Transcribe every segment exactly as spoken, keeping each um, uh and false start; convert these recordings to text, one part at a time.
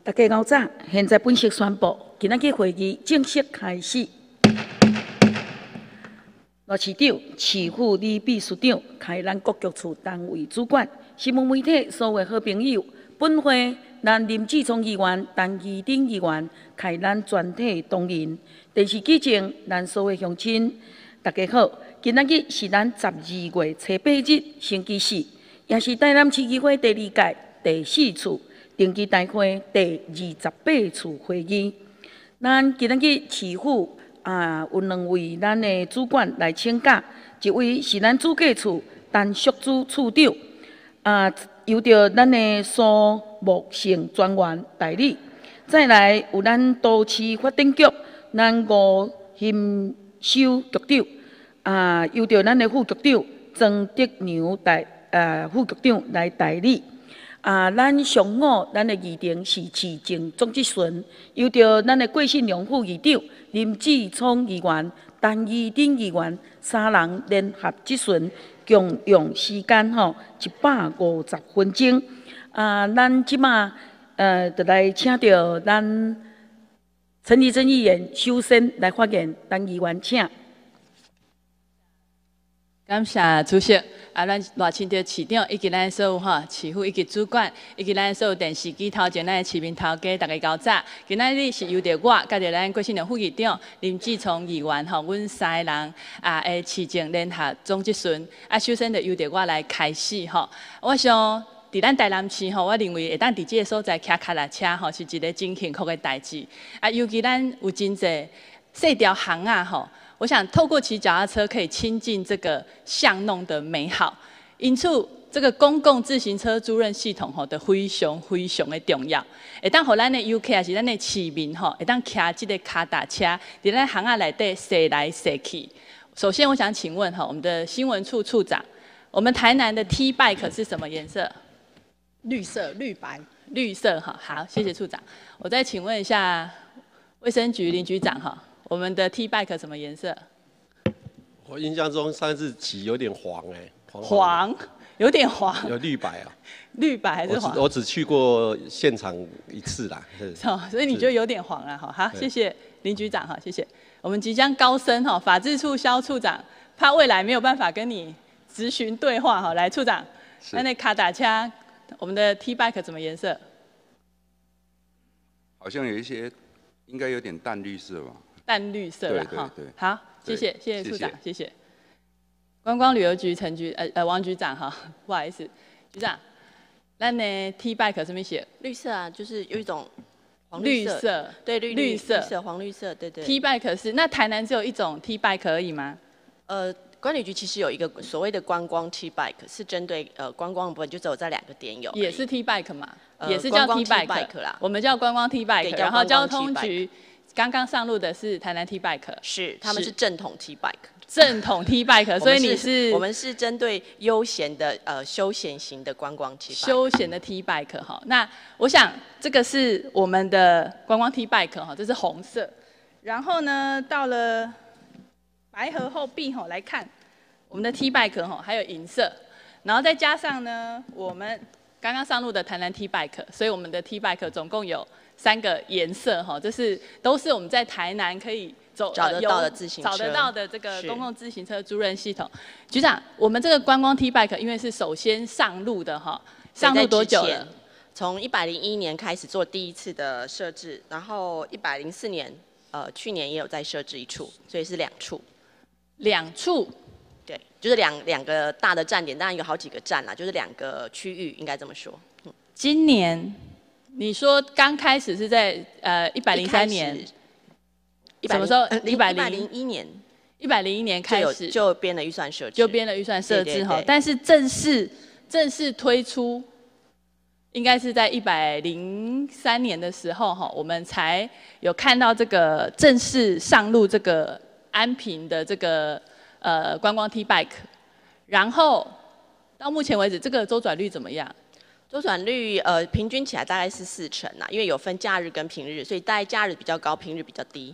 大家好早，现在本席宣布，今仔日会议正式开始。罗市长、市府李秘书长开咱各局处单位主管、新闻媒体所有好朋友，本会咱林志聪议员、陈义鼎议员开咱全体同仁。电视机前咱所有乡亲，大家好，今仔日是咱十二月初八日星期四，也是台南市议会第二届第四次定期大会第二十八次会议。咱今仔日市府啊有两位咱的主管来请假，一位是咱主计处陈淑珠处长，啊由着咱的苏木成专员代理。再来有咱都市发展局咱吴欣修局长，啊由着咱的副局长曾德牛代啊副局长来代理。啊，咱上午咱的议程是市政总质询，由着咱的郭信良副议长、林志聪议员、陈义鼎议员三人联合质询，共用时间吼一百五十分钟。啊，咱即马呃，就来请到咱陈立珍议员首先来发言，陈议员请。 感谢主席，啊，咱热情的市长以及咱所有哈市府以及主管，以及咱所有电视机头前咱的市民头家，大家高早。今仔日是由着我，甲着咱郭信良副议长、林志聪议员吼，阮三个人啊的市政联合总质询。啊，首先就由着我来开始吼。我想伫咱台南市吼，我认为会当伫即个所在骑脚踏车吼，是一个真幸福的代志。啊，尤其咱有真侪细条巷啊吼。我想透过骑脚踏车可以亲近这个巷弄的美好，因此这个公共自行车租赁系统吼，就非常非常的重要。会当互咱的游客也是咱的市民吼，会当骑这个脚踏车伫咱巷仔内底踅来踅去。首先，我想请问哈，我们的新闻处处长，我们台南的 T bike 是什么颜色？ 绿色、绿白、 绿色哈。好，谢谢处长。我再请问一下卫生局林局长哈。我们的 T bike 什么颜色？ 我印象中上次骑有点黄哎、欸，黄, 黄, 黄，有点黄。 有绿白啊？ 绿白还是黄？ 我只我只去过现场一次啦。 哦，所以你就有点黄了哈。好，谢谢林局长哈，谢谢。我们即将高升哈，法制处肖处长，怕未来没有办法跟你咨询对话哈。来，处长，那那卡打掐，我们的 T bike 什么颜色？ 好像有一些，应该有点淡绿色吧。 淡绿色了哈，好，谢谢谢谢处长，谢谢。观光旅游局陈局呃呃王局长哈，不好意思，局长，那呢 T bike 什么写？ 绿色啊，就是有一种黄绿色， 色对绿绿色绿色黄绿色，对对。 T bike 是那台南只有一种 T bike 而已吗？ 呃，管理局其实有一个所谓的观光 T bike， 是针对呃观光部分，就只有在两个点有。 也是 T bike 嘛， 呃、 也是叫 T bike 啦， 我们叫观光 T bike， 然后交通局。刚刚上路的是台南 T bike， 是他们是正统 T bike， 正统 T bike， 所以你是我们是针对悠闲的呃休闲型的观光 T bike， 休闲的 T bike 哈。那我想这个是我们的观光 T bike 哈，这是红色。然后呢，到了白河后壁哈来看我们的 T bike 哈，还有银色，然后再加上呢我们刚刚上路的台南 T bike， 所以我们的 T bike 总共有三个颜色哈，这是都是我们在台南可以走找得到的自行车， 找得到的这个公共自行车租赁系统。局长，我们这个观光 T bike 因为是首先上路的哈，上路多久了？ 从一百零一年开始做第一次的设置，然后一百零四年呃去年也有再设置一处，所以是两处。 两处。 对，就是两两个大的站点，当然有好几个站啦，就是两个区域，应该这么说。 嗯、今年。你说刚开始是在呃一百零三年，什么时候？ 一百零一年， 一百零一年开始就编了预算设置， 就编了预算设置哈。但是正式正式推出，应该是在一百零三年的时候哈，我们才有看到这个正式上路这个安平的这个呃观光 T bike， 然后到目前为止这个周转率怎么样？ 周转率呃平均起来大概是四成啦，因为有分假日跟平日，所以大概假日比较高，平日比较低。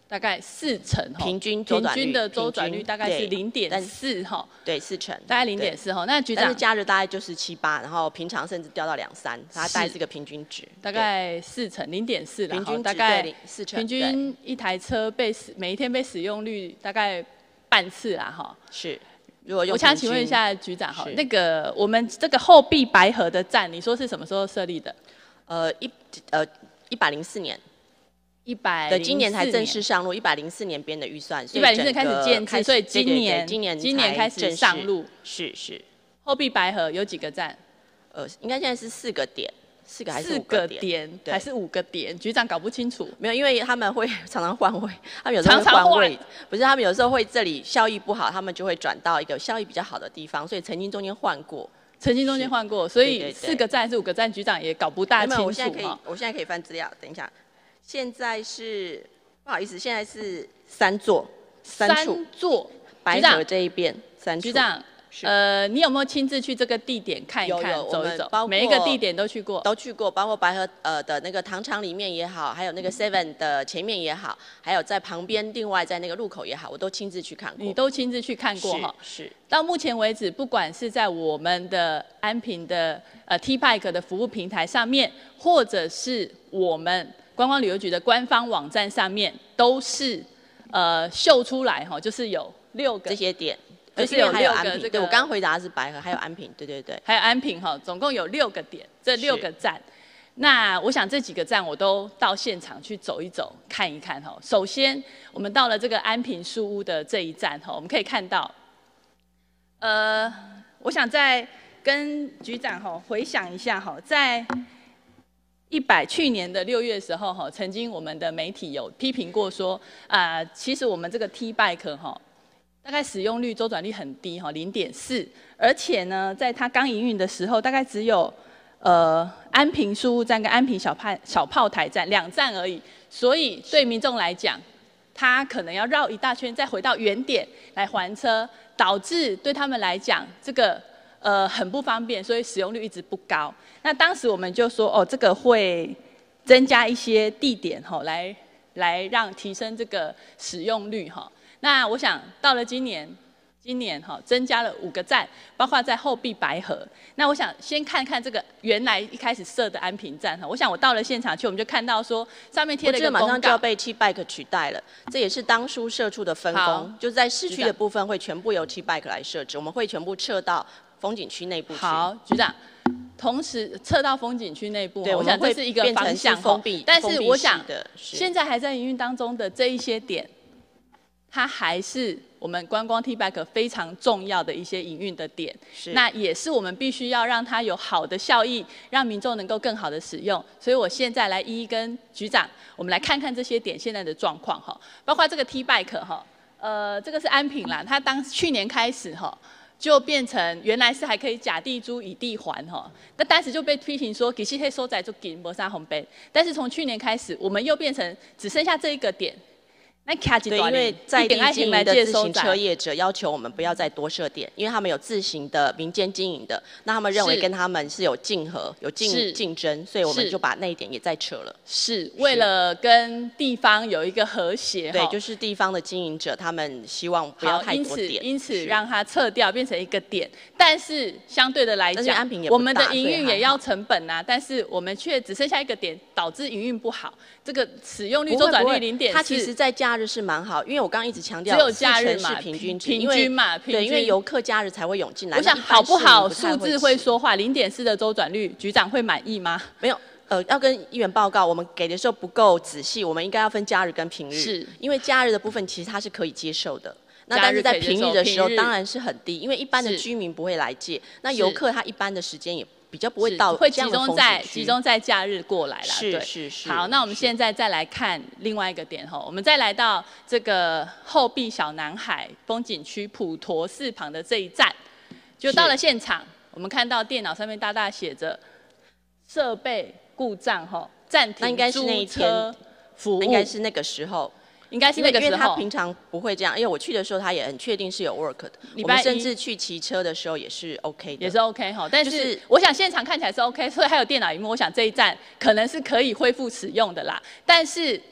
大概四成哈， 平均周转率平均的周转率平均大概是对零点但四哈， 对，四成， 大概零点四哈。那局长但是假日大概就是七八，然后平常甚至掉到两三，它大概是是个平均值， 大概四成，零点四啦， 平均值哈大概对四成， 平均一台车被使每一天被使用率大概半次啦哈。 对是。如果用我想平均， 请问一下局长哈是， 那个我们这个后壁白河的站，你说是什么时候设立的？ 呃一呃一百零四年。 一百对，今年才正式上路，一百零四年编的预算， 一百零四年开始建制，所以今对年对对今年今年开始才正式上路。 是是， 后壁白河有几个站？ 呃，应该现在是四个点，四个还是四个五个点？ 点对还是五个点？局长搞不清楚。 没有，因为他们会常常换位，他们有时候会常常换换位，不是他们有时候会这里效益不好，他们就会转到一个效益比较好的地方，所以曾经中间换过。 曾经中间换过，所以对对对四个站还是五个站，局长也搞不大没有， 清楚我现在可以哈，。 我现在可以翻资料，等一下，现在是不好意思，现在是三座，三处三座， 白局长河这一边三处。 局长， 是呃，你有没有亲自去这个地点看一看、 有有我走一走们包？括每一个地点都去过。 都去过，包括白河呃的那个糖厂里面也好，还有那个 Seven 的前面也好，还有在旁边另外在那个路口也好，我都亲自去看过。 你都亲自去看过哈？ 是是到目前为止，不管是在我们的安平的呃 T Bike 的服务平台上面，或者是我们观光旅游局的官方网站上面，都是呃秀出来哈，就是有六个这些点， 就是因为还有有六个安平。 这个对我刚刚回答的是白河，还有安平，对对对。 还有安平哈，总共有六个点，这六个站。那我想这几个站我都到现场去走一走、看一看哈。首先，我们到了这个安平树屋的这一站哈，我们可以看到，呃，我想再跟局长哈回想一下哈，在一百去年的六月的时候哈，曾经我们的媒体有批评过说，啊、呃，其实我们这个 T Bike 哈。大概使用率、周转率很低哈，零点四，而且呢，在它刚营运的时候，大概只有呃安平树屋站跟安平小炮小炮台站两站而已，所以对民众来讲，他可能要绕一大圈再回到原点来还车，导致对他们来讲这个呃很不方便，所以使用率一直不高。那当时我们就说哦，这个会增加一些地点哈，来来让提升这个使用率哈。那我想到了今年，今年哈增加了五个站，包括在后壁白河。那我想先看看这个原来一开始设的安平站哈。我想我到了现场去，我们就看到说上面贴了一个公告， 马上就要被 T Bike 取代了，这也是当初社畜的分工，就是在市区的部分会全部由 T Bike 来设置，我们会全部撤到风景区内部去。 好，局长。同时撤到风景区内部， 对， 我想这是一个方向封闭， 但是我想是现在还在营运当中的这一些点。它还是我们观光 T Bike 非常重要的一些营运的点，那也是我们必须要让它有好的效益，让民众能够更好的使用。所以我现在来一一跟局长，我们来看看这些点现在的状况哈，包括这个 T Bike 哈，呃，这个是安平啦，它当去年开始哈。就变成原来是还可以甲地租乙地还哈，那当时就被批评说其实可以收窄就给摩沙红杯，但是从去年开始，我们又变成只剩下这一个点。 对，因为在地经营的自行车业者要求我们不要再多设点，因为他们有自行的民间经营的，那他们认为跟他们是有竞合、有竞竞争，所以我们就把那一点也再撤了。 是为了跟地方有一个和谐， 对，就是地方的经营者他们希望不要太多点， 因此让它撤掉变成一个点，但是相对的来讲， 安平也我们的营运也要成本啊，但是我们却只剩下一个点，导致营运不好，这个使用率、周转率零点四， 它其实在假日是蛮好，因为我刚刚一直强调， 只有假日嘛， 平均值， 平均嘛， 对，因为游客假日才会涌进来。 我想好不好，数字会说话，零点四的周转率，局长会满意吗？ 没有，呃，要跟议员报告，我们给的时候不够仔细，我们应该要分假日跟平日， 是因为假日的部分其实它是可以接受的。那但是在平日的时候当然是很低，因为一般的居民不会来借，那游客他一般的时间也比较不会到， 会集中在集中在假日过来啦。 是是是。 好，那我们现在再来看另外一个点哈，我们再来到这个后壁小南海风景区普陀寺旁的这一站，就到了现场，我们看到电脑上面大大写着设备故障哈，暂停租车服务， 应该是那个时候。 应该是那个时候， 因为他平常不会这样，因为我去的时候他也很确定是有 work 的。我们甚至去骑车的时候也是 OK 的， 也是 OK 哈。但是我想现场看起来是 OK， 所以还有电脑萤幕，我想这一站可能是可以恢复使用的啦。但是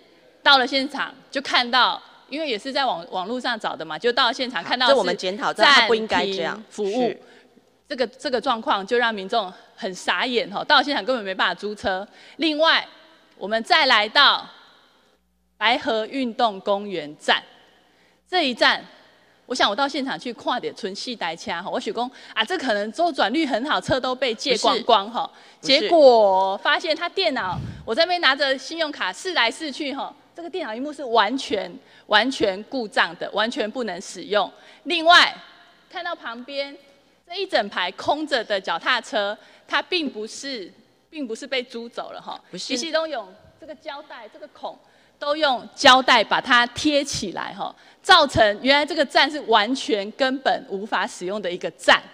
到了现场就看到，因为也是在网网络上找的嘛，就到了现场看到这我们检讨，这他不应该这样服务。这个这个状况就让民众很傻眼哈，到了现场根本没办法租车。另外，我们再来到白河运动公园站这一站。我想我到现场去看点纯系代车哈，我想讲啊，这可能周转率很好，车都被借光光哈。结果发现他电脑，我这边拿着信用卡试来试去哈，这个电脑萤幕是完全完全故障的，完全不能使用。另外看到旁边这一整排空着的脚踏车，它并不是并不是被租走了哈，其实都用这个胶带这个孔。都用胶带把它贴起来，哈，造成原来这个站是完全根本无法使用的一个站。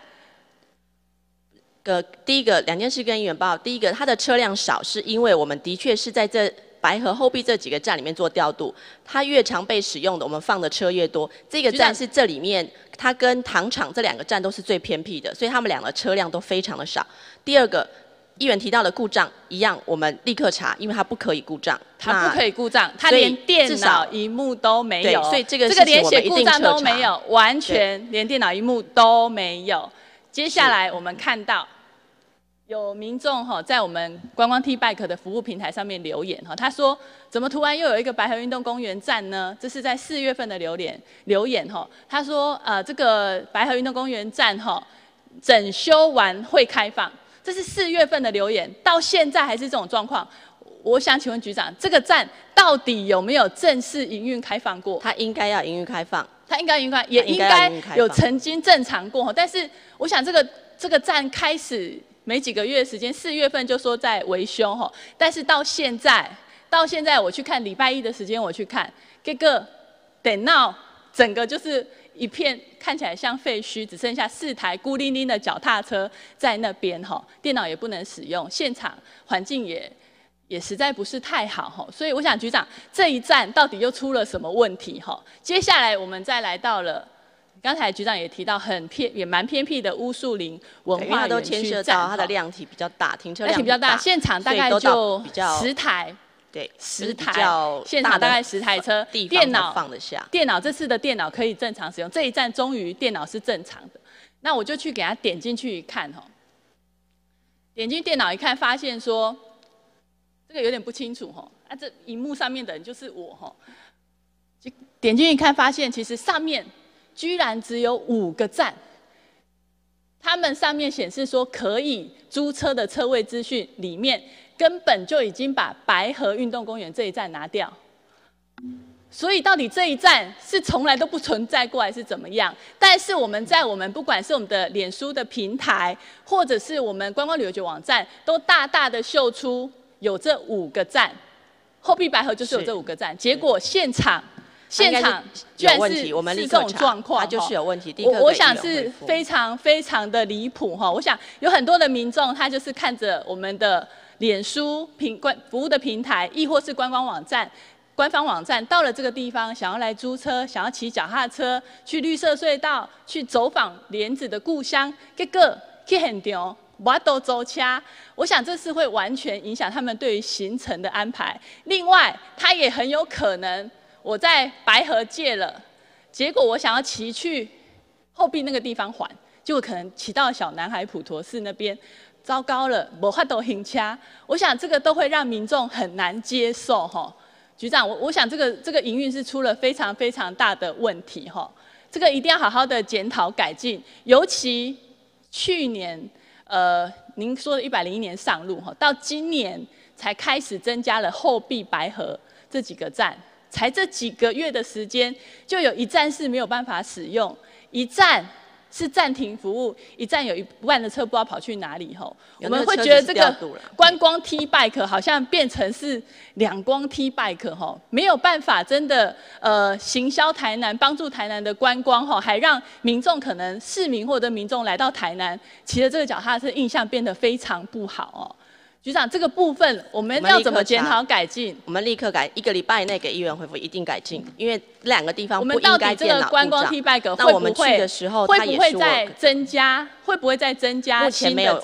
呃，第一个两件事跟议员报告，第一个它的车辆少，是因为我们的确是在这白河后壁这几个站里面做调度，它越常被使用的，我们放的车越多。这个站是这里面，它跟糖厂这两个站都是最偏僻的，所以他们两个车辆都非常的少。第二个。议员提到的故障一样，我们立刻查，因为它不可以故障， 它不可以故障，它连电脑萤幕都没有， 所以这个这个连写故障都没有，完全连电脑萤幕都没有。接下来我们看到有民众哈在我们观光 T Bike 的服务平台上面留言哈，他说怎么突然又有一个白河运动公园站呢？这是在四月份的留言留言哈，他说呃这个白河运动公园站哈整修完会开放。这是四月份的留言，到现在还是这种状况。我想请问局长，这个站到底有没有正式营运开放过？ 它应该要营运开放， 它应该营运开，也应该有曾经正常过。但是我想这个这个站开始没几个月的时间，四月份就说在维修哈，但是到现在到现在我去看礼拜一的时间我去看，这个电脑整个就是一片看起来像废墟，只剩下四台孤零零的脚踏车在那边哈，电脑也不能使用，现场环境也也实在不是太好哈，所以我想局长这一站到底又出了什么问题哈？接下来我们再来到了，刚才局长也提到很偏也蛮偏僻的乌树林文化园区站， 它的量体比较大，停车量比较大，现场大概就十台。 对， 十台，现场大概十台车，电脑放得下。 电脑这次的电脑可以正常使用，这一站终于电脑是正常的。那我就去给他点进去一看哈，点进电脑一看，发现说这个有点不清楚哈，啊这荧幕上面的人就是我哈，就点进去一看，发现其实上面居然只有五个站，他们上面显示说可以租车的车位资讯里面。根本就已经把白河运动公园这一站拿掉，所以到底这一站是从来都不存在过还是怎么样？但是我们在我们不管是我们的脸书的平台，或者是我们观光旅游局网站，都大大的秀出有这五个站，后壁白河就是有这五个站，结果现场。现场居然是是这种状况， 它就是有问题。 我我想是非常非常的离谱哈。我想有很多的民众，他就是看着我们的脸书平观服务的平台，亦或是观光网站、官方网站，到了这个地方，想要来租车，想要骑脚踏车去绿色隧道，去走访莲子的故乡，结果去现场我都走车。我想这是会完全影响他们对于行程的安排。另外，他也很有可能。我在白河借了，结果我想要骑去后壁那个地方还，结果可能骑到小南海普陀寺那边，糟糕了，没法度行车。我想这个都会让民众很难接受哈。局长，我我想这个这个营运是出了非常非常大的问题哈，这个一定要好好的检讨改进。尤其去年呃您说的一百零一年上路哈，到今年才开始增加了后壁白河这几个站。才这几个月的时间，就有一站是没有办法使用，一站是暂停服务，一站有一半的车不知道跑去哪里吼。我们会觉得这个观光 T Bike 好像变成是两光 T Bike 吼，没有办法真的呃行销台南，帮助台南的观光吼，还让民众可能市民或者民众来到台南骑着这个脚踏车，印象变得非常不好哦。局长，这个部分我们要怎么检讨改进？ 我们立刻改，一个礼拜内给议员回复，一定改进。因为两个地方不应该我们到底这个观光 T Bike 会不会的时候， 会不会再增加？会不会再增加新的站？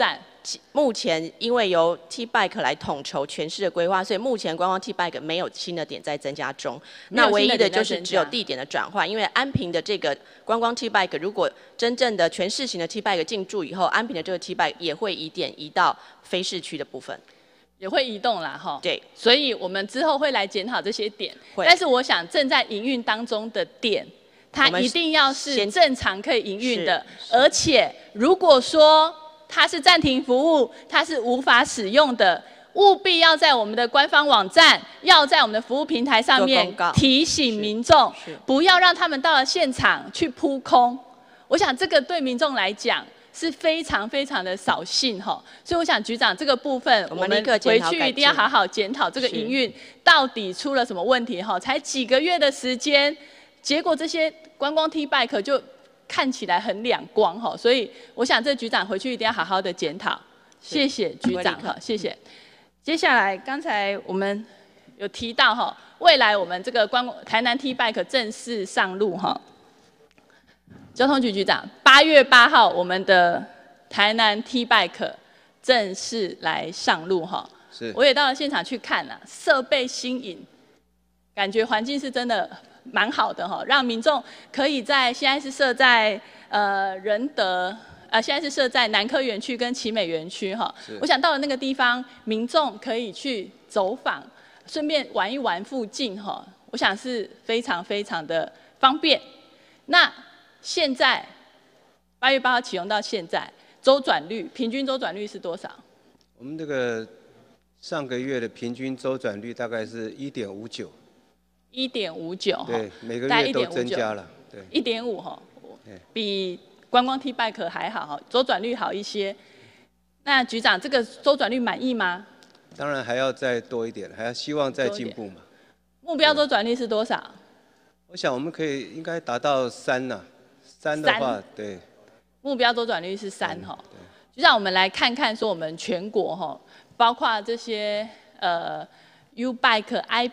目前因为由 T Bike 来统筹全市的规划，所以目前观光 T Bike 没有新的点在增加中。那唯一的就是只有地点的转换，因为安平的这个观光 T Bike 如果真正的全市型的 T Bike 进驻以后，安平的这个 T Bike 也会移点移到非市区的部分。 也会移动啦，哈。 对， 所以我们之后会来检讨这些点。但是我想正在营运当中的点，它一定要是正常可以营运的，而且如果说它是暂停服务，它是无法使用的，务必要在我们的官方网站，要在我们的服务平台上面提醒民众，不要让他们到了现场去扑空。我想这个对民众来讲是非常非常的扫兴哈，所以我想局长这个部分，我们回去一定要好好检讨这个营运到底出了什么问题哈。才几个月的时间，结果这些观光 T Bike 就看起来很两光哈，所以我想这局长回去一定要好好的检讨。谢谢局长哈，谢谢。接下来刚才我们有提到哈，未来我们这个观台南 T Bike 正式上路哈。交通局局长，八月八号，我们的台南 T Bike 正式来上路哈。是。我也到了现场去看了，设备新颖，感觉环境是真的蛮好的哈，让民众可以在现在是设在呃仁德，呃现在是设在南科园区跟奇美园区哈。我想到了那个地方，民众可以去走访，顺便玩一玩附近哈。我想是非常非常的方便。那现在八月八号启用到现在，周转率平均周转率是多少？ 我们这个上个月的平均周转率大概是一点五九。一点五九，对，每个月都增加了，对，一点五哈，比观光 T Bike 还好哈，周转率好一些。那局长，这个周转率满意吗？当然还要再多一点，还要希望再进步嘛。目标周转率是多少？我想我们可以应该达到三呐。三的话，对，目标周转率是三哈。就让我们来看看，说我们全国哈，包括这些呃 U Bike、I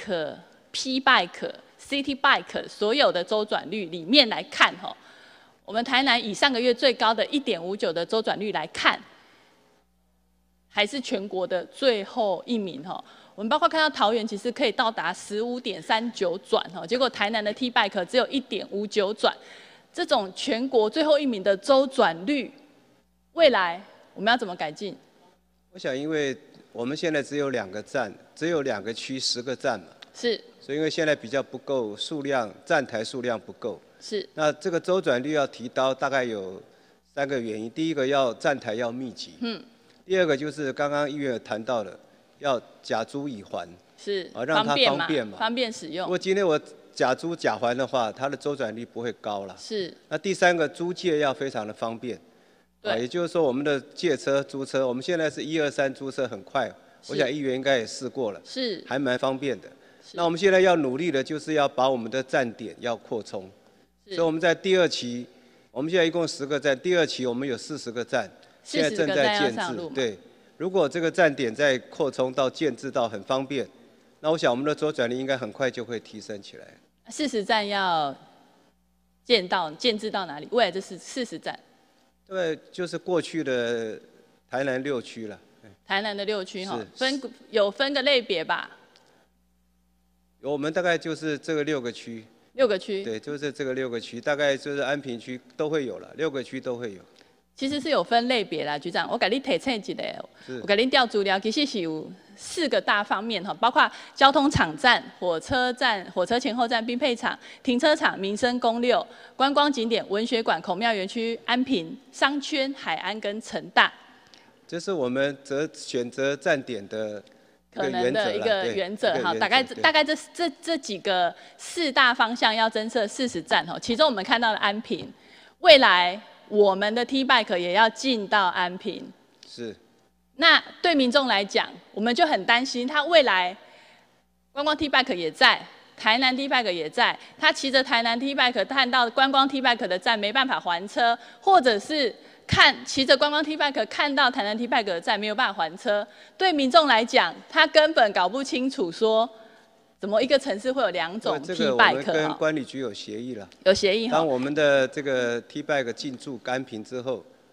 Bike、P Bike、City Bike 所有的周转率里面来看哈，我们台南以上个月最高的一点五九的周转率来看，还是全国的最后一名哈。我们包括看到桃园其实可以到达十五点三九转哈，结果台南的 T Bike 只有一点五九转。这种全国最后一名的周转率，未来我们要怎么改进？我想，因为我们现在只有两个站，只有两个区，十个站嘛。是。所以因为现在比较不够数量，站台数量不够。是。那这个周转率要提高，大概有三个原因。第一个要站台要密集。嗯。第二个就是刚刚议员有谈到的，要甲租乙还。是。啊，让它方便嘛。方便使用。如果今天我甲租甲还的话，它的周转率不会高了。是。那第三个租借要非常的方便，啊，也就是说我们的借车、租车，我们现在是一二三租车很快，我想议员应该也试过了，是，还蛮方便的。那我们现在要努力的就是要把我们的站点要扩充，所以我们在第二期，我们现在一共十个站，第二期我们有四十个站，现在正在建制。对，如果这个站点再扩充到建制到很方便，那我想我们的周转率应该很快就会提升起来。四十站要建到建制到哪里？未来这是四十站。对，就是过去的台南六区了。台南的六区哈，分有分个类别吧？有，我们大概就是这个六个区。六个区。对，就是这个六个区，大概就是安平区都会有了，六个区都会有。其实是有分类别啦，局长，我给你提醒一个，我给你调资料，其实是有四个大方面哈，包括交通场站、火车站、火车前后站、并配场、停车场、民生公六、观光景点、文学馆、孔庙园区、安平、商圈、海安跟成大。这是我们择选择站点的可能的一个原则哈，大概大概这这这几个四大方向要增设四十站哈，其中我们看到了安平，未来我们的 T Bike 也要进到安平。是。那对民众来讲，我们就很担心，他未来观光 T Bike 也在，台南 T Bike 也在，他骑着台南 T Bike 看到观光 T Bike 的站没办法还车，或者是看骑着观光 T Bike 看到台南 T Bike 的站没有办法还车，对民众来讲，他根本搞不清楚说，怎么一个城市会有两种 T Bike 这个我们跟管理局有协议了，有协议哈。当我们的这个 T Bike 进驻安平之后，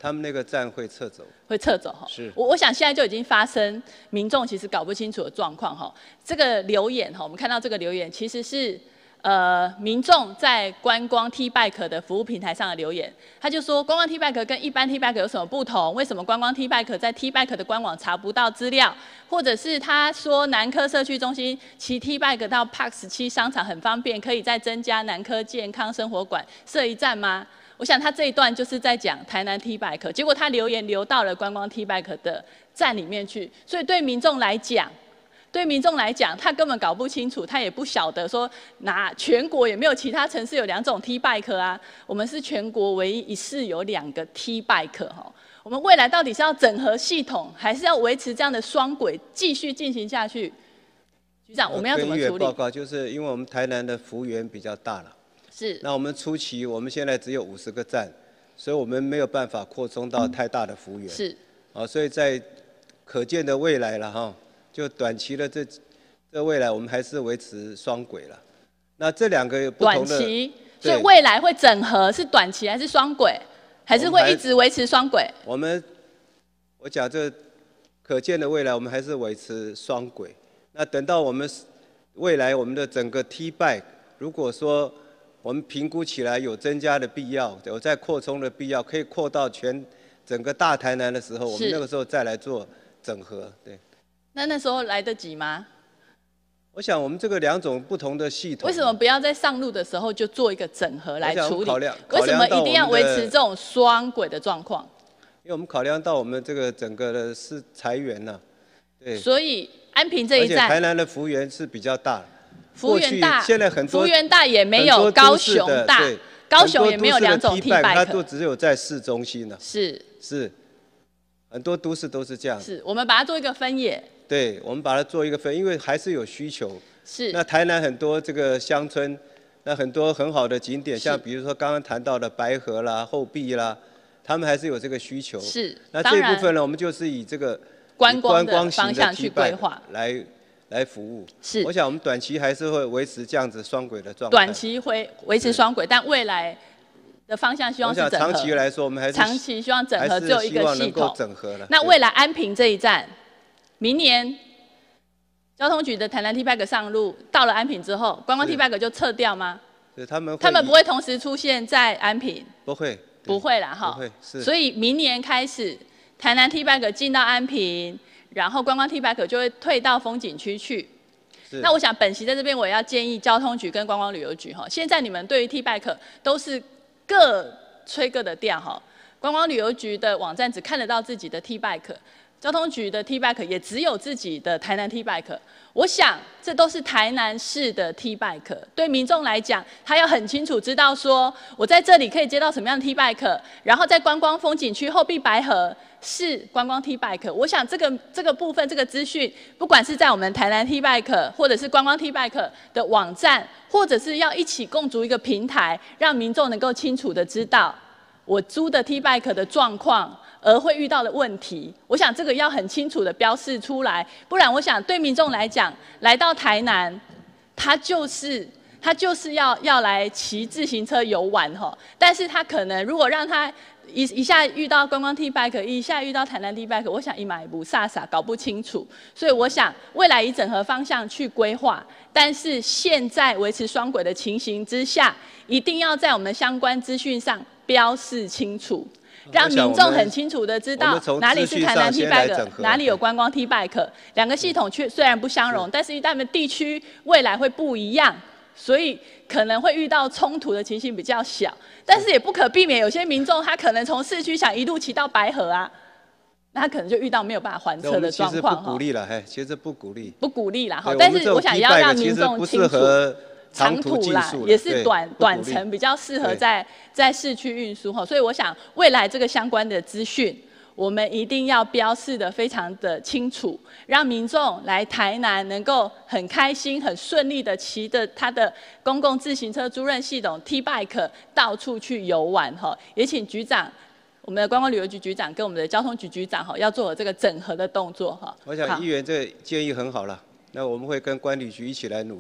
他们那个站会撤走， 会撤走哈。 是， 我我想现在就已经发生民众其实搞不清楚的状况哈。这个留言哈，我们看到这个留言其实是呃民众在观光 T Bike 的服务平台上的留言，他就说观光 T Bike 跟一般 T Bike 有什么不同？为什么观光 T Bike 在 T Bike 的官网查不到资料？或者是他说南科社区中心骑 T Bike 到 Park 十七商场很方便，可以再增加南科健康生活馆设一站吗？我想他这一段就是在讲台南 T Bike， 结果他留言留到了观光 T Bike 的站里面去，所以对民众来讲，对民众来讲，他根本搞不清楚，他也不晓得说哪全国也没有其他城市有两种 T Bike 啊，我们是全国唯一一市有两个 T Bike 哈。我们未来到底是要整合系统，还是要维持这样的双轨继续进行下去？局长，我们要怎么处理？ 报告就是因为我们台南的幅员比较大了。 是， 那我们初期我们现在只有五十个站，所以我们没有办法扩充到太大的幅员。 是， 啊，所以在可见的未来了哈，就短期的这这未来我们还是维持双轨了。那这两个不同的短期，所以未来会整合是短期还是双轨，还是会一直维持双轨？ 我们我讲这可见的未来我们还是维持双轨。那等到我们未来我们的整个 T Bike， 如果说我们评估起来有增加的必要，有再扩充的必要，可以扩到全整个大台南的时候，我们那个时候再来做整合。对。 那那时候来得及吗？ 我想我们这个两种不同的系统， 为什么不要在上路的时候就做一个整合来处理？ 为什么一定要维持这种双轨的状况？ 因为我们考量到我们这个整个的是财源呐，对。 所以安平这一站， 而且台南的幅员是比较大。 幅员大， 现在很多幅员大也没有高雄大，高雄也没有两种 T Bike， 它都只有在市中心了。 是是，很多都市都是这样。 是我们把它做一个分野。 对，我们把它做一个分，因为还是有需求。 是。 那台南很多这个乡村，那很多很好的景点，像比如说刚刚谈到的白河啦、后壁啦，他们还是有这个需求。 是。 那这一部分呢，我们就是以这个观光的方向去规划来。来服务是， 我想我们短期还是会维持这样子双轨的状态。 短期会维持双轨，但未来的方向希望是整合。 长期来说，我们还是长期希望整合只有一个系统。 整合了。 那未来安平这一站，明年交通局的台南 T Bike 上路，到了安平之后，观光 T Bike 就撤掉吗？ 对，他们他们不会同时出现在安平。 不会。 不会啦哈。 不会是。 所以明年开始，台南 T Bike 进到安平。然后观光 T Bike 就会退到风景区去。那我想本席在这边我也要建议交通局跟观光旅游局哈，现在你们对于 T Bike 都是各吹各的调哈。观光旅游局的网站只看得到自己的 T Bike， 交通局的 T Bike 也只有自己的台南 T Bike。我想这都是台南市的 T Bike， 对民众来讲，他要很清楚知道说，我在这里可以接到什么样的 T Bike， 然后在观光风景区后壁白河。是观光 T Bike， 我想这个这个部分这个资讯，不管是在我们台南 T Bike， 或者是观光 T Bike 的网站，或者是要一起共筑一个平台，让民众能够清楚的知道我租的 T Bike 的状况，而会遇到的问题。我想这个要很清楚的标示出来，不然我想对民众来讲，来到台南，他就是他就是要要来骑自行车游玩哈，但是他可能如果让他一一下遇到观光 T Bike， 一下遇到台南 T Bike， 我想一马一步傻傻搞不清楚，所以我想未来以整合方向去规划，但是现在维持双轨的情形之下，一定要在我们的相关资讯上标示清楚，让民众很清楚的知道哪里是台南 T Bike， 哪里有观光 T Bike， 两个系统却虽然不相容，但是他们地区未来会不一样。所以可能会遇到冲突的情形比较小，但是也不可避免，有些民众他可能从市区想一路骑到白河啊，那他可能就遇到没有办法还车的状况。 其实不鼓励了，嘿，其实不鼓励。 不鼓励啦，哈，但是我想也要让民众清楚，长途啦也是短短程比较适合在在市区运输哈，所以我想未来这个相关的资讯。我们一定要标示的非常的清楚，让民众来台南能够很开心、很顺利的骑着他的公共自行车租赁系统 T Bike 到处去游玩哈。也请局长，我们的观光旅游局局长跟我们的交通局局长哈，要做这个整合的动作哈。 我想议员这个建议很好了，那我们会跟观旅局一起来努力。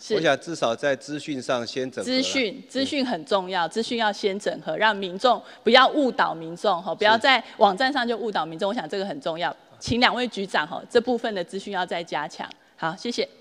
我想至少在资讯上先整合。 资讯资讯很重要，资讯要先整合，让民众不要误导民众哈，不要在网站上就误导民众。我想这个很重要，请两位局长哈，这部分的资讯要再加强。好，谢谢。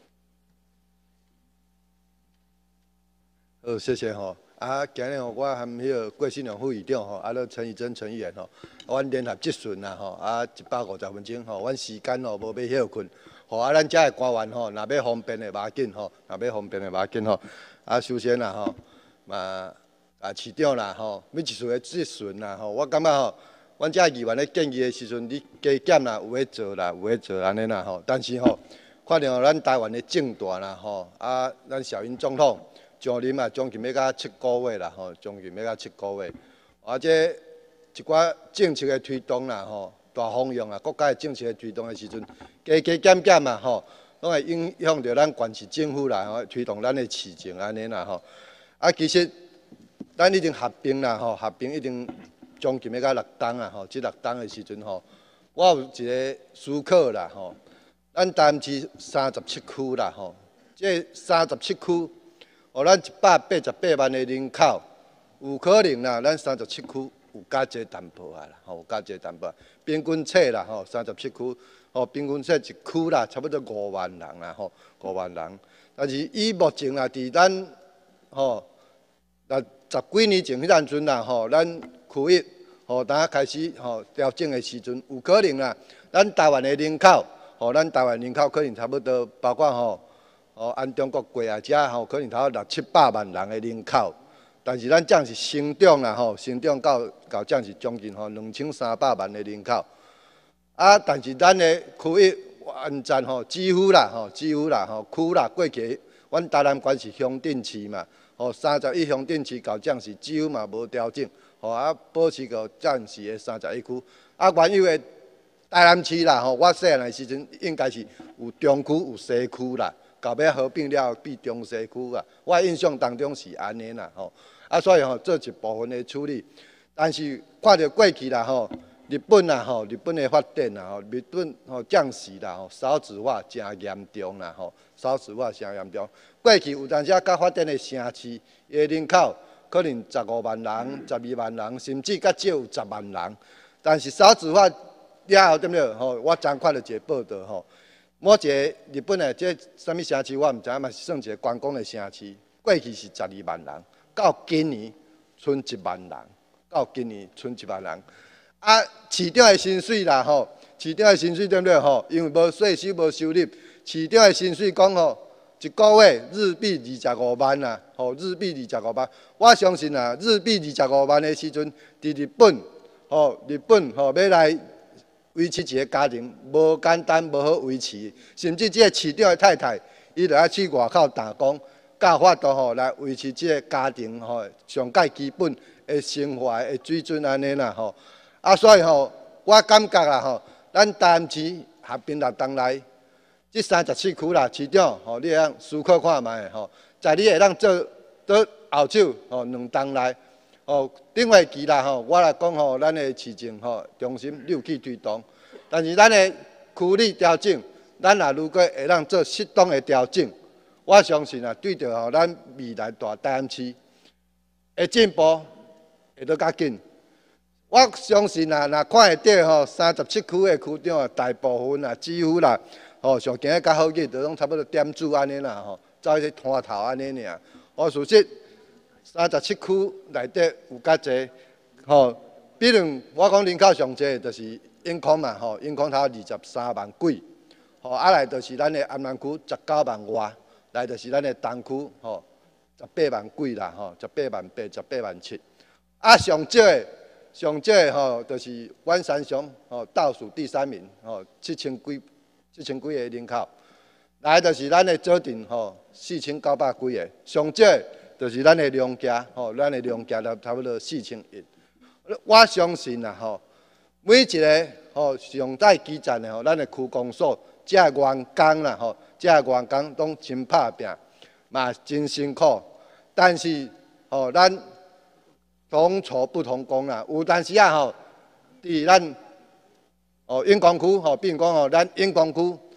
好，谢谢吼。啊，今日吼，我含迄个郭信良副议长吼，啊，了陈以真陈议员吼，阮联合质询啦吼，啊，一百五十分钟吼，阮时间吼无要休困。吼啊，咱遮个官员吼，若要方便的马紧吼，若要方便的马紧吼。啊，首先啦吼，嘛啊市长啦吼，每一次的质询啦吼，我感觉吼，阮遮议员咧建议的时阵，你加减啦，有咧做啦，有咧做安尼啦吼。但是吼，看到咱台湾的政坛啦吼，啊，咱小英总统上任啊，将近要到七个月啦吼，将近要到七个月。啊，这一寡政策的推动啦吼。大方向啊，国家的政策推动的时阵，加加减减啊，吼，拢会影响到咱县市政府啦，吼，推动咱的市政安尼啦，吼。啊，其实咱已经合并啦，吼，合并已经将近要到六档啊，吼，即六档的时阵吼，我有一个思考啦，吼，咱台南市三十七区啦，吼，这三十七区，哦，咱一百八十八万的人口，有可能啦，咱三十七区。有加济淡薄啊啦，吼，有加济淡薄。平均册啦，吼，三十七区，吼，平均册一区啦，差不多五万人啦，吼，五万人。但是以目前啦，伫咱吼，那十几年前迄阵阵啦，吼，咱区域吼，当开始吼调整的时阵，有可能啦，咱台湾的人口，吼，咱台湾人口可能差不多，包括吼，吼按中国过来遮，吼，可能差不多六七百万人的人口。但是咱这是成长啦吼，成长到到这是将近吼两千三百万的人口，啊，但是咱的区域完全吼几乎啦吼，几乎啦吼区啦，过去阮台南县是乡镇市嘛，吼三十一乡镇市到这是几乎嘛无调整，吼啊保持到这是的三十一区，啊原有的台南市啦吼，我细汉的时阵应该是有中区有西区啦。到尾合并了变中西区啊，我印象当中是安尼啦吼，啊所以吼做一部分的处理，但是看到过去啦吼，日本啦吼，日本的发展啦吼，日本吼降息啦吼，少子化真严重啦吼，少子化真严重。过去有当时啊，较发展的城市，伊的人口可能十五万人、十二万人，甚至较少有十万人，但是少子化了后对不对？吼，我昨看到一个报道吼。某一个日本的这什么城市我唔知，嘛是算一个观光的城市。过去是十二万人，到今年剩一万人，到今年剩一万人。啊，市长的薪水啦吼，市长的薪水对不对吼？因为无税收无收入，市长的薪水讲吼，一个月日币二十五万啦，吼日币二十五万。我相信啊，日币二十五万的时阵，伫日本，吼日本吼要来。维持一个家庭无简单，无好维持，甚至这个市长的太太，伊就要去外口打工，甲法度吼来维持这个家庭吼上介基本的生活的水准安尼啦吼。啊，所以吼，我感觉啦吼，咱台南市合并六当内，这三十七区啦，市长吼，你会当思考看卖吼，在你会当做做后手吼两当内。哦，顶回期啦吼，我来讲吼，咱的市政吼中心你有去推动，但是咱的区里调整，咱也如果会当做适当的调整，我相信啊，对着吼咱未来大台南市的进步会得较紧。我相信啊，若看会到吼三十七区的区长啊，大部分啊几乎啦，吼上行得较好嘅，就拢差不多点子安尼啦吼，走去摊头安尼尔。我事实。三十七区内底有较济，吼，比如我讲人口上济就是永康嘛，吼，永康头二十三万几，吼，啊来就是咱的安南区十九万外，来就是咱的东区，吼，十八万几啦，吼，十八万八，十八万七，啊上少的上少的吼，就是阮三乡，吼，倒数第三名，吼，七千几七千几个人口，来就是咱的左镇，吼，四千九百几个，上少的。就是咱的量价，吼，咱的量价差不多四千亿。我相信啦，吼，每一个吼上在基站的吼，咱的区公所，这员工啦，吼，这员工拢真拍拼，嘛真辛苦。但是吼，咱同酬不同工啦，有当时啊吼，伫咱哦永光区吼，比如讲吼，咱永光区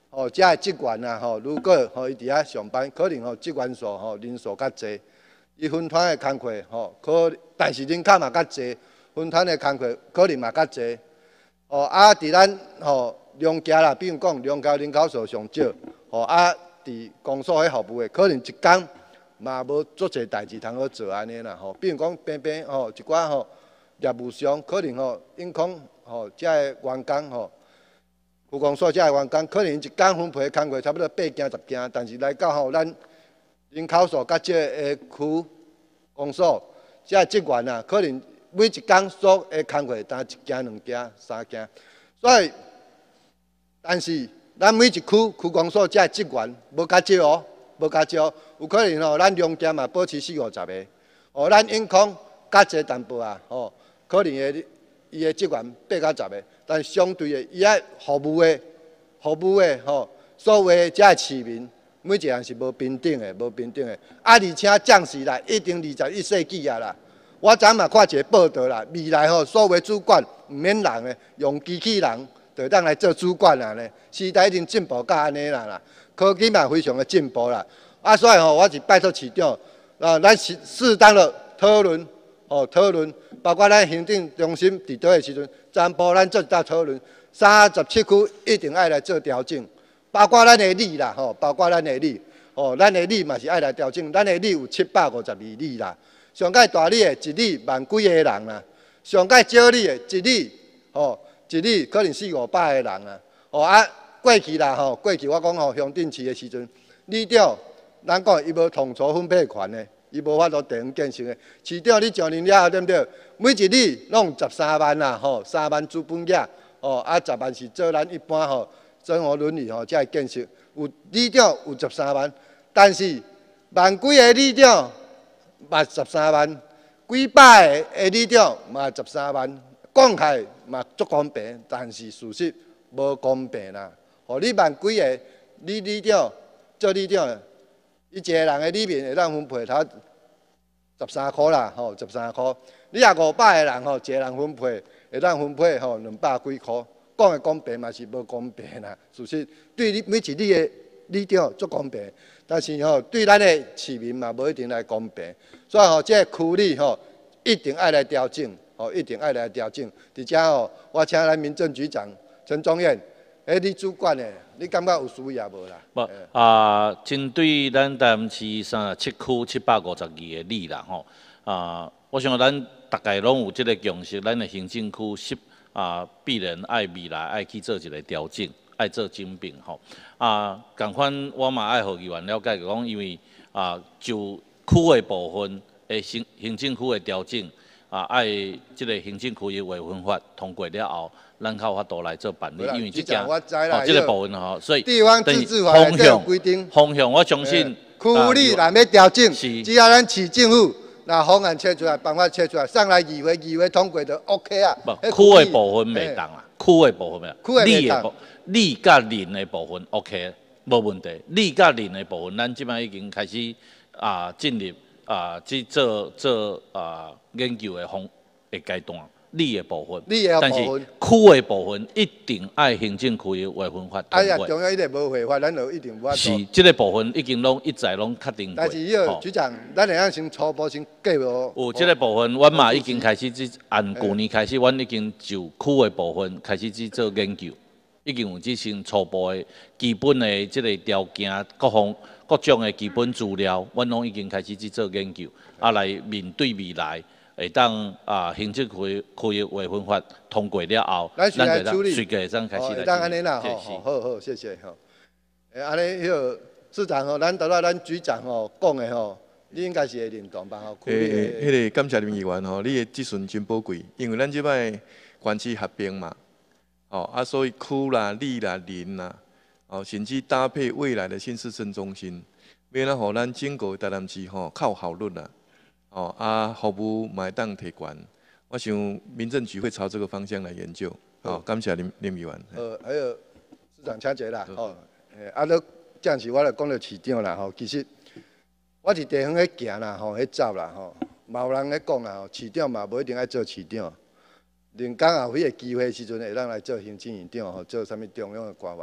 吼，遮个职员啊，吼，如果吼伊伫遐上班，可能吼职员数吼人数较济，伊分摊的工课吼，可但是人口嘛较济，分摊的工课可能嘛较济。哦，啊，伫咱吼农家啦，比如讲农家人口数上少，吼啊，伫公所迄服务的，可能一工嘛无足侪代志通好做安尼啦，吼。比如讲偏偏吼一寡吼业务上，可能吼因讲吼遮个员工吼，区公所遮个员工，可能一工分配的工课差不多八件十件，但是来到吼咱人口数较少的区公所，遮个职员啊，可能每一工所的工课单一件、两件、三件，所以，但是咱每一区区公所遮个职员无较少哦，无较少，有可能吼，咱农店嘛保持四五十个，哦，咱永康较济淡薄啊，哦，可能个伊个职员八到十个，但相对的，伊爱服务的服务的吼，所有的遮个市民，每一项是无平等的，无平等的，啊，而且将士啦，一定二十一世纪啊啦。我昨嘛看一个报道啦，未来吼所有主管毋免人诶，用机器人就当来做主管啦呢。时代已经进步到安尼啦啦，科技嘛非常的进步啦。啊，所以吼，我是拜托市长，啊，咱适适当的讨论，吼讨论，包括咱行政中心伫倒诶时阵，全部咱做一搭讨论。三十七区一定爱来做调整，包括咱诶里啦，吼，包括咱诶里，吼，咱诶里嘛是爱来调整，咱诶里有七百五十二里啦。上届大里的一里万几个人啦，上届少里的一里，吼一里可能四五百个人啊。哦啊，过去啦吼，过去我讲吼，乡镇市的时阵，里长咱讲伊无统筹分配权的，伊无法度地方建设的。市长你上任了后对不对？每一里拢十三万啦，吼三万资本额，哦啊十万是做咱一般吼生活伦理吼才会建设。有里长有十三万，但是万几个里长。嘛十三万，几百个的里长嘛十三万，讲起来嘛足公平，但是事实无公平啦。吼，你万几个里里长做里长，伊一个人的里面会当分配他十三箍啦，吼十三箍。你若五百个人吼，一个人分配会当分配吼两百几箍，讲的公平嘛是无公平啦。事实对你每一里的里长足公平。但是吼，对咱的市民嘛，无一定来公平，所以吼，这个区里吼，一定爱来调整，吼，一定爱来调整。而且吼，我请咱民政局长陈宗彦，哎，你主管的，你感觉有需要无啦？ 无啊，针对咱台南市三十七区七百五十二个里啦，吼啊，我想咱大概拢有这个共识，咱的行政区是啊，必然爱未来爱去做一个调整。爱做精并吼啊，共款我嘛爱互议员了解，讲因为啊，就区的部分诶行行政区的调整啊，爱即个行政区的划分法通过了后，咱靠法度来做办理，因为即件哦，即个部分吼，所以地方自治法方向规定， 方向我相信区里若要调整，只要咱市政府那方案切出来，办法切出来，上来议会议会通过就 OK 啊。 区的部分袂当啊，区的部分袂，里的部。里甲人的部分 OK， 无问题。里甲人的部分，咱即摆已经开始啊进入啊去做做啊研究的方的阶段。里的部分，但是区的部分一定爱行政区的划分法通过。 哎呀，中央一定无划法，咱就一定无法做。 是，即个部分已经拢一再拢确定过。 但是迄个局长，咱会当先初步先计无？ 有即个部分，阮嘛已经开始去按旧年开始，阮已经就区的部分开始去做研究。已经有即些初步的基本的即个条件，各方各种的基本资料，阮拢已经开始去做研究，啊来面对未来会当啊行政区区域划分法通过了后， 咱就来处理， 随个咱开始来。 当安尼啦，吼，好好，谢谢吼。诶，安尼迄个市长吼，咱拄仔咱局长吼讲的吼，你应该是会认同吧？吼。 诶，迄个感谢林议员吼，你的质询真宝贵，因为咱即摆关系合并嘛。哦啊，所以区啦、里啦、邻啦，哦，甚至搭配未来的新市镇中心，要咱互咱整个台南市吼较有效率啦，哦啊，服务嘛会当提悬。我想民政局会朝这个方向来研究。好、哦，感谢林林议员。 呃，还有市长请坐啦，吼，诶，啊，你这样是我来讲到市长啦，吼，其实我伫地方咧行啦，吼，咧走啦，吼，嘛有人咧讲啦，吼，市长嘛无一定爱做市长。人讲后迄个机会时阵，会当来做行政院长吼，做啥物中央的官员。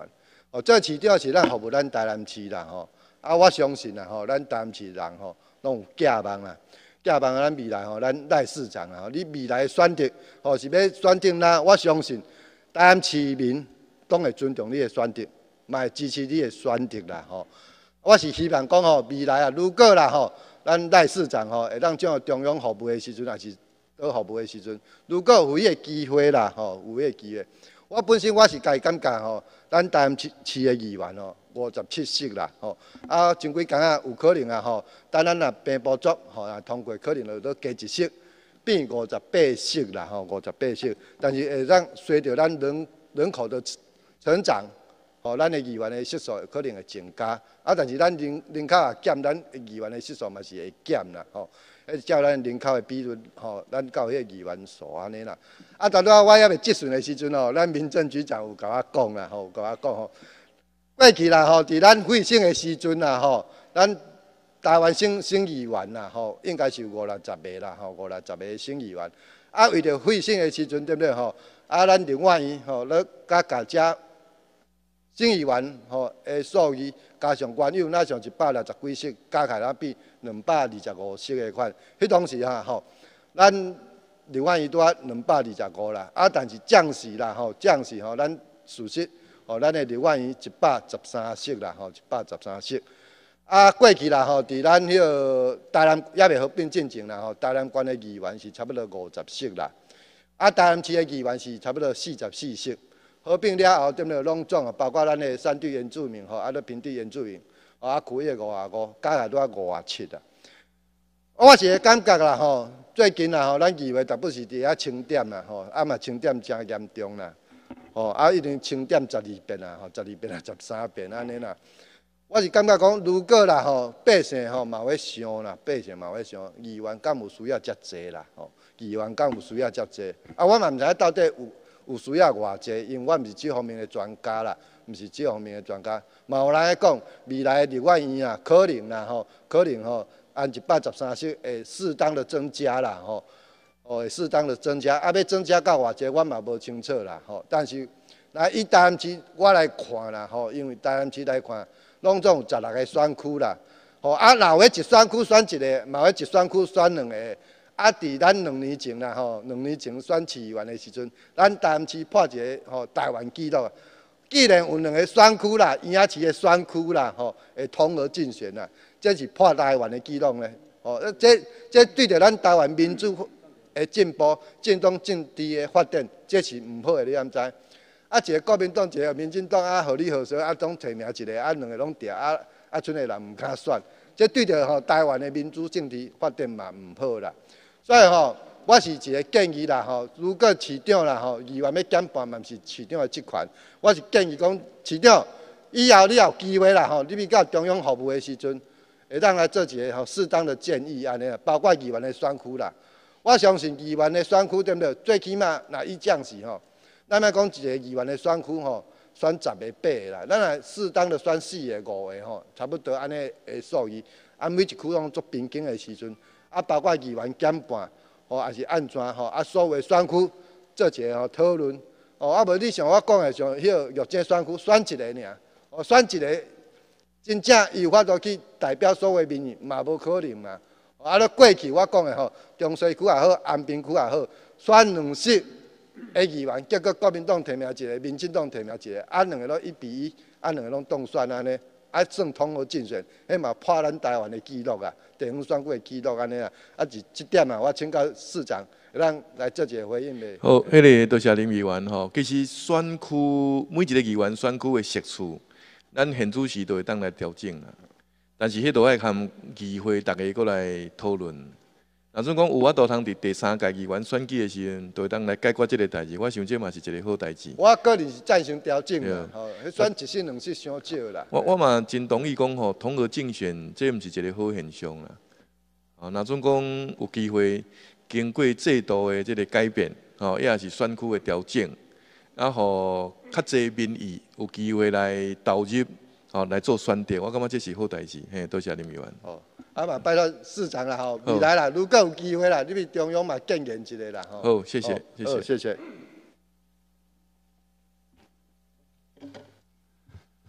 哦，这市长是咱服务咱台南市啦吼，啊，我相信啦吼，咱台南市人吼，拢有寄望啦，寄望咱未来吼，咱赖市长啊，你未来选择吼是要选定咱，我相信台南市民拢会尊重你的选择，嘛会支持你的选择啦吼。我是希望讲吼，未来啊，如果啦吼，咱赖市长吼会当将中央服务的时阵，也是倒服务的时阵，如果有迄个机会啦吼，有迄个机会。我本身我是家感觉吼，咱台南市市的议员吼，五十七席啦吼，啊前几工啊有可能啊吼，等咱若平补足吼啊通过，可能就多加一席，变五十八席啦吼，五十八席。但是会让随着咱人人口的成长，吼，咱的议员的席数可能会增加。啊，但是咱人人口也减，咱议员的席数嘛是会减啦吼。迄照咱人口的比率，吼，咱到迄个议员数安尼啦。啊，当然我还未质询的时阵吼，咱民政局长有甲我讲啦，吼，甲我讲吼，过去啦吼，伫咱卫生的时阵啦吼，咱台湾省省议员啦吼，应该是五六十个啦吼，五六十个省议员。啊，为着卫生的时阵，对不对吼？啊，咱另外伊吼，咧甲家遮省议员吼的数字加上原有那上一百六十几席，加起来比两百二十五席的款。迄当时哈吼，咱另外伊拄啊两百二十五啦，啊，但是降时啦吼，降时吼，咱事实吼，咱的另外伊一百十三席啦吼，一百十三席。啊，过去啦吼，伫咱迄个台南也未合并进前啦吼，台南县的议员是差不多五十席啦，啊，台南市的议员是差不多四十四席。合并了后，对不对？拢总啊，包括咱的山地原住民吼，啊，咧平地原住民，啊，区域五啊五，加起来拄啊五啊七啦。我是感觉啦吼，最近啦吼，咱议会特别是伫遐清点啦吼，啊嘛清点真严重啦，吼啊一定清点十二遍啦，吼十二遍啊十三遍安尼啦。我是感觉讲，如果啦吼，百姓吼嘛会想啦，百姓嘛会想，议员敢有需要遮济啦？吼，议员敢有需要遮济？啊，我嘛毋知到底有。有需要偌济，因为我毋是这方面的专家啦，毋是这方面的专家。嘛有人讲，未来的立法院啊，可能啦吼，可能吼按一百十三席会适当的增加啦吼，哦会适当的增加，啊要增加到偌济，我嘛无清楚啦吼。但是，来以台南市我来看啦吼，因为台南市来看，拢总有十六个选区啦，吼啊，若有一选区选一个，嘛有一选区选两个。啊，伫咱两年前啦吼，两年前选市议员的时阵，咱台南市破一个吼台湾纪录。既然有两个选区啦，营仔市的选区啦吼，会同额竞选啦，这是破台湾的纪录呢。哦，这这对着咱台湾民主的进步、政党政治的发展，这是毋好的，你敢知？啊，一个国民党，一个民进党，啊，合理合说，啊，总提名一个，啊，两个拢调，啊，啊，剩个人毋敢选，这对着吼台湾的民主政治发展嘛毋好啦。所以吼，我是一个建议啦吼，如果市长啦吼，议员要减半嘛，是市长的职权。我是建议讲，市长以后你有机会啦吼，你去到中央服务的时阵，会当来做一个吼适当的建议安尼啊，包括议员的选区啦。我相信议员的选区对不对？最起码那以降时吼，咱莫讲一个议员的选区吼，选十个八个啦，咱来适当的选四个五个吼，差不多安尼的数字，啊每一区拢做平均的时阵。啊，包括议员减半，吼，也是安怎吼？啊，所有选区做一个吼讨论，哦，啊无你像我讲的像迄个玉井选区选一个尔，哦，选一个真正伊有法度去代表所有民意，嘛无可能嘛。啊，咧过去我讲的吼，中西区也好，安平区也好，选两席的议员，结果国民党提名一个，民进党提名一个，啊两个拢一比一，啊两个拢当选安尼。啊，算通过竞选，迄嘛破咱台湾的纪录啊，地方选举的纪录安尼啊，啊是这点啊，我请教市长，咱来做一个回应袂？ 好，迄个多谢林议员吼。其实选区每一个议员选区的席数，咱现主时都会当来调整啦。但是迄都爱看议会大家过来讨论。若算讲有法度通伫第三届议员选举的时阵，都会当来解决这个代志。我想这嘛是一个好代志。 我个人是赞成调整啦，吼，迄选一席两席伤少啦。 我我嘛真同意讲吼，同额竞选这毋是一个好现象啦。哦，若算讲有机会经过制度的这个改变，吼，也是选区的调整，啊，互较侪民意有机会来投入，吼，来做选择。我感觉这是好代志。嘿，多谢林议员。 哦。啊嘛，拜托市长啦吼，未来啦，如果有机会啦，你去中央嘛建言一个啦吼。 好，谢谢，谢谢， 谢谢。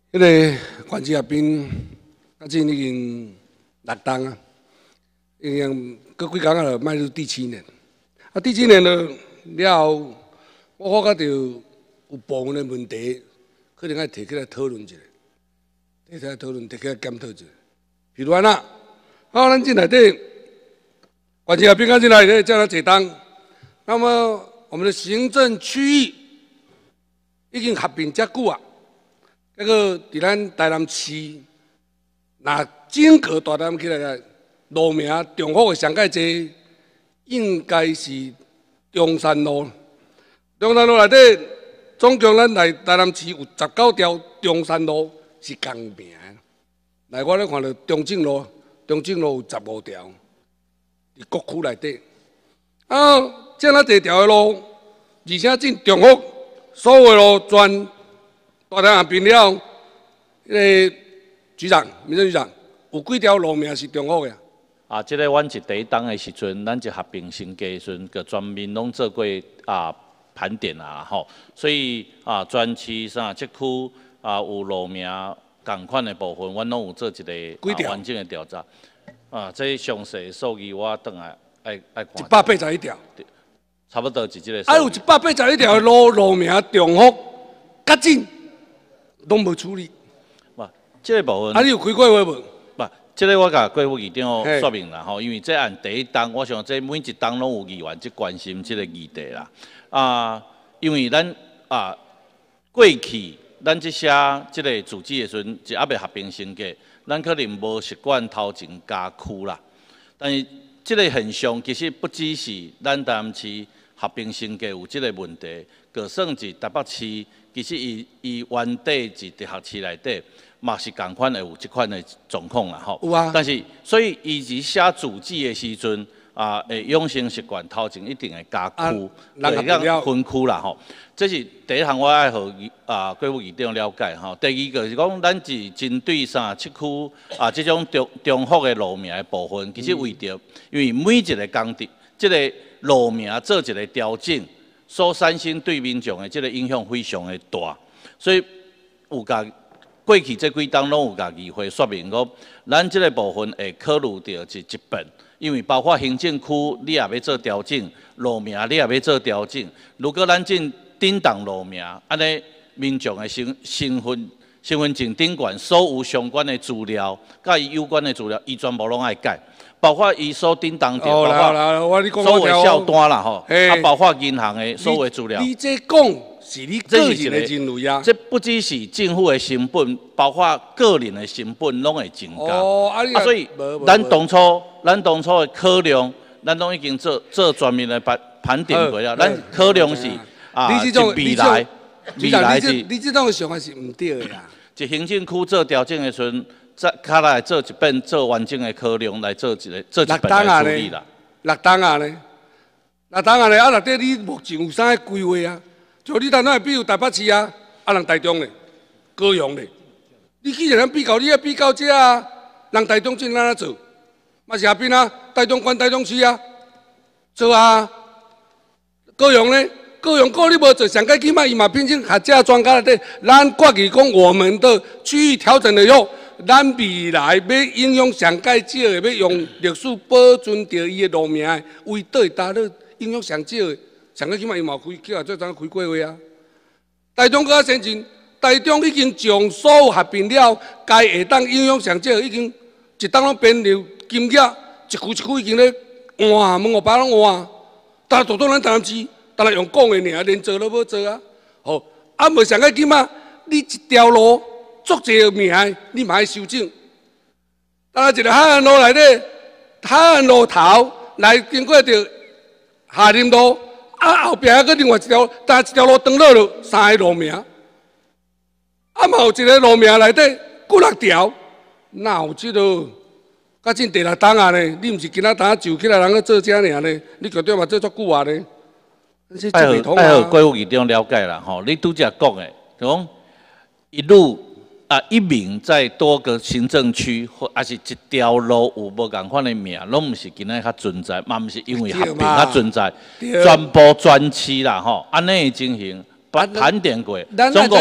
迄个管区合并，啊，即已经六档啊，已经过几工啊，迈入第七年。啊，第七年了了，我发觉到有部分的问题，可能要提起来讨论一下，提起来讨论，提起来检讨一下。譬如安那，啊，咱这内底管区合并啊，这内底叫他坐档，那么我们的行政区域已经合并遮久啊。 那个伫咱台南市，那整个大南起来个路名重复的上界多，应该是中山路。中山路内底，总共咱来台南市有十九条中山路是共名。来，我咧看到中正路，中正路有十五条，伫各区内底。啊，这那一条的路，而且真重复，所有路全。 大台合并了，迄个局长、民政局长，有几条路名是重复的。 啊，即、这个阮一第一档的时阵，咱一合并升级的时阵，个全面拢做过啊盘点啊吼，所以啊专区啥即区啊有路名共款的部分，阮拢有做一个、啊、完整的调查。啊，这详细数据我等下爱爱看。 一百八十一条。 差不多是即个。 啊，有一百八十一条路路名重复，较紧。 拢无处理， 哇！这个部分啊，你有开过会无？ 哇！这个我甲贵府议长说明啦吼，因为这按第一档，我想这每一档拢有议员去关心这个议题啦。啊，因为咱啊过去咱这些这个自治的时阵，是还未合并升级，咱可能无习惯头前加区啦。但是这个现象其实不只是咱台南市合并升级有这个问题，就算是台北市。 其实伊伊原底是伫学市内底，嘛是共款会有即款的状况啦吼。 有啊。 但是所以伊是写主旨的时阵，啊，会养成习惯头前一定会加区，会讲分区啦吼。这是第一项我爱互啊贵府议长了解吼。第二个是讲，咱是针对啥七区啊这种重重复的路名的部分，其实为着因为每一个工地，即个路名做一个调整。 所产生对民众的这个影响非常的大，所以有甲过去这几档拢有甲议会说明讲，咱这个部分会考虑到一一本，因为包括行政区你也要做调整，路名你也要做调整。如果咱进顶档路名，安尼民众的身身份身份证顶管所有相关的资料，甲伊有关的资料，伊全部拢爱改。 包括伊所顶当着，包括所有的销单啦吼，啊，包括银行的所有资料。 你这讲是你个人的认为啊？ 这不只是政府的成本，包括个人的成本拢会增加。 哦， 啊，所以咱当初咱当初的考量，咱拢已经做做全面的盘盘点过了。咱考量是啊，是未来未来是。 你这种想法是唔对的呀。 一行政区做调整的时阵。 再卡来做一本做完整的考量来做一个做一本来处理啦。 六档啊咧，六档啊咧，啊，内底你目前有啥规划啊？就你当然比如台北市啊，啊人台中咧，高雄咧，你既然比较，你要比较这啊，人台中怎哪做？嘛是合并啊，台中关台中市啊，做啊。高雄咧，高雄高你无做，上届起码伊嘛聘请学者专家内底，咱决议讲我们的区域调整了以后。 咱未来要影响上介少的，要用历史保存着伊的路名的，为倒会达到影响上少的。上个起码伊嘛开，起来最早开过话啊。台中搁较先进，台中已经将所有合并了，该下当影响上少，已经一档拢编了金额，一区一区已经咧换，门户牌拢换。但大多咱台南市，当然用讲的尔，连做都无做啊。好，啊无上个起码你一条路。 足侪名，你嘛爱修正。当然，一个海岸路内底，海岸路头来经过着下林路，啊后壁还佫另外一条，但一条路长落了三个路名，啊嘛有一个路名内底几六条，哪有即落？甲进第六档啊呢？你毋是今仔当就起来人去做遮尔呢？你绝对嘛做足久啊呢？ 爱好爱好贵府议长了解啦吼，你拄则讲的，讲一路。 啊，一名在多个行政区，或还是一条路有无共款的名，拢毋是今仔较存在，嘛毋是因为合并较存在，全部专区啦吼，安尼的情形盘盘点过，总共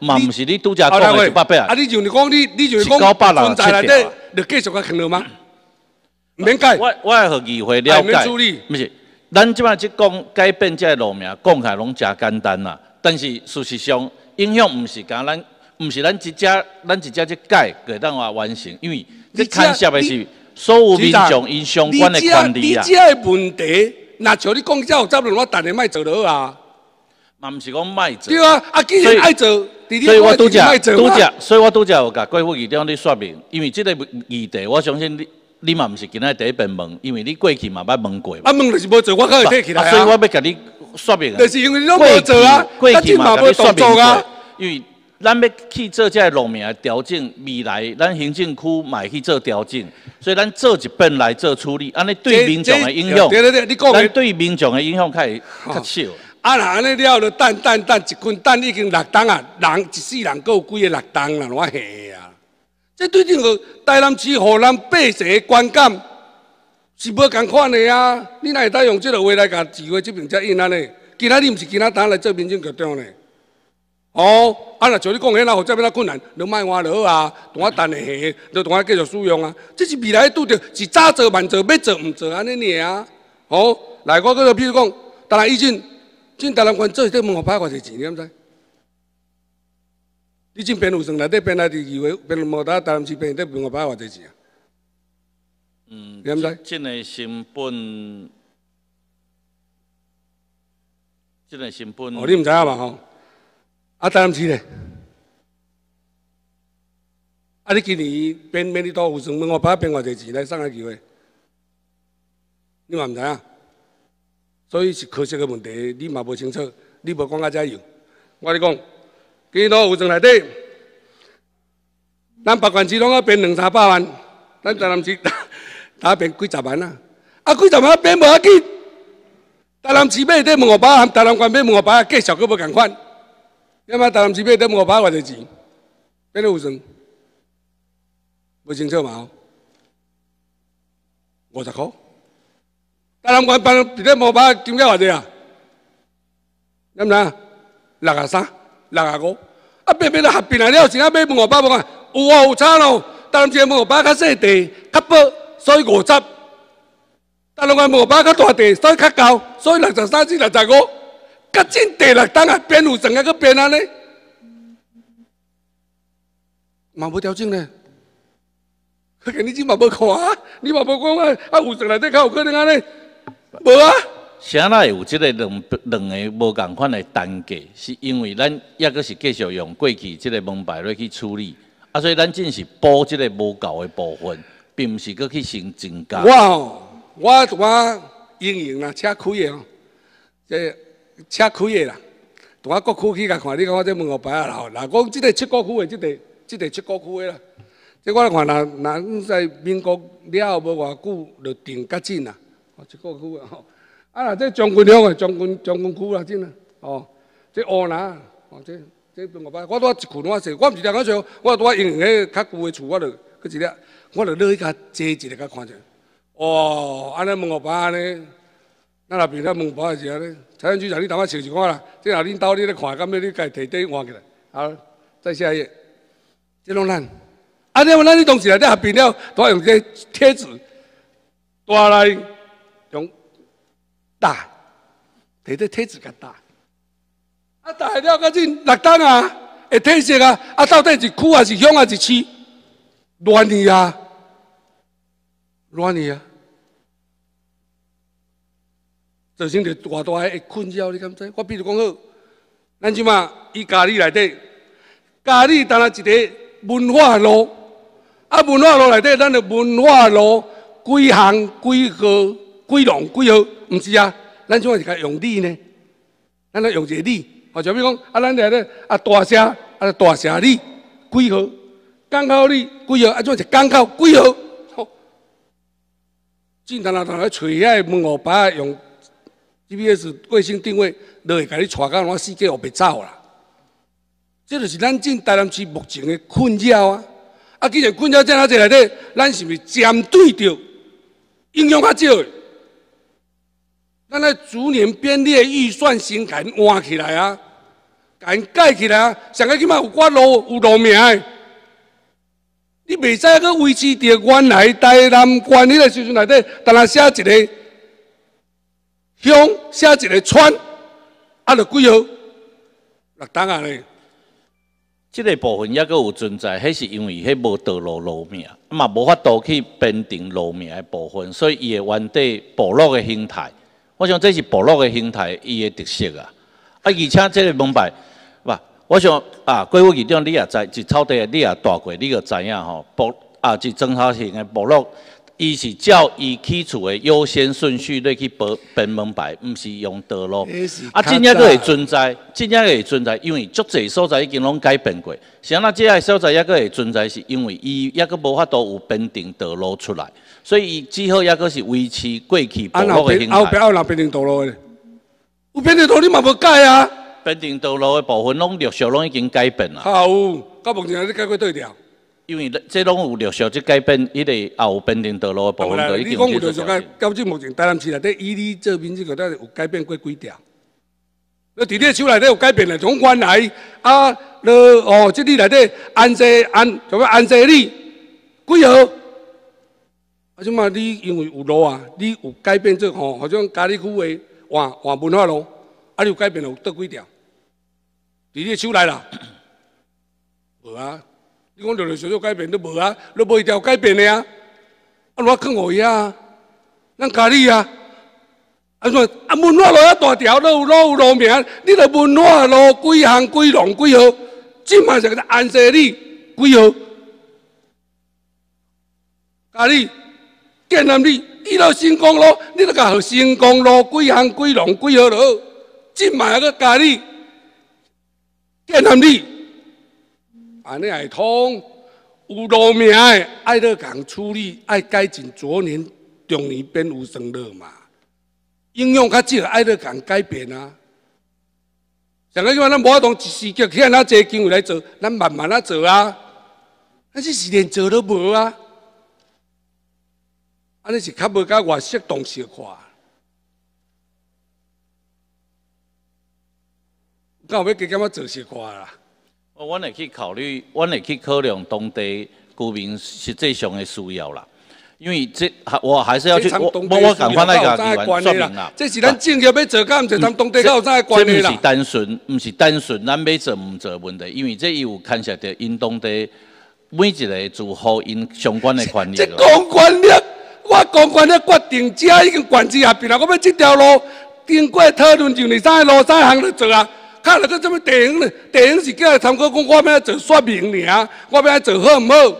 嘛毋是你拄则讲的一百八啊，你就是讲你，你就是讲存在内底，就继续甲坑了吗？免改。 我我要互议会了解，毋是，咱即摆即讲改变这路名，讲起来拢真简单啦。但是事实上，影响毋是讲咱，毋是咱一只，咱一只去改，会当话完成，因为这牵涉的是所有民众因相关的权利啊。 你这个问题，那像你讲这有责任，我等下卖做落啊。 嘛毋是讲卖做。 对啊，啊既然爱做， 所以我拄则拄则，所以我拄则有甲贵副议长你说明，因为这个议题，我相信你。你嘛毋是今仔第一遍问，因为你过去嘛捌问过。 啊，问就是无做，我可会提起来啊。 所以我要甲你说明。 就是因为你拢无做啊， 过去嘛甲你说明啊。 因为咱要去做这个路名调整，未来咱行政区嘛会去做调整，所以咱做一遍来做处理，安尼对民众的影响， 对对对，你讲咱对民众的影响较会较少。 啊，那安尼了就等等等一群等已经六档啊，人一世人够有几个六档啦，我吓啊！这对这个台南市河南百姓的观感是无共款的啊！你哪会当用这个话来甲指挥这边遮印安尼？今仔你毋是今仔当来做民政局长呢？哦，啊，若像你讲迄那或者要哪困难，你卖换落啊，同我等下下，就同我继续使用啊。这是未来拄着是早做晚做，要做毋做安尼尔啊。哦，来，我搁个比如讲，当然以前进台南县做这门户牌偌济钱，你毋知？你进编务省内底编来伫议会，编无打台南市编，这门户牌偌济钱啊？ 嗯， 你毋知？ 这个成本，这个成本。 哦，你毋知影嘛吼？啊，台南市咧，啊，你今年编编哩多有算问我把编偌济钱来送来议会，你嘛毋知影？所以是可惜个问题，你嘛无清楚，你无讲到遮样。我跟你讲，今年多有算内底，咱北县市拢要编两三百万，咱台南市打编几十万啊，啊几十万编无要紧，台南市买底问我把含台南县买问我把计数佫无共款。要么台南市买得五百偌济钱，变了有算，无清楚嘛？五十块。台南县办伫咧五百金额偌济啊？知毋知啊？六啊三、六啊五，啊变变到合并来了，时啊买五百无啊？有啊有差咯。台南市五百较细地，较薄，所以五十。台南县五百较大地，所以较高，所以六十三至六十五。甲真地六档啊，编有算啊，佮编安尼，嘛无调整呢。可见你即嘛无看啊，你嘛无讲啊，啊有算内底较有可能安尼，无啊。 啥来有即个两两个无共款的单价？是因为咱抑阁是继续用过去即个门牌来去处理，啊，所以咱正是补即个无够的部分，并毋是阁去先增加。 我吼，我我营营啦，车开的哦，这。车开的啦，同我各区去甲看，你看我这门户牌啊，老啦，讲即个七股区的，即个即个七股区的啦。即我来看，若若在民国了后无偌久，就定较紧啦。哦，七股区的吼，啊，若这将军乡的将军将军区啦，真啦。哦，这乌啦，哦，这这门户牌，我拄啊一群我说，我毋是两个说，我拄啊用迄较旧的厝，我就去一粒，我就落去甲坐一个甲看者。哦，安尼门户牌安尼。咱若变咱门牌是安尼，财政局长你等我笑一看啦。即若恁兜你咧看，敢要你家摕底换起来。好，再下一页。即拢咱，啊，你话咱你当时内底合并了，都用这贴纸，带来用打，摕这贴纸甲打。啊，打了甲真六档啊，会褪色啊，啊，到底是区还是乡还是市？乱去啊，乱去啊。造成着偌大个困扰，你敢知？我比如讲好，咱即马伊嘉义内底，嘉义当然一个文化路，啊文化路内底，咱着文化路几行几号几弄几号，毋是啊？咱即马是甲用里呢，咱来用一个里，或者比如讲啊，咱内底啊大社啊大社里几号，港口里几号，啊种是港口几号？吼，正当当当来找遐门户牌用。G P S 卫星定位，就会甲你带到我世界后袂走啦。这就是咱进台南市目前的困扰啊！啊，既然困扰这哪济内底，咱是毋是针对着影响较少的？咱来逐年编列预算新刊换起来啊！ 甲因盖起来啊！上个起码有挂路有路名的，你袂使去维持着原来台南县迄个时阵内底，单单写一个乡，写一个村，啊，就几号？六档啊咧。 这个部分也阁有存在，迄是因为迄无道路路名，嘛无法度去编定路名的部分，所以伊会原地部落的形态。我想这是部落的形态，伊的特色啊。啊，而且这个门牌，哇，我想啊，贵府议长你也知，一草地你也大过，你就知影吼，部啊是综合性的部落。伊是照伊起厝的优先顺序来去编编门牌，毋是用道路。啊，真正佫会存在，真正会存在，因为足侪所在已经拢改变过。像咱这个所在也佫会存在，是因为伊也佫无法度有编定道路出来，所以伊只好也佫是维持过去部落的形态。 后壁有哪编定道路的？有编定道路你嘛无改啊？ 编定道路的部分拢陆续拢已经改变啦。 有，到目前你改过对调？ 因为这拢有陆续即改变，伊个也有编定道路的部分就已经你讲有陆续改，到至目前台南市内底以你这边这个有改变过几条？你伫你手内底有改变的，从原来啊，了哦，即里内底安西安，什么安西里几号？啊，即嘛你因为有路啊，你有改变这吼，好像嘉义区的换换文化路，啊，你有改变有倒几条？伫你手内啦，无啊。你讲陆陆续续改变都无啊，都无一条改变的啊，啊，我看我呀，咱家里啊，啊说啊文化路啊大条，都有路有路名，你著文化路几行几弄几号，即卖是个安西里几号，家里建南里伊路新公路，你著甲新公路几行几弄几号就好，即卖个家里建南里。安尼会通有路名的，爱要共处理，爱改进昨年、中年变有生乐嘛。应用较少，爱要共改变啊。像个即摆咱无法度一时脚欠啊济经费来做，咱慢慢啊做啊。咱这是连做都无啊。安尼是较无甲外适当小化。敢有要加减啊做小化啦？ 我会去考虑，我会去考量当地居民实际上的需要啦。因为这我还是要去，我我我赶快那个议员说明啦。 这是咱政业要做，敢毋是咱当地有啥关系啦？ 这不是单纯，不是单纯咱要做唔做问题，因为这有牵涉到因当地每一个住户因相关的权利。 这公权力，我公权力决定者已经管制下边啦。我要这条路经过讨论，就是啥路啥行去做啊？看了个什么电影呢？电影是叫参考讲，我要做说明尔，我要做好唔好？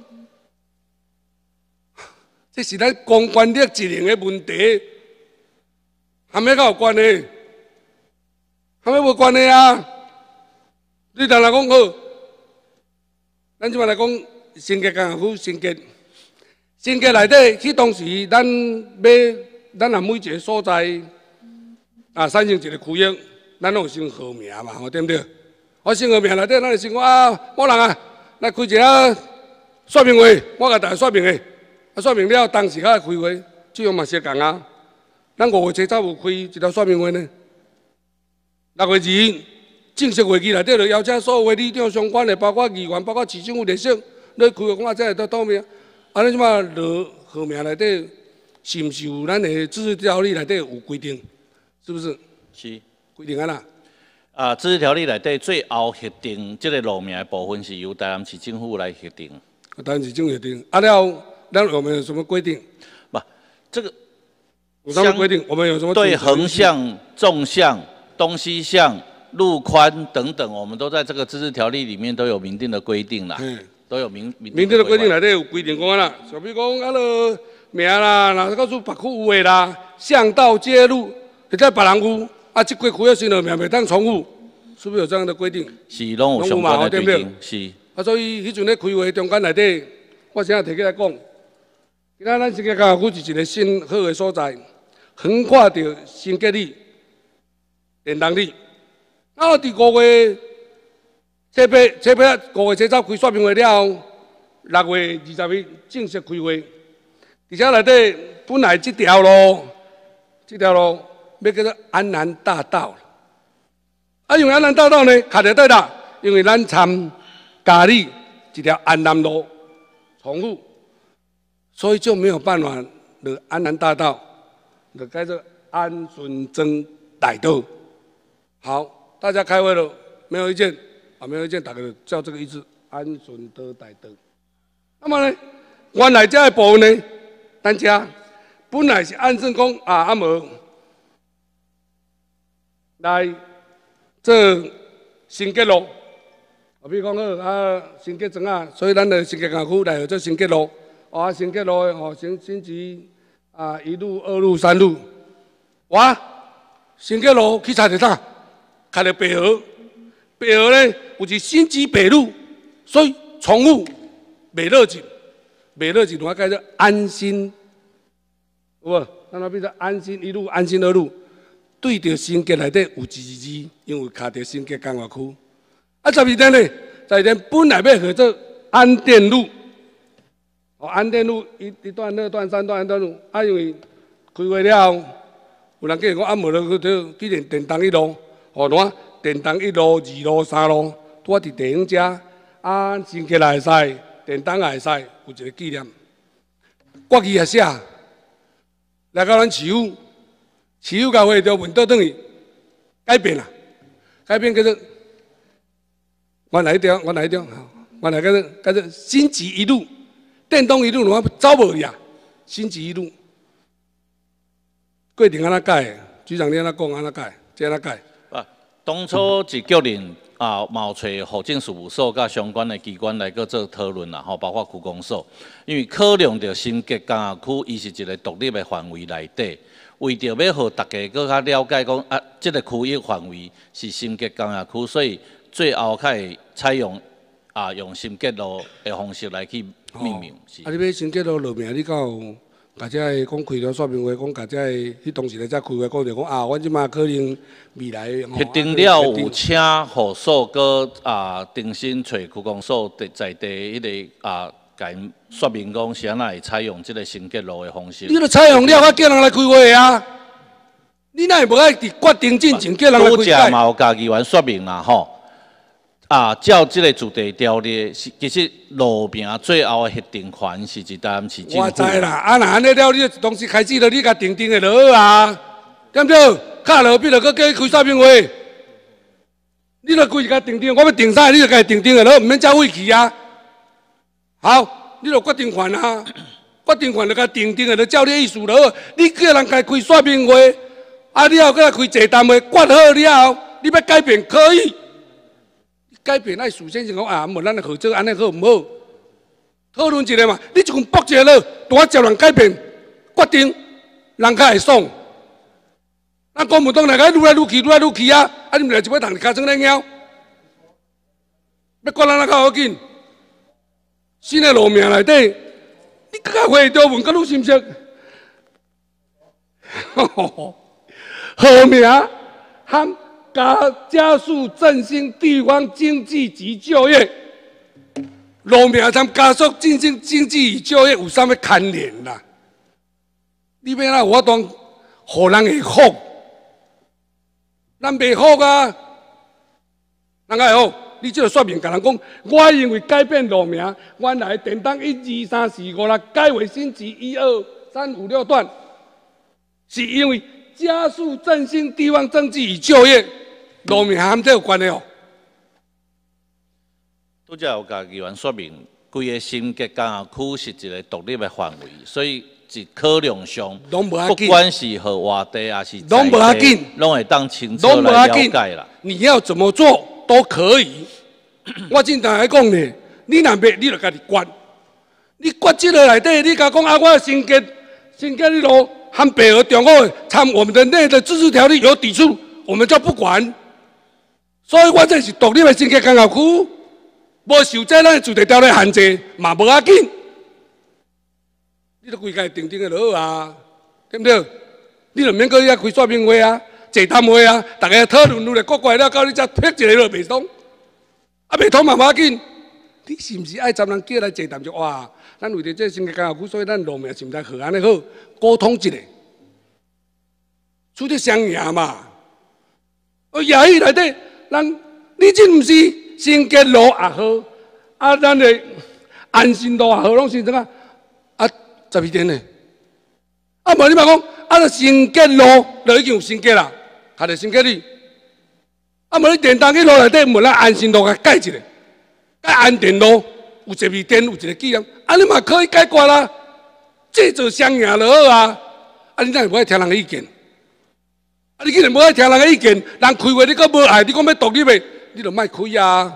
这是咱公权力职能的问题，还咩有关系？还咩无关系啊？你当然讲好，咱即摆来讲新界工业区，新界新界内底，去当时咱要咱啊每一个所在啊产生一个区域。咱拢有先号名嘛，吼对不对？我先号名内底，咱就先讲啊，某人啊，来开一个说明会，我甲大家说明的，啊说明了，当时较开会，这样嘛是共啊。咱五月七早有开一条说明会呢，六月二正式会议内底就邀请所有的里长相关的，包括议员、包括市政府、立省，来开会讲啊，这会到倒面。啊，你即马落号名内底是毋是有咱的自治条例内底有规定？是不是？ 是。 规定啊啦！ 啊，自治条例内底最后核定这个路名的部分是由台南市政府来核定。 台南市政府核定，啊了，咱我们有什么规定？ 不，这个有什么规定？我们有什么对横向、纵向、东西向、路宽等等，我们都在这个自治条例里面都有明定的规定啦。嗯，都有明明明定的规定内底有规定讲啦，像比如讲啊落名啦，若告诉别区有诶啦，巷道街路，或者别人有。啊，这几区要新路名袂当重复，是不是有这样的规定？ 是，拢有相关的规定。是。 啊，所以迄阵咧开会中间内底，我现在提起来讲，今仔咱新界工业区是一个新好的所在，横跨着新界里、电动里。啊，伫五月七八、七八五月七早开说明会了后，六月二十日正式开会，而且内底本来这条路，这条路。要叫做安南大道， 啊，因为安南大道呢，卡在对啦，因为咱参嘉义一条安南路重复，所以就没有办法的安南大道，就改做安顺庄大道。好，大家开会了，没有意见啊？没有意见，大家就照这个意思，安顺庄大道。那么呢，原来这个部分呢，咱家本来是按算讲啊，啊无来做新结路，啊，比如讲好啊，新结庄啊，所以咱就新结工区来做新结路，啊，新结路吼，新新集啊，一路、二路、三路，哇，新结路去踩着啥？开了北河，北河呢有一新集北路，所以重复美乐井，美乐井我改做安心，有无？咱那变成安心一路、安心二路。对着新界内底有一字字，因为卡着新界工业区。啊，十二点呢，十二点本来要合作安电路，哦，安电路一一段、二段、三段、安电路，啊，因为开会了后，有人跟伊讲啊，无了去去电电东一路，哦，喏，电东一路、二路、三路，拄啊伫地方遮，啊，新界也会使，电东也会使，有一个纪念。国语也写，来到咱市府。市府甲会就问倒转去，改变啦，改变叫做原来一条，原来一条，原来叫做叫做新集一路，电动一路我走无去啊，新集一路，过程安怎改？局长你安怎讲？安怎改？这安怎改？ 啊，当初是决定啊，毛找户政事务所甲相关的机关来个做讨论啦，吼，包括区公所，因为考量到新界工业区，伊是一个独立的范围内底。为着要互大家更较了解，讲啊，这个区域范围是新结工业区，所以最后才会采用啊用新结路的方式来去命名。 哦、啊，你要新结路落名，你敢有甲这个讲开了说明会，讲甲这个迄当时咧才开会讲着讲啊，阮即马可能未来核定了有请户所个啊重新找区公所在地迄个啊。甲因说明讲是安怎会采用即个新结路的方式。 你著采用了，我叫人来开会啊！你哪会无爱伫决定进前叫人来开会？拄则嘛有家己员说明啦吼。啊，照即个主地条例，其实路名最后的核定权是一担是政府。 我知啦，啊那安尼了，你当时开始了，你甲定定的就好啊，对不对？卡落必着搁叫开说明会，你著规甲定定，我要定啥，你著甲定定的，就毋免交费去啊。好，你就决定权啊，决定权就甲定定的，就照你意思就好。你叫人家开说明会，啊，你后搁来开座谈会，决好了后，你要改变可以。改变爱事先先讲啊，无咱的合作安尼好毋好？讨论一下嘛，你就共驳一下咯，我叫人改变决定，人较会爽。咱公务党来个愈来愈去，愈来愈去啊！啊，你毋来就要同你尻川咧拗，要管咱哪较好紧？新的路名内底，你更加会着问，更愈深色。好名和加加速振兴地方经济及就业，路名参加速振兴经济与就业有啥物牵连啦？你要哪我当，互人会福，咱袂福啊，人会好。你即个说明，甲人讲，我因为改变路名，原来电档一二三四五六改为新集一二三五六段，是因为加速振兴地方经济与就业，路名和这有关的哦。 拄则有甲议员说明，规个新结工业区是一个独立的范围，所以是考量上，不管是和外地还是在地，拢会当清楚来了解啦。 你要怎么做？都可以，我正常来讲呢，你若袂，你就家己管。你管这个内底，你甲讲啊，我新结新结的路和北河中国参我们的内的自治条例有抵触，我们就不管。所以我这是独立的新结工业区，无受这咱的自治条例限制，嘛无要紧。你都规家定定的就好啊，对不对？你就免搁遐开说明会啊。座谈会啊，大家讨论愈来国怪了，到你才辟一个就袂通，啊袂通嘛无要紧。你是毋是爱十人叫来座谈就哇？咱为着这新界工业区，所以咱路名是毋是好安尼好沟通一下，出得双赢嘛。哦，亚裔内底咱你这毋是新街路也好，啊，咱的安心路也好，拢是怎啊？啊，十二点呢？啊，无你莫讲，啊，着新街路就已经有新街啦，下着新街里。啊，无你电动去路内底，无咱安心路甲改一下，改安电路有十二点有一个纪念，啊，你嘛可以解决啦，这做双赢就好啊。啊，你怎会无爱听人的意见？啊，你既然无爱听人的意见，人开话你阁无爱，你讲要独立的，你就莫开啊。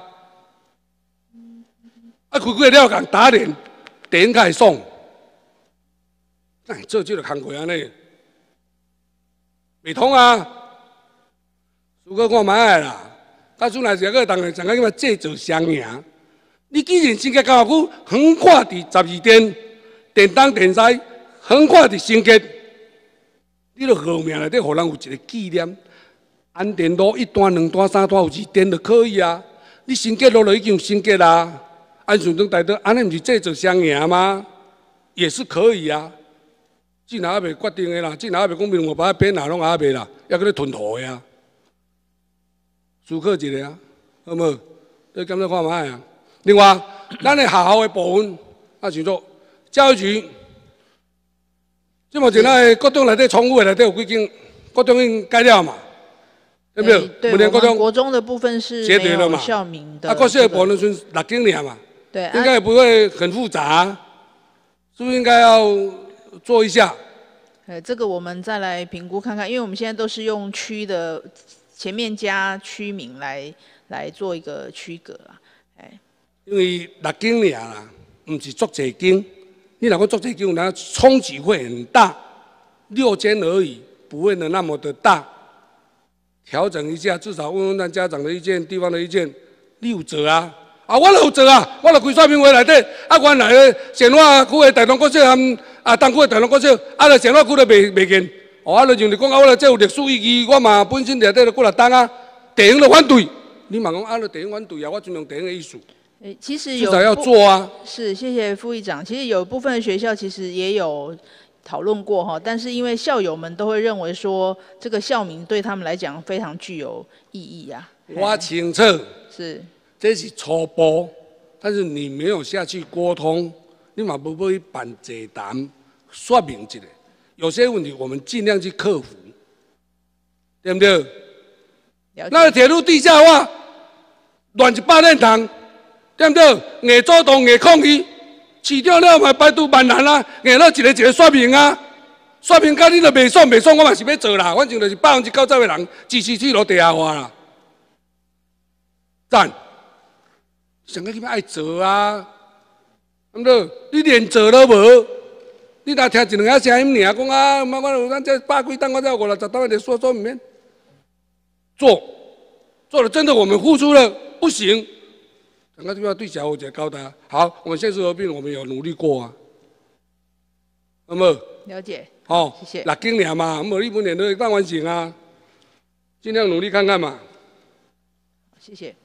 啊，开过了共打脸，电较会爽。哎，做这个工课安尼，袂通啊！如果看卖啦，到阵来是个当然，上个叫这做双赢。你既然新界高校区横跨伫十二点，电东电西横跨伫新界，你著号命内底，互人有一个纪念。安电路一段、两段、三段有二点就可以啊。你新界路就已经有新界啦，安顺庄大道安尼毋是这做双赢吗？也是可以啊。既然还未决定的啦，既然还未讲明我把它编哪拢还未啦，还搁咧吞吐的啊。思考一下啊，好无？你检查看卖啊。另外，咱的学校的部分，啊，像做教育局，即目前咱的国中内底重复的内底有几间，国中已经改了嘛，对不对？ 对，我们国中的部分是没有校名的。 啊，国小的部分剩六间尔嘛， 对， 应该也不会很复杂，是不是应该要做一下？ 呃，这个我们再来评估看看，因为我们现在都是用区的前面加区名来来做一个区隔啊，哎。 因为六间尔啦，唔是足济间。你若讲足济间，那冲击会很大。六间而已，不会的那么的大。调整一下，至少问问咱家长的意见、地方的意见，你有做啊？啊，我有做啊，我著开说明会内底，啊，原来的善化区的大同国小含啊，东区的大同国小，啊，著善化区的袂袂见。哦，啊，著认为讲啊，我这有历史意义，我嘛本身内底著过来当啊，地方就反对。你嘛讲啊，著地方反对啊，我尊重地方的意思。 诶，其实有至少要做啊。 是，谢谢副议长。其实有部分的学校其实也有讨论过哈，但是因为校友们都会认为说，这个校名对他们来讲非常具有意义啊。 我清楚， 是， 这是初步，但是你没有下去沟通，你嘛不会办座谈说明一下，有些问题我们尽量去克服，对不对？那铁路地下化乱一百年堂。对不对？硬主动、硬抗议，市长了嘛排除万难啊，硬了一个一个说明啊，说明到你就袂爽，袂爽，我嘛是要做啦。反正就是百分之九十的人支持铁路地下化啦，赞。上个你们爱做啊，对不对？你连做都无，你若听一两下声音尔，讲啊，我我咱这百几档，我这五六十档的说说唔免做，做了真的我们付出了不行。整个地方对小伙子交代。好，我们县市合并，我们有努力过啊，那么了解， 好、哦， 谢谢。 六间年嘛，无你本年都会当完成啊，尽量努力看看嘛。 谢谢。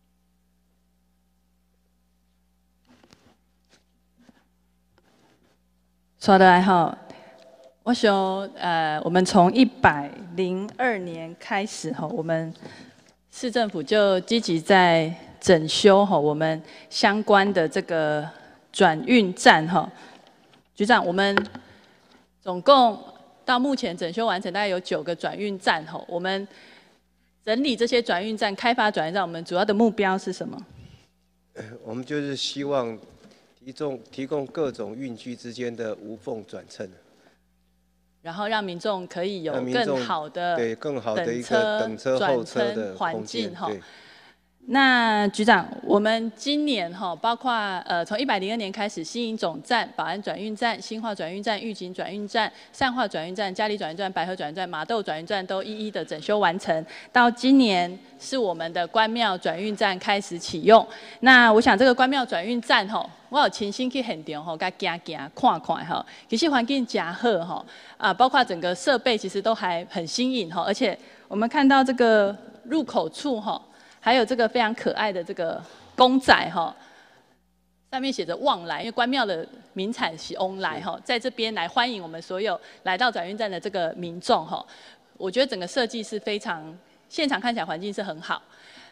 说得来哈，我想呃，我们从一百零二年开始哈，我们市政府就积极在整修哈，我们相关的这个转运站哈，局长，我们总共到目前整修完成大概有九个转运站哈，我们整理这些转运站、开发转运站，我们主要的目标是什么？ 我们就是希望提供提供各种运具之间的无缝转乘， 然后让民众可以有更好的对更好的一个等车候车的环境哈。 那局长，我们今年哈，包括呃从一百零二年开始，新营总站、保安转运站、新化转运站、玉井转运站、善化转运站、嘉里转运站、白河转运站、麻豆转运站都一一的整修完成。到今年是我们的关庙转运站开始启用。那我想这个关庙转运站哈，我有亲身去现场吼，甲行行看看吼，其实环境真好吼，啊，包括整个设备其实都还很新颖吼，而且我们看到这个入口处吼。还有这个非常可爱的这个公仔哈，上面写着“旺来”，因为关庙的名产是翁来哈，在这边来欢迎我们所有来到转运站的这个民众哈。我觉得整个设计是非常，现场看起来环境是很好。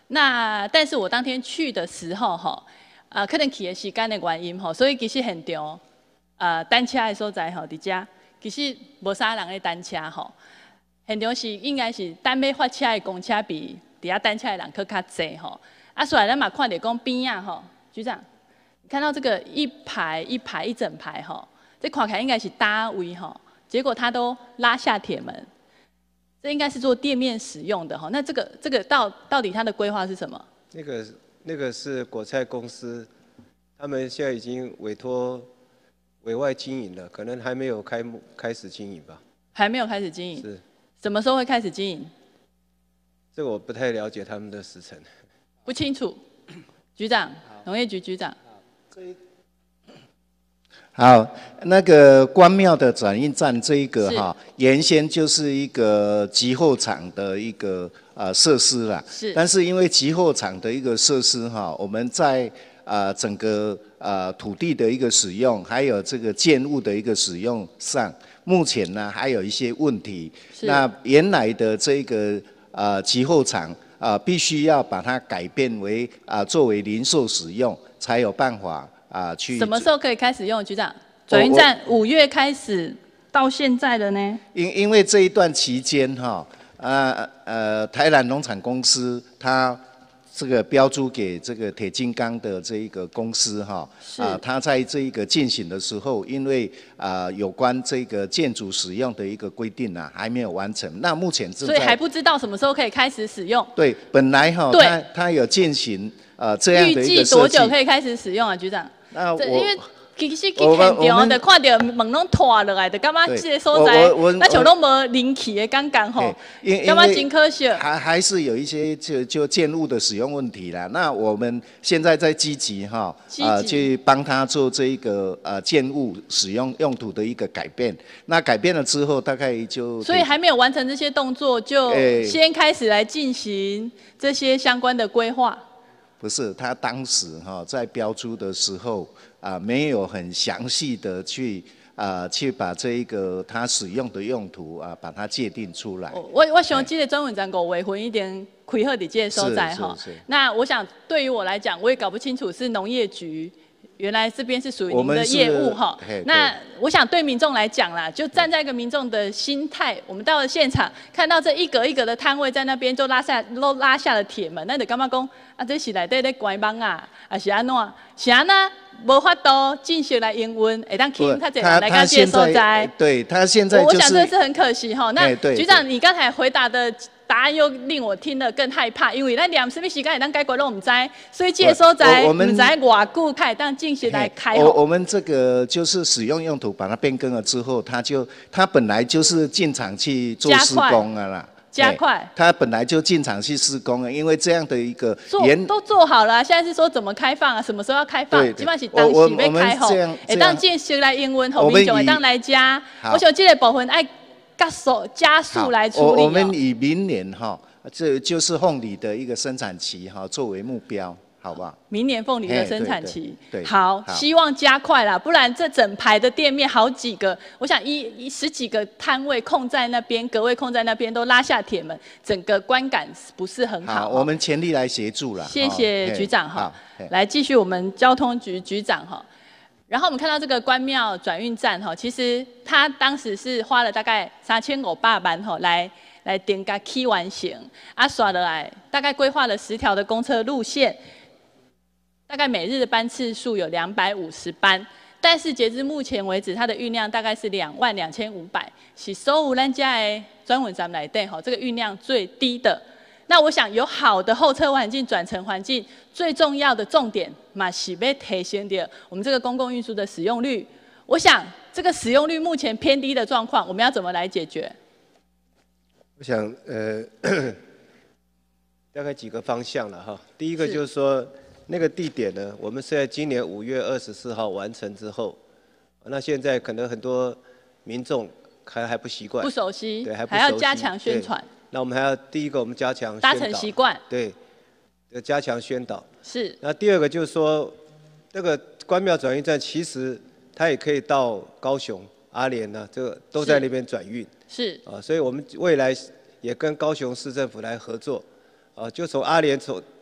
那但是我当天去的时候吼，呃，可能去的时间的原因吼，所以其实现场呃单车的所在吼，伫遮其实无啥人咧单车吼。现场是应该是单要发车的公车比底下单车的人去较济吼。啊，所以咱嘛看到讲边啊吼，局长，你看到这个一排一排一整排吼，这看起来应该是搭位吼，结果他都拉下铁门，这应该是做店面使用的吼。那这个这个到到底它的规划是什么？ 那个那个是果菜公司，他们现在已经委托委外经营了，可能还没有开幕开始经营吧？ 还没有开始经营。 是。 什么时候会开始经营？ 这个我不太了解他们的时程。 不清楚。局长，农业局局长。 好，那个关庙的转运站这一个哈，原先就是一个集货场的一个呃设施啦。是。但是因为集货场的一个设施哈，我们在呃整个呃土地的一个使用，还有这个建物的一个使用上。目前呢还有一些问题，那原来的这个呃集货场啊、呃，必须要把它改变为啊、呃、作为零售使用，才有办法啊、呃、去。 什么时候可以开始用？局长，转运站五月开始到现在的呢？ 因因为这一段期间哈，呃呃台南农产公司它。这个标租给这个铁金刚的这一个公司哈，啊，他在这一个进行的时候，因为啊有关这个建筑使用的一个规定啊，还没有完成。那目前正在， 所以还不知道什么时候可以开始使用。 对，本来哈，他他有进行呃这样的一个设计。 预计多久可以开始使用啊，局长？ 那我。 其实去现场就看到门拢拖落来，就感觉这个所在，那像拢无灵气的感觉吼，感觉真可惜。 还还是有一些就就建物的使用问题啦。那我们现在在积极哈，啊去帮他做这一个呃建物使用用途的一个改变。那改变了之后，大概就所以还没有完成这些动作，就先开始来进行这些相关的规划。 不是，他当时哈在标租的时候。啊，没有很详细的去啊，去把这一个它使用的用途啊，把它界定出来。 我我想这个专文站五月份一点开好的这个所在哈。那我想对于我来讲，我也搞不清楚是农业局。原来这边是属于您的业务哈，那我想对民众来讲啦，就站在一个民众的心态，我们到了现场，看到这一格一格的摊位在那边，就拉下都拉下了铁门，那就干嘛讲啊？这是内底咧关帮啊，还是安怎？是安那无法度进行来营运，会当吸引较侪人来到这个所在。 对他现在， 我想这是很可惜哈。那局长，你刚才回答的。答案又令我听得更害怕，因为咱连什么时间会当解决都唔知，所以这个所在唔知偌久开当进行来开。 我我们这个就是使用用途把它变更了之后，它就它本来就是进场去做施工了啦。 加快。 它本来就进场去施工了，因为这样的一个做都做好了，现在是说怎么开放啊？什么时候要开放？基本上是当时要开吼，会当进行来营运，后民众会当来加。我想这个部分爱。加速加速来处理、 哦、我们以明年哈，这就是凤梨的一个生产期哈作为目标，好不好？ 明年凤梨的生产期， 对对对好，好，希望加快啦，不然这整排的店面好几个，我想一一十几个摊位空在那边，格位空在那边都拉下铁门，整个观感不是很好。 好，我们全力来协助啦。 谢谢局长哈，来继续我们交通局局长哈。然后我们看到这个关庙转运站哈，其实他当时是花了大概三千五百万哈来来定价起完成，啊刷了来大概规划了十条的公车路线，大概每日的班次数有两百五十班，但是截至目前为止，它的运量大概是两万两千五百，是所有咱家的转运站内底哈这个运量最低的。那我想有好的候车环境、转乘环境，最重要的重点嘛是要提升的我们这个公共运输的使用率。我想这个使用率目前偏低的状况，我们要怎么来解决？ 我想呃，大概几个方向了哈。第一个就是说，那个地点呢，我们是在今年五月二十四号完成之后，那现在可能很多民众还还不习惯， 不熟悉， 对，还不熟悉， 还要加强宣传。 那我们还要第一个，我们加强搭乘习惯， 对，要加强宣导。 是。 那第二个就是说，那个关庙转运站其实它也可以到高雄、阿莲呢、啊，这个都在那边转运。 是。啊， 所以我们未来也跟高雄市政府来合作，啊，就从阿莲从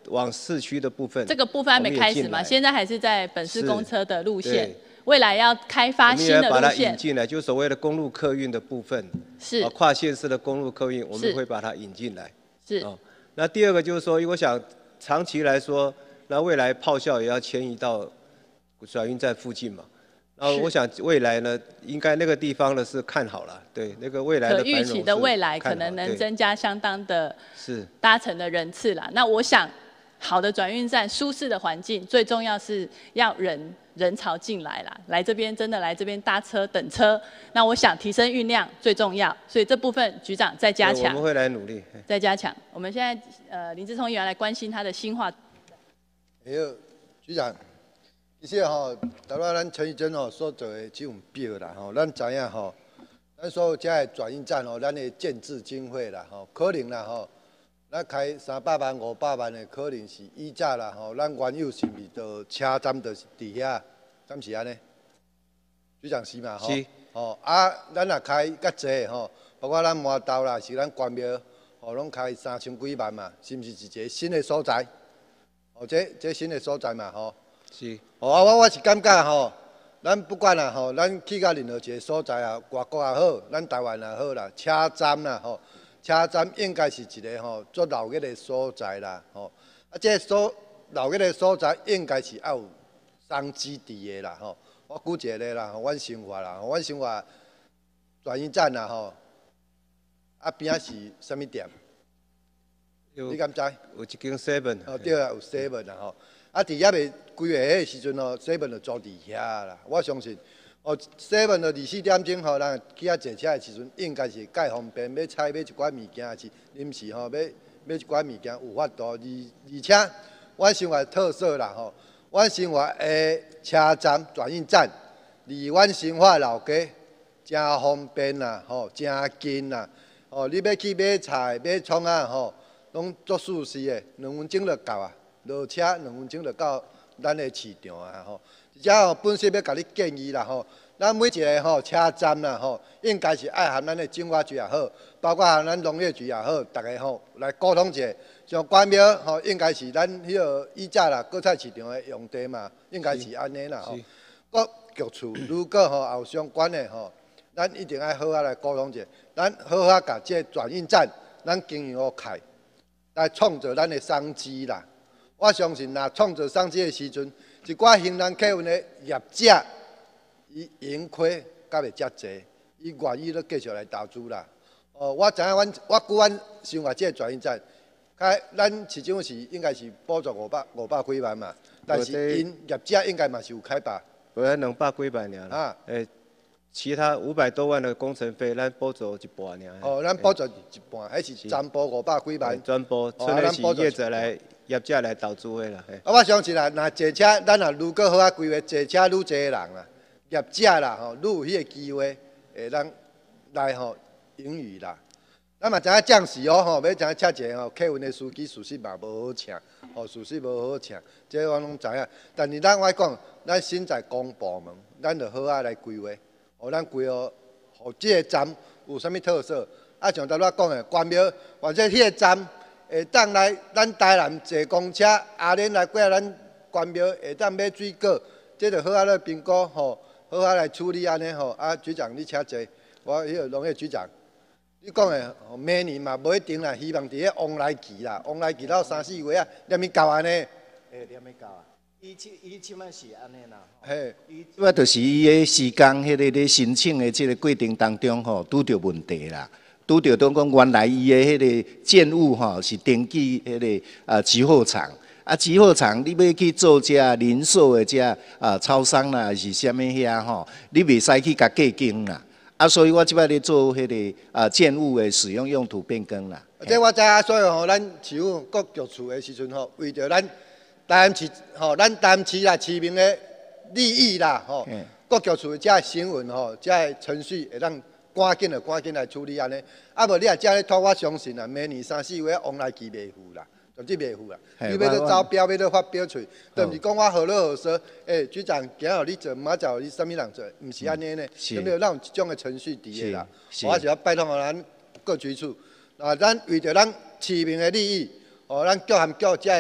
往市区的部分， 这个部分还没开始嘛？现在还是在本市公车的路线，未来要开发新的路线。 把它引进来，就所谓的公路客运的部分， 是、 啊、跨县市的公路客运，我们会把它引进来。 是。 哦，那第二个就是说，我想长期来说，那未来炮校也要迁移到转运站附近嘛。然后我想未来呢，应该那个地方呢是看好了，对那个未来的可预期的未来可能能增加相当的是搭乘的人次啦。那我想，好的转运站、舒适的环境，最重要是要人人潮进来啦，来这边真的来这边搭车等车。那我想提升运量最重要，所以这部分局长再加强。 我们会来努力。 再加强。我们现在呃林志聪议员来关心他的新化。 哎呦，局长。其实吼，台湾咱陈玉珍吼所做的这种表啦吼，咱知影吼，咱所有遮的转运站吼，咱的建制经费啦吼，可能啦吼，咱开三百万、五百万的可能是以价啦吼，咱原有是毋是到车站就是伫遐，敢是安尼？局长是嘛吼？ 是。 吼啊，咱若开较济吼，包括咱麻豆啦，是咱关庙，吼拢开三千几万嘛，是毋是一个新的所在？哦，这这新的所在嘛吼。 是， 哦，啊，我我是感觉吼，咱不管啦吼，咱去到任何一个所在啊，外国也好，咱台湾也好啦，车站啦吼，车站应该是一个吼做闹热的所在啦，吼，啊，这所闹热的所在应该是要有商机伫的啦，吼，我举一个啦，吼，阮生活啦，阮生活转运站啦吼，啊边仔是啥物店？你敢知？ 有一间 seven。 哦，对啊，有 seven 啦吼。啊，伫遐未规划迄时阵吼 ，seven 就租伫遐啦。我相信，哦 ，seven 就二四点钟吼，咱去遐坐车的时阵，应该是介方便，要采买一寡物件是，临时吼要买一寡物件有法度。而而且，阮生活特色啦吼，阮生活的车站转运站，离阮生活老家真方便啦，吼，真近啦。哦，你要去买菜、买葱啊，吼，拢足舒适的，两分钟就到啊。落车两分钟就到咱的市场啊吼，而且吼本身要甲你建议啦吼，咱每一个吼车站啦吼，应该是爱含咱的政法局也好，包括含咱农业局也好，大家吼来沟通一下。像关庙吼，应该是咱迄个以前啦果菜市场的用地嘛，应该是安尼啦吼。各局处如果吼有相关的吼，咱一定爱好好来沟通一下，咱好好甲这转运站咱经营好开，来创造咱的商机啦。我相信，若创造商机的时阵，一寡行人客运的业者，伊盈亏甲袂遮济，伊愿意咧继续来投资啦。哦，我知影，阮我估阮生活这个转运站，开咱市政府是应该是补助五百五百几万嘛，但是因业者应该嘛是有开吧？ 不然两百几万尔啊，诶，其他五百多万的工程费，咱补助一半尔。 哦，咱补助一半，还是全部五百几万？ 全部，剩的是业者来。业者来投资的啦。 啊，我相信啦，若坐车，咱若如果好啊规划，坐车愈侪人啦，业者啦吼，愈有迄个机会会当来吼盈余啦。咱嘛知影降息哦吼，要知影车钱吼，客运的司机事实嘛无好请，吼事实无好请，这我拢知影。但是咱我讲，咱身在公部门，咱就好啊来规划，吼咱规划，吼这个站有啥物特色？啊，像头我讲的关庙，或者迄个站。会当来咱台南坐公车，下年来过来咱关庙，会当买水果，这就好啊来评估吼，好啊来处理安尼吼。啊，局长你请坐，我迄个农业局长，你讲的明年嘛无一定啦，希望伫个往来期啦，往来期到三四月啊，念咪够安尼？ 诶，念咪够啊？伊即伊即摆是安尼啦。 嘿， 伊即摆就是伊个时间迄个咧申請的即个过程当中吼，拄着问题啦。拄着当讲原来伊的迄个建物吼是登记迄个啊集货场，啊集货场你要去做遮零售的遮啊超商啦，是啥物遐吼，你袂使去甲计经啦，啊所以我即摆咧做迄个啊建物的使用用途变更啦。 这我知影，所以吼咱市府各局处的时阵吼，为着咱台南市吼，咱台南市啦市民的利益啦吼，各局处的遮新闻吼，遮程序会当。赶紧就赶紧来处理安尼，啊无你若遮咧拖，我相信啊，明年三四月往来期袂赴啦，总之袂赴啦。你要咧招标，要咧发表出，对毋是讲我何乐何说？诶，局长，今日你做，明仔载你啥物人做？毋是安尼呢，对不对？咱有一种的程序伫诶啦。我是要拜托咱各局处，啊，咱为着咱市民的利益，哦，咱各行各遮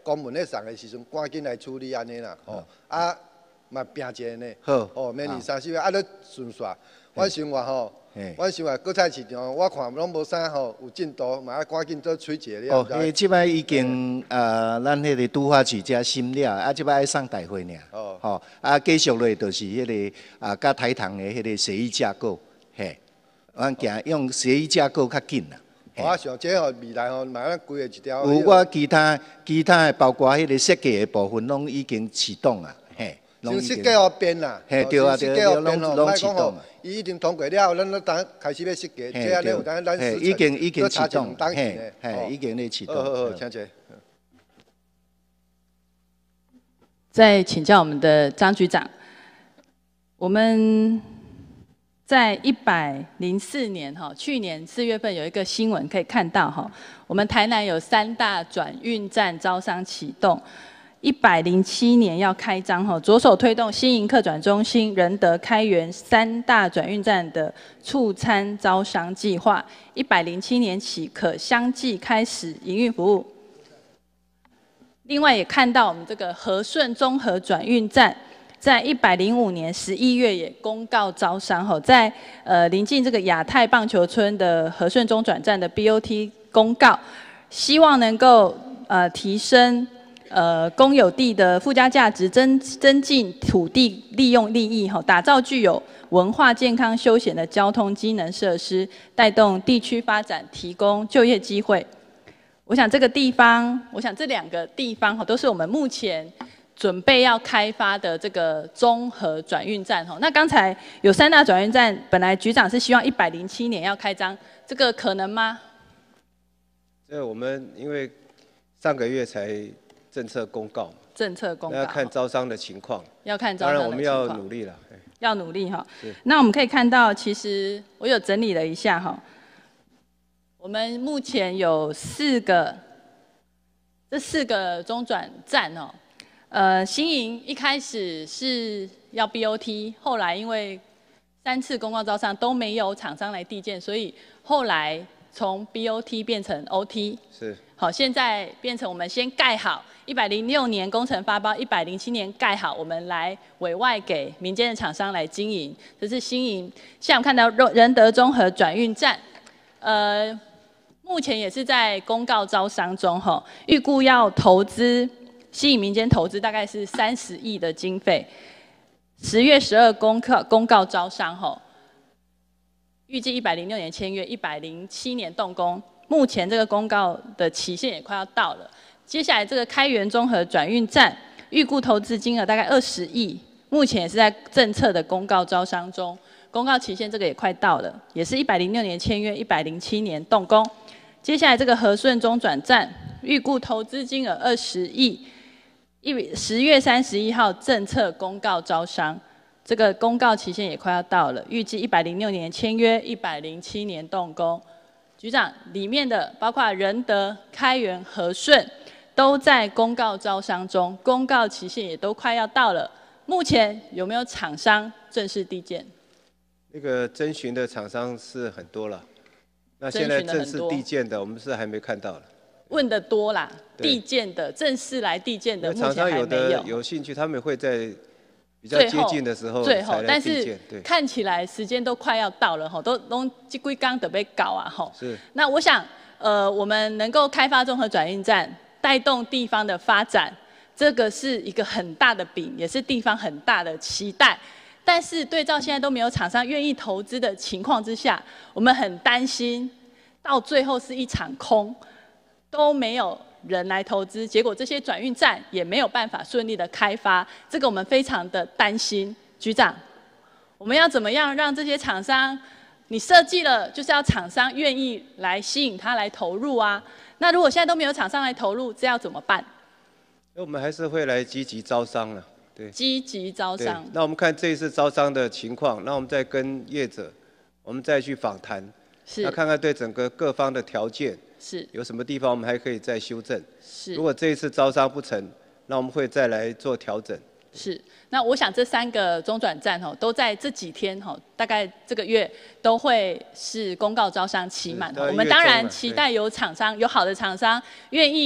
公文咧送的时阵，赶紧来处理安尼啦，吼、哦、啊，嘛拼一下呢， 好， 哦，明年三四月啊，咧顺续，我想话吼。我想话，搁菜市场，我看拢无啥吼有进度，嘛要赶紧做催一了。 哦，迄即摆已经呃，咱迄个都发局遮审了，啊，即摆爱送大会尔。哦。吼，啊，继续咧就是迄个啊，甲台糖的迄个协议架构，嘿，咱行用协议架构较紧啦。 我想这吼未来吼，慢慢规划一条。 有我其他其他的包括迄个设计的部分，拢已经启动啊，嘿。 像设计要变啦， 嘿对啊对啊，拢拢启动。 伊已经通过了，咱咱等开始要设计，这样咧有咱咱时已经已经启动，嘿，嘿，已经咧启动。 好好好，请坐。 再请教我们的张局长，我们在一百零四年哈，去年四月份有一个新闻可以看到哈，我们台南有三大转运站招商启动。一百零七年要开张哈，着手推动新营客转中心、仁德、开元三大转运站的促餐招商计划。一百零七年起可相继开始营运服务。另外也看到我们这个和顺综合转运站，在一百零五年十一月也公告招商哈，在呃临近这个亚太棒球村的和顺中转站的 B O T 公告，希望能够呃提升。呃，公有地的附加价值，增增进土地利用利益，哈，打造具有文化、健康、休闲的交通机能设施，带动地区发展，提供就业机会。我想这个地方，我想这两个地方哈，都是我们目前准备要开发的这个综合转运站哈。那刚才有三大转运站，本来局长是希望一百零七年要开张，这个可能吗？ 这我们因为上个月才。政策公告， 政策公告要看招商的情况， 要看招商的情况。 当然我们要努力了， 要努力哈。那我们可以看到，其实我有整理了一下哈，我们目前有四个，这四个中转站哦，呃，新营一开始是要 B O T， 后来因为三次公告招商都没有厂商来递件，所以后来从 B O T 变成 O T。 是。 好，现在变成我们先盖好，一百零六年工程发包，一百零七年盖好，我们来委外给民间的厂商来经营。这是新营，像我们看到仁德综合转运站，呃，目前也是在公告招商中，哈，预估要投资吸引民间投资大概是三十亿的经费。十月十二公告公告招商，哈，预计一百零六年签约，一百零七年动工。目前这个公告的期限也快要到了，接下来这个开元综合转运站预估投资金额大概二十亿，目前也是在政策的公告招商中，公告期限这个也快到了，也是一百零六年签约，一百零七年动工。接下来这个和顺中转站预估投资金额二十亿，一十月三十一号政策公告招商，这个公告期限也快要到了，预计一百零六年签约，一百零七年动工。局长，里面的包括仁德、开元、和顺，都在公告招商中，公告期限也都快要到了。目前有没有厂商正式递件？ 那个征询的厂商是很多了，那现在正式递件的，我们是还没看到了。 问的多啦，递件的正式来递件的，目前还没有。厂商有的有兴趣，他们会在比较接近的时候最后，但是看起来时间都快要到了哈，都都这几缸得被搞啊哈。 是。 那我想，呃，我们能够开发综合转运站，带动地方的发展，这个是一个很大的饼，也是地方很大的期待。但是对照现在都没有厂商愿意投资的情况之下，我们很担心，到最后是一场空，都没有人来投资，结果这些转运站也没有办法顺利的开发，这个我们非常的担心。局长，我们要怎么样让这些厂商，你设计了就是要厂商愿意来吸引他来投入啊？那如果现在都没有厂商来投入，这要怎么办？ 那我们还是会来积极招商了，对。 积极招商。 那我们看这一次招商的情况，那我们再跟业者，我们再去访谈， 是。 那看看对整个各方的条件。 是有什么地方我们还可以再修正？ 是。 如果这一次招商不成，那我们会再来做调整。 是。那我想这三个中转站吼，都在这几天吼，大概这个月都会是公告招商期满。我们当然期待有厂商，有好的厂商愿意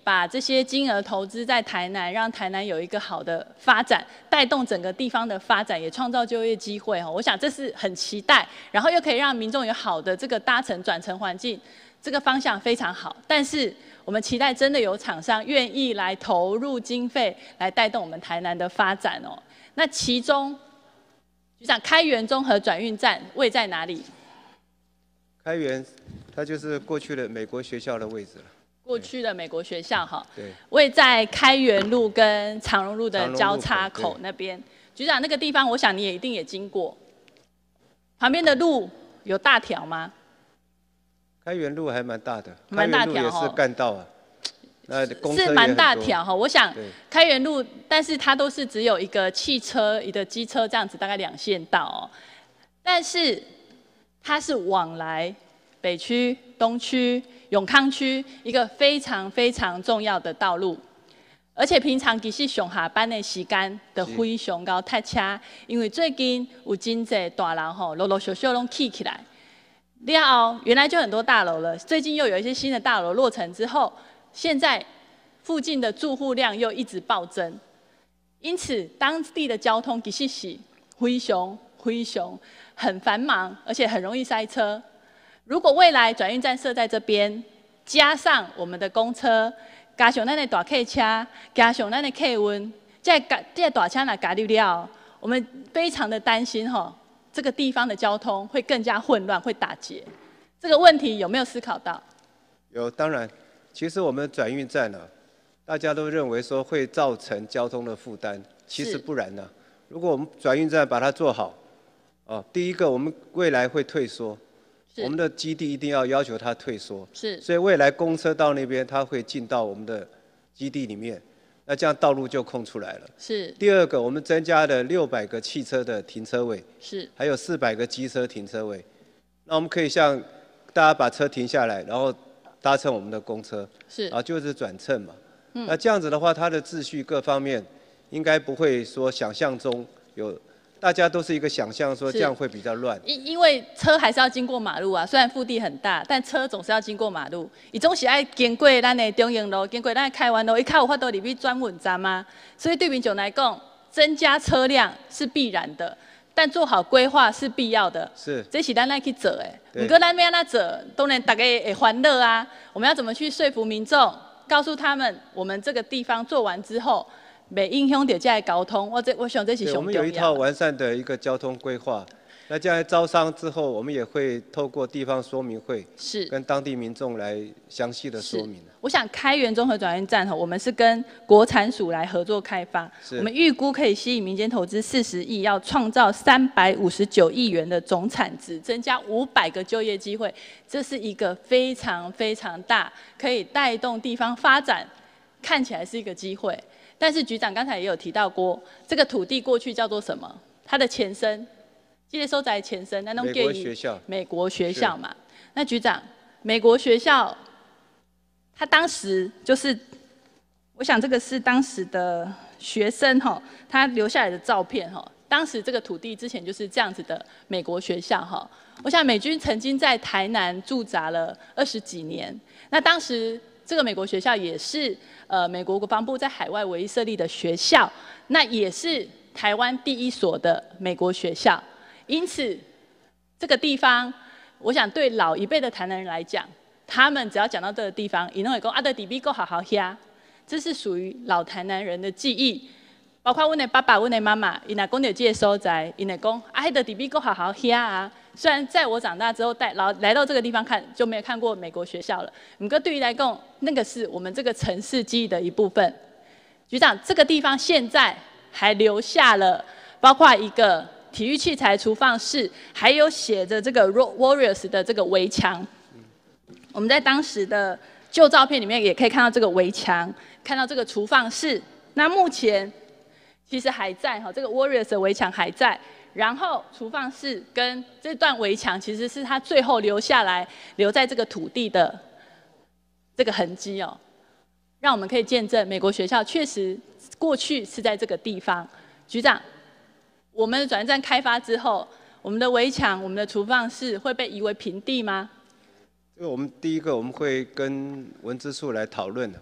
把这些金额投资在台南，让台南有一个好的发展，带动整个地方的发展，也创造就业机会。我想这是很期待，然后又可以让民众有好的这个搭乘转乘环境，这个方向非常好。但是我们期待真的有厂商愿意来投入经费，来带动我们台南的发展哦。那其中，局长，开元综合转运站位在哪里？ 开元，它就是过去的美国学校的位置了。 过去的美国学校哈， 对， 位在开元路跟长荣路的交叉口那边。局长，那个地方我想你也一定也经过。旁边的路有大条吗？ 开元路还蛮大的， 蛮大条也是干道啊。那公车是蛮大条哈，我想开元路，但是它都是只有一个汽车、一个机车这样子，大概两线道哦。但是它是往来北区、东区、永康区一个非常非常重要的道路，而且平常其实上下班的时间的非常高塞车，因为最近有真侪大楼吼，陆陆续续拢起起来。了后，原来就很多大楼了，最近又有一些新的大楼落成之后。现在附近的住户量又一直暴增，因此当地的交通其实是非常非常很繁忙，而且很容易塞车。如果未来转运站设在这边，加上我们的公车，加上咱的大客车，加上咱的客运，这这大车若加入了，我们非常的担心吼，这个地方的交通会更加混乱，会打结。这个问题有没有思考到？ 有，当然。其实我们转运站呢、啊，大家都认为说会造成交通的负担，其实不然呢、啊。如果我们转运站把它做好，哦，第一个我们未来会退缩，我们的基地一定要要求它退缩， 是， 所以未来公车到那边它会进到我们的基地里面，那这样道路就空出来了。 是。 第二个，我们增加了六百个汽车的停车位， 是，还有四百个机车停车位，那我们可以像大家把车停下来，然后搭乘我们的公车， 是啊，就是转乘嘛。 嗯、 那这样子的话，它的秩序各方面应该不会说想象中有，大家都是一个想象说这样会比较乱。 因因为车还是要经过马路啊，虽然腹地很大，但车总是要经过马路。伊总是爱经过咱的中营路，经过咱的开元路，伊较有法度入去转运站嘛。所以对民众来讲，增加车辆是必然的。但做好规划是必要的， 是， 这是咱来去做的。不过咱要安怎做，当然大家会欢乐啊。我们要怎么去说服民众，告诉他们，我们这个地方做完之后，没影响到这些交通。我这我想这是上重要。 我们有一套完善的一个交通规划。那将来招商之后，我们也会透过地方说明会， 是跟当地民众来详细的说明。 我想开元综合转运站哈，我们是跟国产署来合作开发，我们预估可以吸引民间投资四十亿，要创造三百五十九亿元的总产值，增加五百个就业机会，这是一个非常非常大，可以带动地方发展，看起来是一个机会。但是局长刚才也有提到过，这个土地过去叫做什么？它的前身。这些收窄前身，那美国学校， 美国学校嘛。那局长，美国学校，他当时就是，我想这个是当时的学生哈，他留下来的照片哈。当时这个土地之前就是这样子的美国学校哈。我想美军曾经在台南驻扎了二十几年，那当时这个美国学校也是呃美国国防部在海外唯一设立的学校，那也是台湾第一所的美国学校。因此，这个地方，我想对老一辈的台南人来讲，他们只要讲到这个地方，伊拢会讲啊，在底边够好好遐，这是属于老台南人的记忆。包括阮的爸爸、阮的妈妈，伊若讲到这个所在，伊会讲啊，迄个底边够好好遐啊。虽然在我长大之后，带老来到这个地方看，就没有看过美国学校了。不过对于来讲，那个是我们这个城市记忆的一部分。局长，这个地方现在还留下了，包括一个体育器材储放室，还有写着这个 Warriors 的这个围墙。我们在当时的旧照片里面也可以看到这个围墙，看到这个储放室。那目前其实还在哈，这个 Warriors 的围墙还在。然后储放室跟这段围墙其实是他最后留下来、留在这个土地的这个痕迹哦，让我们可以见证美国学校确实过去是在这个地方。局长。我们的转运站开发之后，我们的围墙、我们的储放室会被夷为平地吗？ 这个我们第一个我们会跟文资处来讨论的。如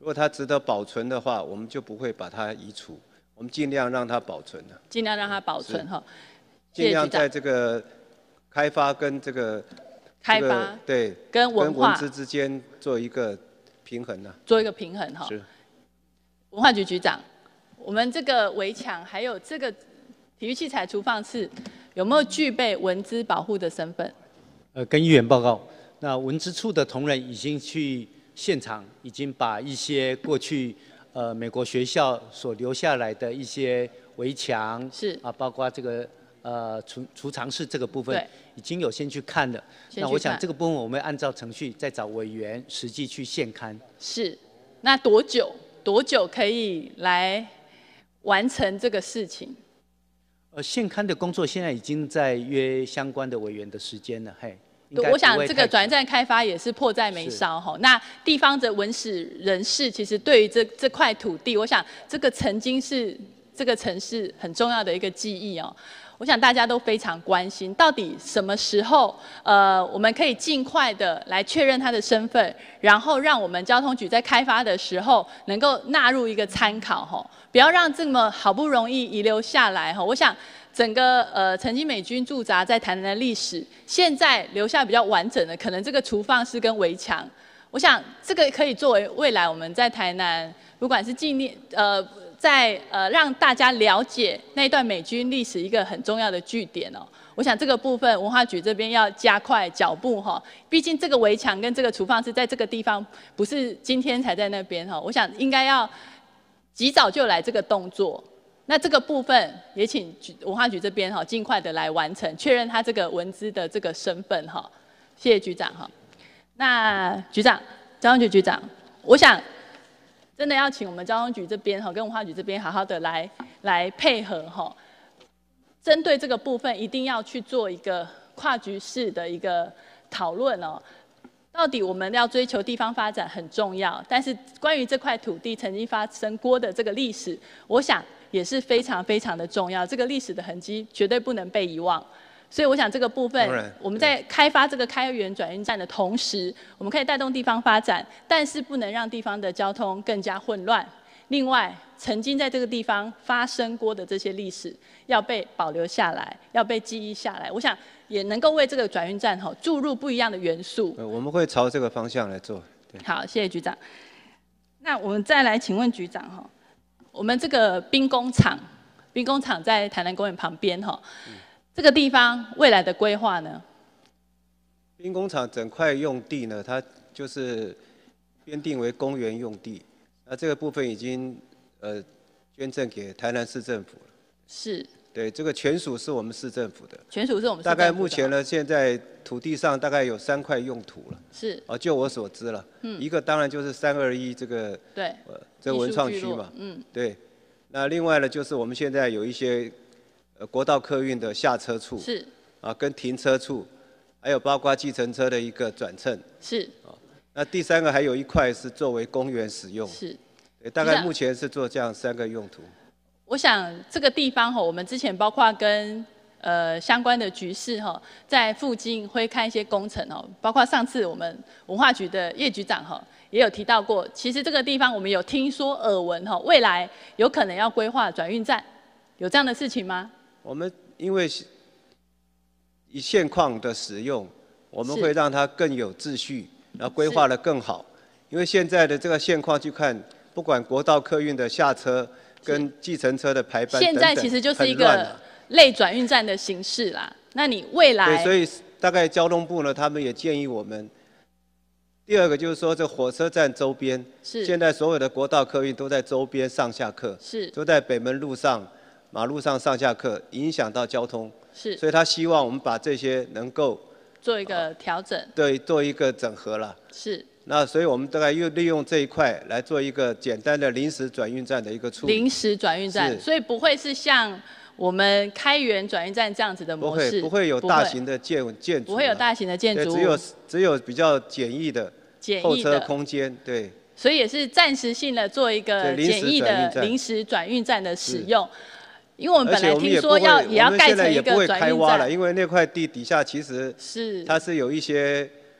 果它值得保存的话，我们就不会把它移除，我们尽量让它保存的。 尽量让它保存哈。 尽量在这个开发跟这个开发、这个、对跟文化跟文资之间做一个平衡呢、啊。 做一个平衡哈。是。文化局局长，我们这个围墙还有这个体育器材储放室，有没有具备文资保护的身份？ 呃，跟议员报告，那文资处的同仁已经去现场，已经把一些过去呃美国学校所留下来的一些围墙是啊，包括这个呃储储藏室这个部分，已经有先去看了。那我想这个部分我们按照程序再找委员实际去现勘。 是，那多久？多久可以来完成这个事情？ 呃，现勘的工作现在已经在约相关的委员的时间了，嘿。 我想这个转运站开发也是迫在眉梢哈。那地方的文史人士其实对于这这块土地，我想这个曾经是这个城市很重要的一个记忆哦。我想大家都非常关心，到底什么时候呃我们可以尽快的来确认他的身份，然后让我们交通局在开发的时候能够纳入一个参考哈，不要让这么好不容易遗留下来哈。我想。整个呃曾经美军驻扎在台南的历史，现在留下比较完整的，可能这个厨房室跟围墙，我想这个可以作为未来我们在台南，不管是纪念呃在呃让大家了解那段美军历史一个很重要的据点哦。我想这个部分文化局这边要加快脚步哈，毕竟这个围墙跟这个厨房室在这个地方不是今天才在那边哈，我想应该要及早就来这个动作。那这个部分也请文化局这边哈尽快的来完成，确认他这个文资的这个身份哈。谢谢局长哈。那局长，交通局局长，我想真的要请我们交通局这边哈跟文化局这边好好的来来配合哈。针对这个部分，一定要去做一个跨局式的一个讨论哦。到底我们要追求地方发展很重要，但是关于这块土地曾经发生过的这个历史，我想。也是非常非常的重要，这个历史的痕迹绝对不能被遗忘。所以我想这个部分，我们在开发这个开源转运站的同时，我们可以带动地方发展，但是不能让地方的交通更加混乱。另外，曾经在这个地方发生过的这些历史，要被保留下来，要被记忆下来。我想也能够为这个转运站哈注入不一样的元素。 我们会朝这个方向来做。 好，谢谢局长。那我们再来请问局长哈。我们这个兵工厂，兵工厂在台南公园旁边哈，这个地方未来的规划呢？ 兵工厂整块用地呢，它就是编定为公园用地，那这个部分已经呃捐赠给台南市政府了。 是。 对，这个全属是我们市政府的。 全属是我们市政府的。 大概目前呢，现在土地上大概有三块用途了。 是。 哦，就我所知了。嗯。一个当然就是三二一这个。 对。 呃，这个文创区嘛。 嗯。 对。那另外呢，就是我们现在有一些呃国道客运的下车处。 是。 啊，跟停车处，还有包括计程车的一个转乘。 是。 啊，那第三个还有一块是作为公园使用。 是。 对，大概目前是做这样三个用途。 我想这个地方哈，我们之前包括跟呃相关的局势哈，在附近会看一些工程哦，包括上次我们文化局的叶局长哈也有提到过，其实这个地方我们有听说耳闻哈，未来有可能要规划转运站，有这样的事情吗？ 我们因为以现况的使用，我们会让它更有秩序，然后规划得更好。因为现在的这个现况去看，不管国道客运的下车。跟计程车的排班等等， 现在其实就是一个类转运站的形式啦。那你未来， 对，所以大概交通部呢，他们也建议我们。第二个就是说，这火车站周边， 是现在所有的国道客运都在周边上下客， 是都在北门路上、马路上上下客，影响到交通。 是， 所以他希望我们把这些能够做一个调整， 对，做一个整合了。 是。 那所以我们大概又利用这一块来做一个简单的临时转运站的一个处理。 临时转运站，所以不会是像我们开源转运站这样子的模式， 不会，不会有大型的建建筑， 不会有大型的建筑物， 只有只有比较简易的候车空间，对。 所以也是暂时性的做一个简易的临时转运站的使用。因为我们本来听说要也要盖成一个转运站， 因为那块地底下其实是它是有一些。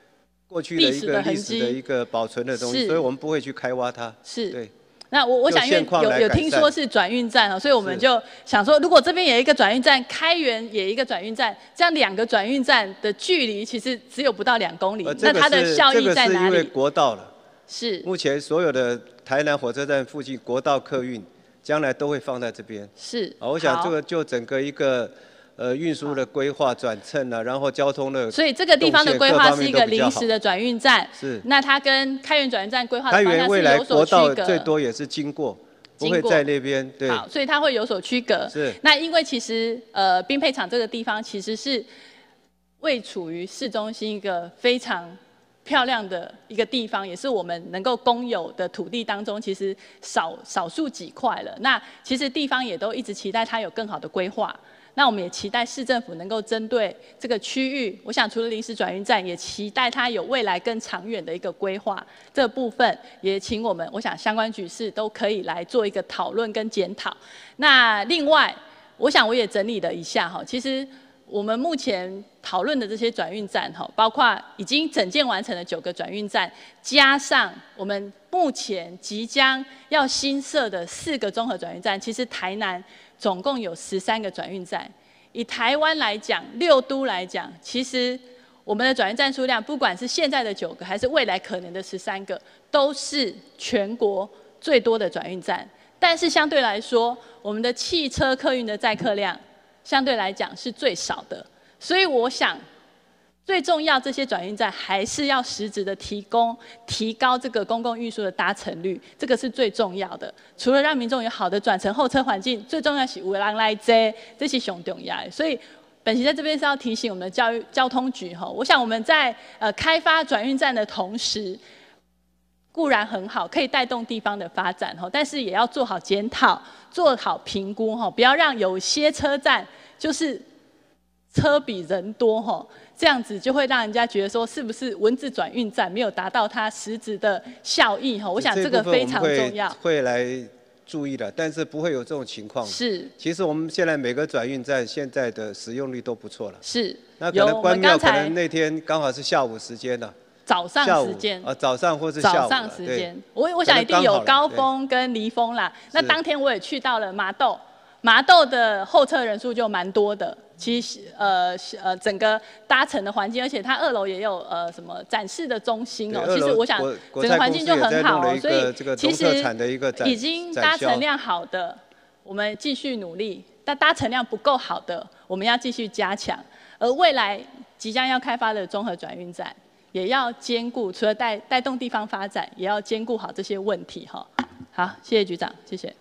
过去的一个历史的一个保存的东西，所以我们不会去开挖它。 是。 对。 那我我想因为有有听说是转运站啊，所以我们就想说，如果这边有一个转运站，开源也一个转运站，这样两个转运站的距离其实只有不到两公里，那它的效益在哪里？ 这个是因为国道了。 是。 目前所有的台南火车站附近国道客运，将来都会放在这边。 是。 啊，我想这个就整个一个。呃，运输的规划、转乘啊，然后交通的， 所以这个地方的规划是一个临时的转运站， 是。 那它跟开源转运站规划的方向是有所区隔。 开源未来国道最多也是经过，不会在那边，对。 好，所以它会有所区隔。 是。 那因为其实呃，兵配厂这个地方其实是位处于市中心一个非常漂亮的一个地方，也是我们能够公有的土地当中，其实少少数几块了。那其实地方也都一直期待它有更好的规划。那我们也期待市政府能够针对这个区域，我想除了临时转运站，也期待它有未来更长远的一个规划。这部分也请我们，我想相关局势都可以来做一个讨论跟检讨。那另外，我想我也整理了一下哈，其实我们目前讨论的这些转运站哈，包括已经整建完成的九个转运站，加上我们目前即将要新设的四个综合转运站，其实台南总共有十三个转运站。以台湾来讲，六都来讲，其实我们的转运站数量，不管是现在的九个，还是未来可能的十三个，都是全国最多的转运站。但是相对来说，我们的汽车客运的载客量，相对来讲是最少的。所以我想，最重要，这些转运站还是要实质的提供、提高这个公共运输的搭乘率，这个是最重要的。除了让民众有好的转乘候车环境，最重要是有人来坐，这是最重要的。所以，本席在这边是要提醒我们的教育交通局哈，我想我们在呃开发转运站的同时，固然很好，可以带动地方的发展哈，但是也要做好检讨、做好评估哈，不要让有些车站就是车比人多哈。这样子就会让人家觉得说，是不是文字转运站没有达到它实质的效益哈？我想这个非常重要。 会来注意的，但是不会有这种情况。 是。 其实我们现在每个转运站现在的使用率都不错了。 是。 那可能关庙可能那天刚好是下午时间呢。 早上时间。 啊，早上或是下午。 早上时间，我我想一定有高峰跟离峰啦。那当天我也去到了麻豆，麻豆的候车人数就蛮多的。其实呃呃整个搭乘的环境，而且它二楼也有呃什么展示的中心哦。其实我想整个环境就很好哦，所以其实已经搭乘量好的，我们继续努力；但搭乘量不够好的，我们要继续加强。而未来即将要开发的综合转运站，也要兼顾除了带带动地方发展，也要兼顾好这些问题哈。好，谢谢局长，谢谢。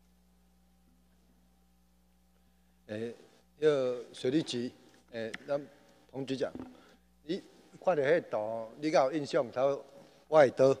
诶。要水利局，诶，咱彭局长，你看到迄图，你敢有印象？他我会倒？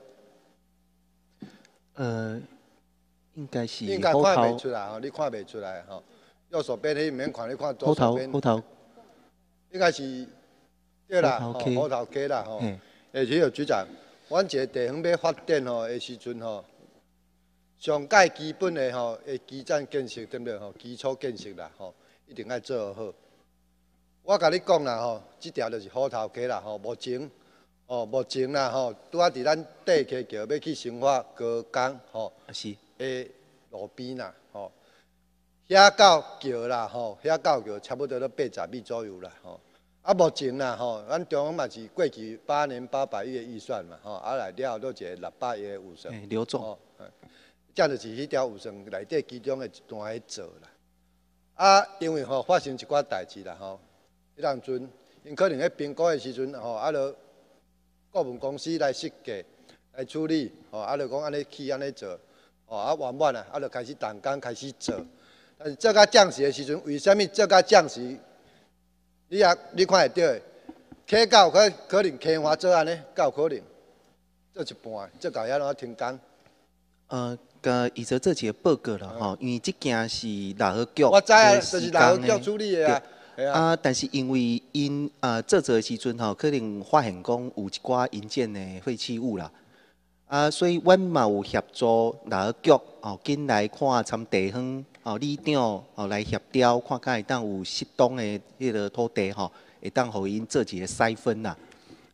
呃，应该是应该看袂出来吼，你看袂出来吼。右手边你免看，你看左手边。 后头。 应该是对啦，吼，虎头溪啦，吼。诶，许个局长，阮一个地方要发展吼的时阵吼，上界基本的吼，诶，基站建设对不对？吼，基础建设啦，吼。一定要做好。我甲你讲啦吼，这条就是虎头溪啦吼。目前，哦，目前啦吼，拄啊伫咱地溪桥要去生化高工吼， 是诶路边啦吼，遐到桥啦吼，遐到桥差不多都八十米左右啦吼。啊，目前啦吼，咱中央嘛是过去八年八百亿的预算嘛吼，啊来了都一个六百亿的预算。 刘总， 哦，这样就是迄条预算内底其中的一段去做啦。啊，因为吼发生一寡代志啦吼，迄当阵因可能喺评估的时阵吼，啊，就顾问公司来设计、来处理，吼，啊，就讲安尼去安尼做，吼，啊，完满啊，啊，就开始动工开始做。但是做到降时的时阵，为虾米做到降时？你也你看会到的，溪到可可能溪花做安尼，够可能做一半，做到遐拢停工。 呃。甲伊做做一个报告啦吼，因为即件是内河局我知啊，就是内河局处理的啊。 啊，但是因为因啊做做的时阵吼，可能发现讲有一寡引荐的废弃物啦，啊，所以阮嘛有协助内河局哦，紧来看参地方哦，里长哦来协调，看敢会当有适当的迄个土地吼，会当互因做一个筛分啦。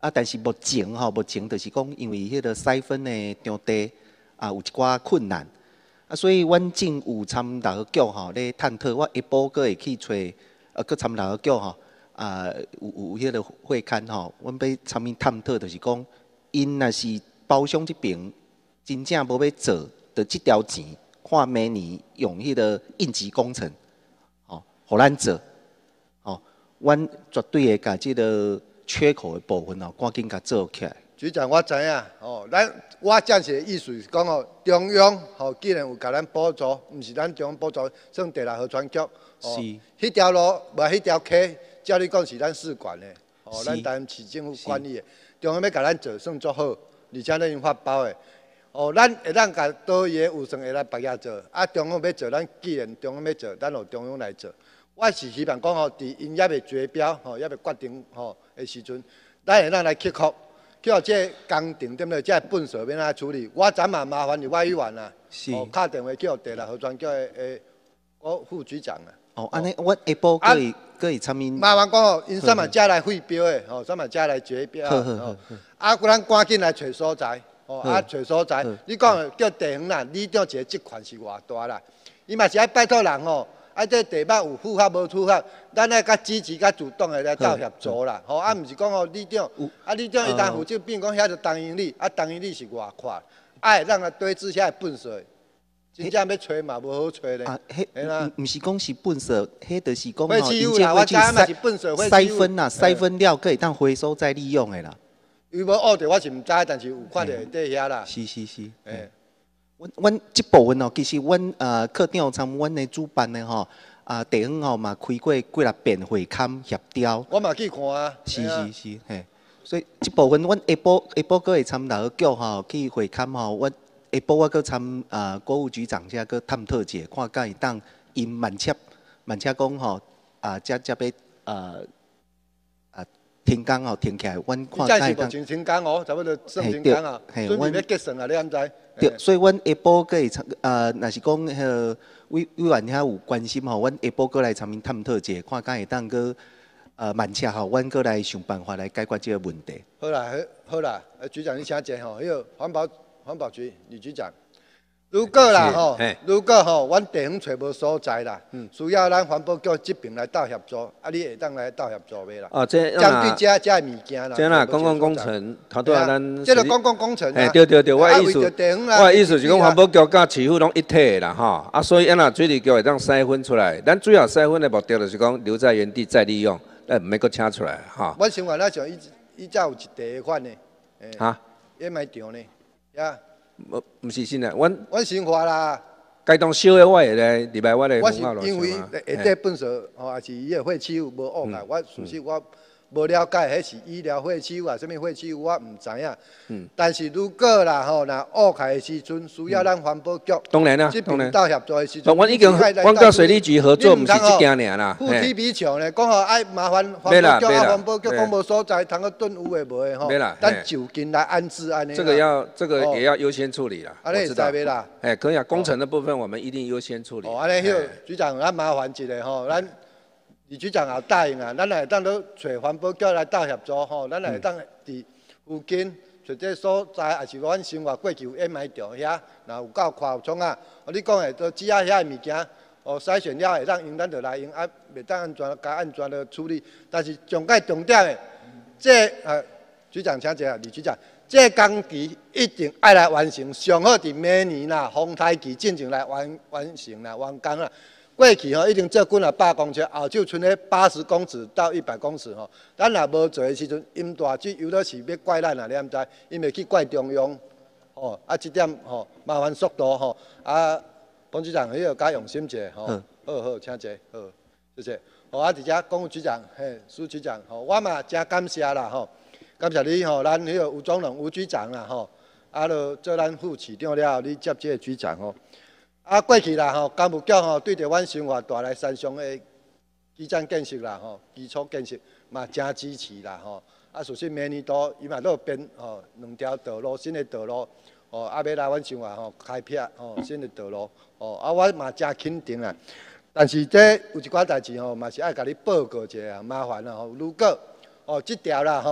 啊，但是目前吼，目前就是讲，因为迄个细分的场地啊有一寡困难，啊，所以阮正有参大学局吼咧探讨，我下晡阁会去找，啊，阁参大学局吼，啊，有有迄个会刊吼，阮要参与探讨，就是讲，因若是包厢这边真正无要做，就即条钱，看明年用迄个应急工程，吼，互咱做，吼，阮绝对会甲即个缺口的部分哦，赶紧甲做起来。 局长，我知影，哦，咱我暂时的意思是讲哦，中央吼既然有甲咱补助，毋是咱中央补助，算地下河川局，哦，迄条路无迄条溪，照你讲是咱市管的，哦，咱台南市政府管理的，中央要甲咱做算足好，而且咱已经发包的，哦，咱会当甲倒伊的预算会来别个做，啊，中央要做，咱既然中央要做，咱由中央来做。我是希望讲吼，伫因也未决标吼，也未决定吼的时阵，咱会当来克服。叫这工程点了，这粪扫要哪处理？我昨嘛麻烦你外议员啦，哦，打电话叫地下河川局的诶，我副局长啊。 哦，安尼我下晡可以可以参与。 麻烦讲哦，因三嘛才来汇标的，吼，三嘛才来决标。 好好好。 啊，咱赶紧来找所在，哦，啊找所在。你讲叫地方啦，里长一个职权是偌大啦？伊嘛是爱拜托人吼。啊，这地方有符合无符合，咱爱较积极、较主动的来到协助啦。吼，啊，毋是讲吼里长，啊里长伊当负责，变讲遐就当经理，啊当经理是偌快，啊会让他堆置遐粪扫，真正要找嘛无好找咧。 啊，迄毋是讲是粪扫，迄就是讲吼，因这会去筛分啦，筛分了可以当回收再利用的啦。 有无学着我是毋知，但是有看到在遐啦。 是是是。诶。阮阮即部分哦，其实阮呃课长参阮的主办的吼，啊地方吼嘛开过几六遍会刊协调。 我嘛去看啊。 是是是，嘿，所以即部分阮下晡下晡阁会参大学局吼去会刊吼，阮下晡我阁参啊国务局长遮阁探讨者，看敢会当因慢车慢车讲吼啊，则则要呃啊停工吼停起来，阮看敢会当。真是无停工哦，差不多算停工啊，准备要结算啊，你敢知？ 对，所以阮下晡阁会参，呃，若是讲迄个委委员遐有关心吼，阮下晡阁来参与探讨者，看敢会当阁呃慢车吼，阮阁来想办法来解决这个问题。 好啦，好啦，局长你请坐吼，迄个环保环保局李局长。如果啦吼，如果吼，阮地方找无所在啦，需要咱环保局这边来到协助，啊，你会当来到协助未啦？ 哦，这针对这这物件啦， 这啦公共工程，头拄仔咱， 这个公共工程啊， 对对对，我意思，我意思是讲环保局甲市府拢一体啦吼，啊，所以咱若水利局会当筛分出来，咱主要筛分的目的就是讲留在原地再利用，咱毋免搁请出来哈。 我想话咱像伊伊则有一地款呢， 哈， 掩埋场呢，呀。 无，毋是新的，阮阮生活啦， 该当烧的我会来入来我的我是因为下底粪扫吼，也是伊的废弃物无恶来，我事实我无了解，迄是医疗废弃物啊，什么废弃物我毋知影。嗯。但是如果啦吼，若恶开的时阵，需要咱环保局当然啦，当然到协作的时阵， 阮已经阮甲水利局合作，毋是即件尔啦。 副体比场咧，讲吼爱麻烦环保局啊，环保局讲无所在，通个顿有诶无诶吼。咱就近来安置安尼。 这个要这个也要优先处理啦。 安尼知袂啦？ 哎，可以啊，工程的部分我们一定优先处理。 哦，安尼迄局长，咱麻烦一下吼，咱。李局长也答应啊，咱来当到找环保局来搭协助吼，咱来当伫附近找这所在，也是阮生活过去有掩埋场遐，若有够快有创啊，你讲的都只啊遐物件，哦筛选了会当用，咱就来用，啊袂当安全，该安全的处理。但是上界重点的，这呃局长请坐啊，李局长，这工期一定爱来完成，上好伫明年啦，风台期进前来完完成啦，完工啦。过去吼，一定做几啊百公尺，后就剩咧八十公尺到一百公尺吼。咱若无做的时阵，因大水有的是要怪咱啊，你毋知？因为去怪中央，吼啊，这点吼麻烦速度吼啊，彭局长迄个加用心者吼，好好请坐，好，谢谢。吼啊，伫遮公务局长嘿，苏局长吼，我嘛真感谢啦吼，感谢你吼，咱迄个吴宗龙吴局长啦吼，啊，就做咱副市长了后，你接这个局长吼。啊，过去啦吼，工务局吼对着阮生活带来山上的基站建设啦吼，基础建设嘛真支持啦吼。啊，属实明年度伊嘛都有编吼两条道路，新的道路哦，啊要来阮生活吼开辟吼新的道路哦，啊我嘛真肯定啦。但是这有一寡代志吼，嘛是爱甲你报告一下，麻烦啦吼。如果哦这条啦吼，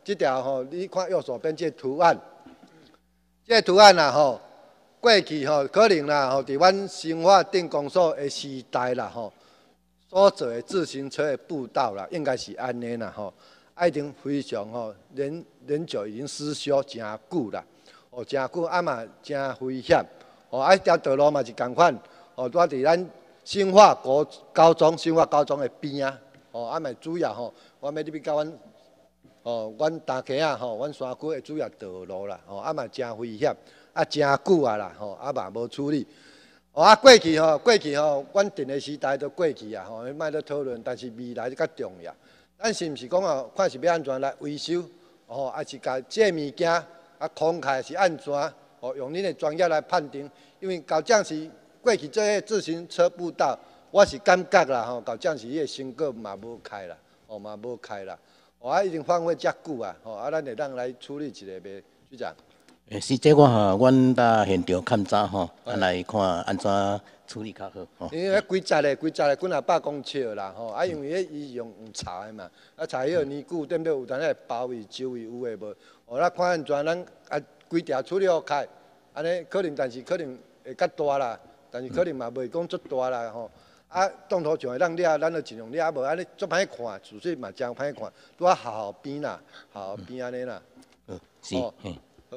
这条吼，你看右手边这图案，这图案啦吼，过去吼可能啦吼，伫阮生化电工所的时代啦吼，所做的自行车的步道啦，应该是安尼啦吼，啊已经非常吼年年久已经失修真久啦，哦真久啊嘛真危险，哦啊一条道路嘛是共款，哦拄伫咱生化国高中、生化高中的边啊，哦啊嘛主要吼，我要你甲阮。哦，阮大溪啊，吼，阮山区的主要道路啦，吼，啊嘛真危险，啊真久啊啦，吼，啊嘛无处理。哦，啊过去吼，过去吼，阮电的时代都过去啊，吼，莫咧讨论，但是未来较重要。咱是毋是讲哦，看是要安怎来维修，哦，还是甲这物件啊空开是安怎？哦，用恁的专业来判定，因为到这时过去这些自行车步道，我是感觉啦，吼，到这时伊的成果嘛无开啦，哦嘛无开啦。哦，啊，已经荒废遮久啊！吼，啊，咱会当来处理一下袂，局长。 诶，是这我吼，阮到现场勘查吼，啊来看安怎处理较好。吼。 因为迄规则咧，规则咧，几若百公尺啦，吼，啊，因为迄伊用用柴嘛，啊，柴迄个年久，对不对？有当咧包围周围有诶无？哦，咱看安怎，咱啊规条处理好开，安尼可能，但是可能会较大啦，但是可能嘛袂讲足大啦，吼。啊，当初像会当掠，咱就尽量掠，啊无安尼足歹看，自细嘛真歹看，拄啊校校边啦，校校边安尼啦。 嗯，是，嗯， 好。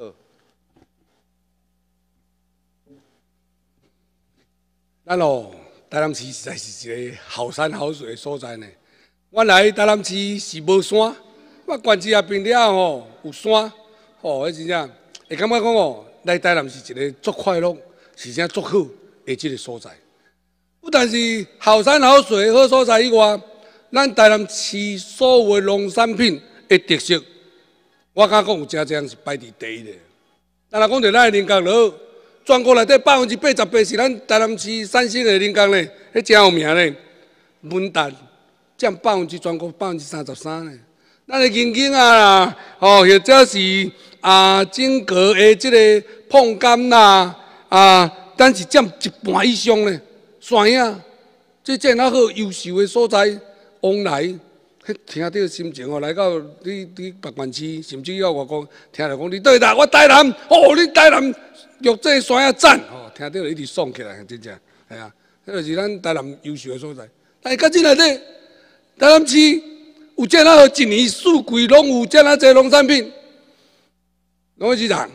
咱哦，台南市实在是一个好山好水的所在呢。我来台南市是无山，我县市下边了吼有山，吼，迄真正会感觉讲哦，来台南是一个足快乐，是啥足好的即个所在。不但是好山好水好所在以外，咱台南市所有的农产品的特色，我敢讲有真正是排伫第一的。咱若讲到咱的菱角螺，全国内底百分之八十八是咱台南市产生的菱角呢，迄真有名呢。文旦占百分之全国百分之三十三呢。咱的银杏啊啦，吼，或者是啊整个的即个碰柑啦，啊，咱是占一半以上呢。山影，这真较好优秀的所在，往来，迄听到心情哦，来到你你别县市，甚至要外国听着讲你对啦，我台南，哦，你台南玉这山影赞，哦，听到就一直爽起来，真正，系啊，迄就是咱台南优秀的所在。但是到这内底，台南市有这哪好一年四季拢有这哪侪农产品，拢是人。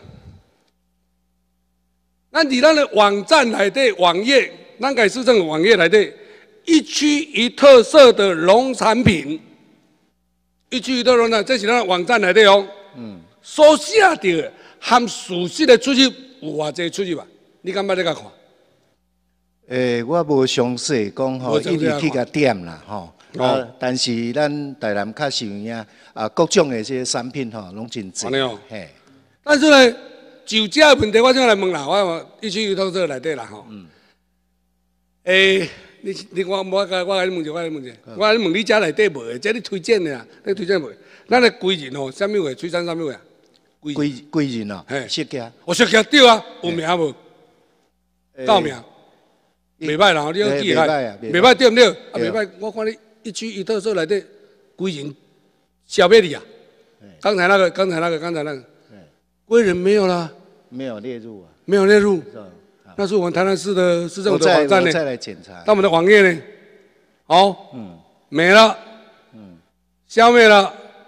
咱伫咱的网站内底网页。咱改市政府网页内底一区一特色的农产品，一区一特色呢，这是咱网站内底哦。嗯。所写的含事实的出入有偌济出入啊？你敢捌你甲看？ 诶，我无详细讲吼，一直去甲点啦吼。啊，但是咱台南较受影啊，各种的这些产品吼，拢真多。安尼哦。嘿。 但是呢，就这个问题，我先来问啦，我一区一特色内底啦吼。嗯。诶、欸，你你我我甲我甲你问者，我甲你问者，我甲你问你遮内底无诶，这你推荐的啊，你推荐无？咱的贵人吼，啥物话？吹山啥物话？ 贵贵人哦，嘿，设计， 我设计对啊，有名无？够名，袂歹啦，你要记下，袂歹对毋对？啊，袂歹，我看你一区一特色内底贵人小贝里啊，刚才那个，刚才那个，刚才那个，贵人没有啦， 没有列入啊， 没有列入。那是我们台南市的市政府的网站呢， 再来检查。 那我们的网页呢？好，嗯，没了，嗯，消灭了，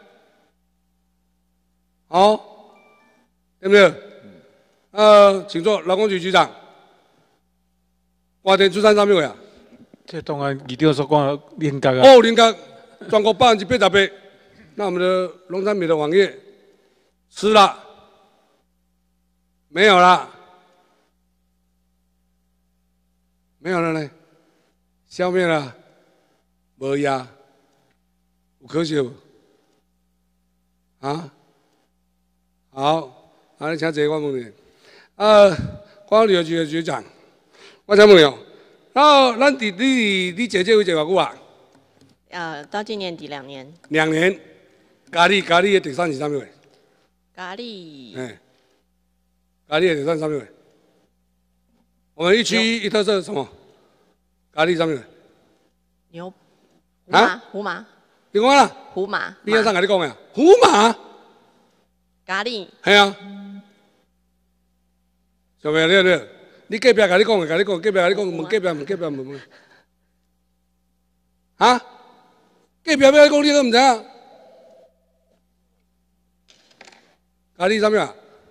好，对不对？嗯，呃，请坐，劳工局局长。花田出产啥物啊？ 这当然一定要说讲菱角啊。 哦，菱角，全国百分之八十八。那我们的农产品的网页吃了，没有了。没有了呢，消灭了，无呀，有可惜无？啊，好，啊，你请坐，我问你，呃，管理局的局长，我想问你哦，然后咱伫你你坐这位坐偌久啊？ 呃，到今年底两年。 两年，咖喱咖喱的特产是啥物？ 咖喱。 哎，咖喱的特产啥物？我们一区一特色是什么？咖喱上面。 牛。啊？胡麻。 你讲啦？ 胡麻。 边上跟你讲呀？胡麻。 咖喱。 系啊。小妹，你你你隔壁甲你讲的，甲你讲，隔壁甲你讲，问隔壁问隔壁问问。啊？隔壁要讲你都唔知啊？咖喱啥物啊？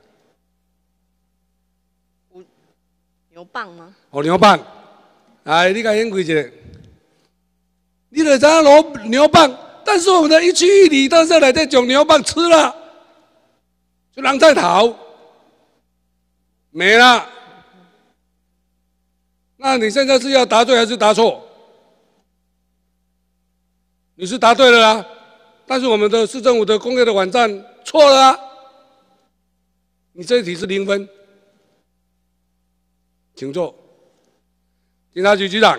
牛蒡吗？ 哦，牛蒡。哎，你甲演开一个。你就知影攞牛蒡，但是我们的一区一里特色来这种牛蒡吃了，就人在逃，没了。那你现在是要答对还是答错？你是答对了啦，但是我们的市政府的工业的网站错了啊。你这一题是零分，请坐。警察局局长。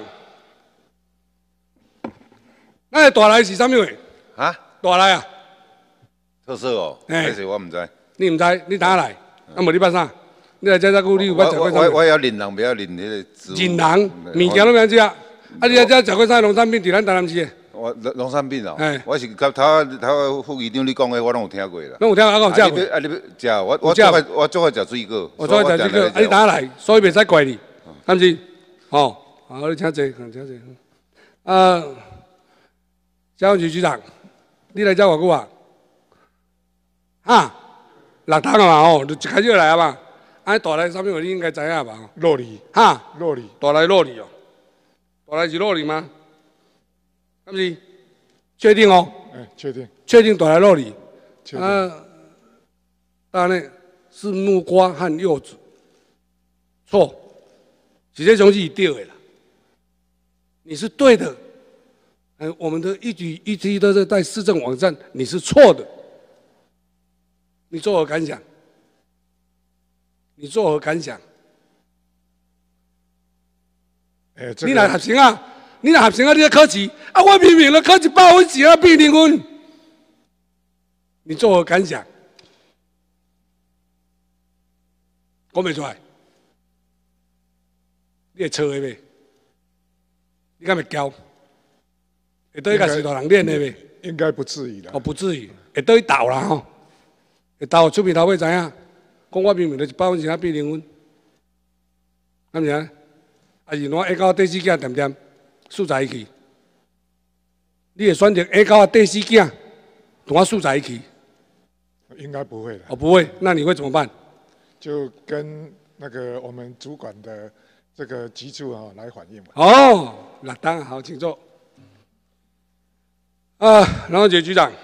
那个大来是啥物话？ 啊？ 大来啊？ 特色哦， 哎， 是我唔知。 你唔知？你哪来？啊，无你捌啥？你来遮遮久，你有捌食过啥？ 我我要忍人，不要忍迄个植物。 忍人，物件都免食。啊，你来遮食过啥农产品？伫咱台南市的？ 我农产品哦， 哎， 我是甲头头副议长你讲的，我拢有听过啦。 拢有听，我有食过。 啊，你要食，我我做快我做快食水果。 我做快食水果，啊，你哪来？所以袂使怪你，是毋是？哦，好，你请坐，请坐。啊。消防局局长，你来遮偌久啊？哈，六堂啊嘛哦，就一开始就来啊嘛。安大来啥物话你应该知影吧？ 洛梨。 哈， 洛梨。 大来洛梨哦，大来是洛梨吗？是不是？确定哦？ 哎，确定。 确定大来洛梨。 确定。 啊，当然是木瓜和柚子。错，直接雄是对的啦。你是对的。呃，我们的一举一提都是在市政网站，你是错的。你作何感想？你作何感想？ 欸这个、 你来合成啊？你来合成啊？你在考试啊？我明明了考一百分，只啊变零分。你作何感想？讲不出来。你会错的袂？你敢会教？会倒去甲石头人练的袂？ 应该不至于啦。 哦，不至于，会倒去斗啦吼。会斗出面头尾知影，讲我明明就一百分，只啊变零分，敢毋是啊？还是我下到第四件点点数在一起？你会选择下到第四件，同我数在一起？ 应该不会的。 哦，不会，那你会怎么办？ 就跟那个我们主管的这个局处啊来反映嘛。 哦，那当然好，请坐。啊，然后局局长，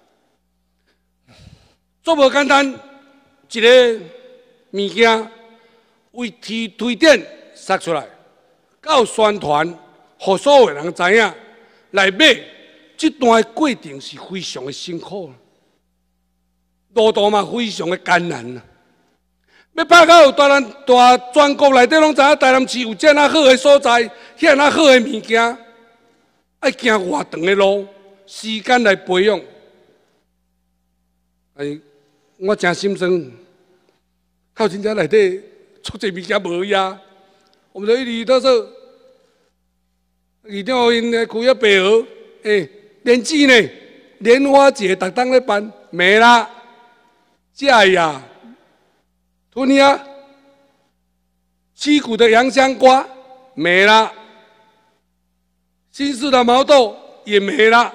做无简单，一个物件为推推展杀出来，到宣传，互所有人知影，来买这段过程是非常的辛苦，路途嘛非常的艰难啊。要拍到有大咱大全国内底拢知影台南市有遮那好的所在，遐那好的物件，爱行偌长的路。时间来培养，哎，我真心酸，靠真正内底出这物件无呀。我们的一里特色，一定要因来开个白鹅，哎，莲子呢，莲花节逐当咧办，没啦，假呀，吞呀，七股的洋香瓜没啦，新式的毛豆也没啦。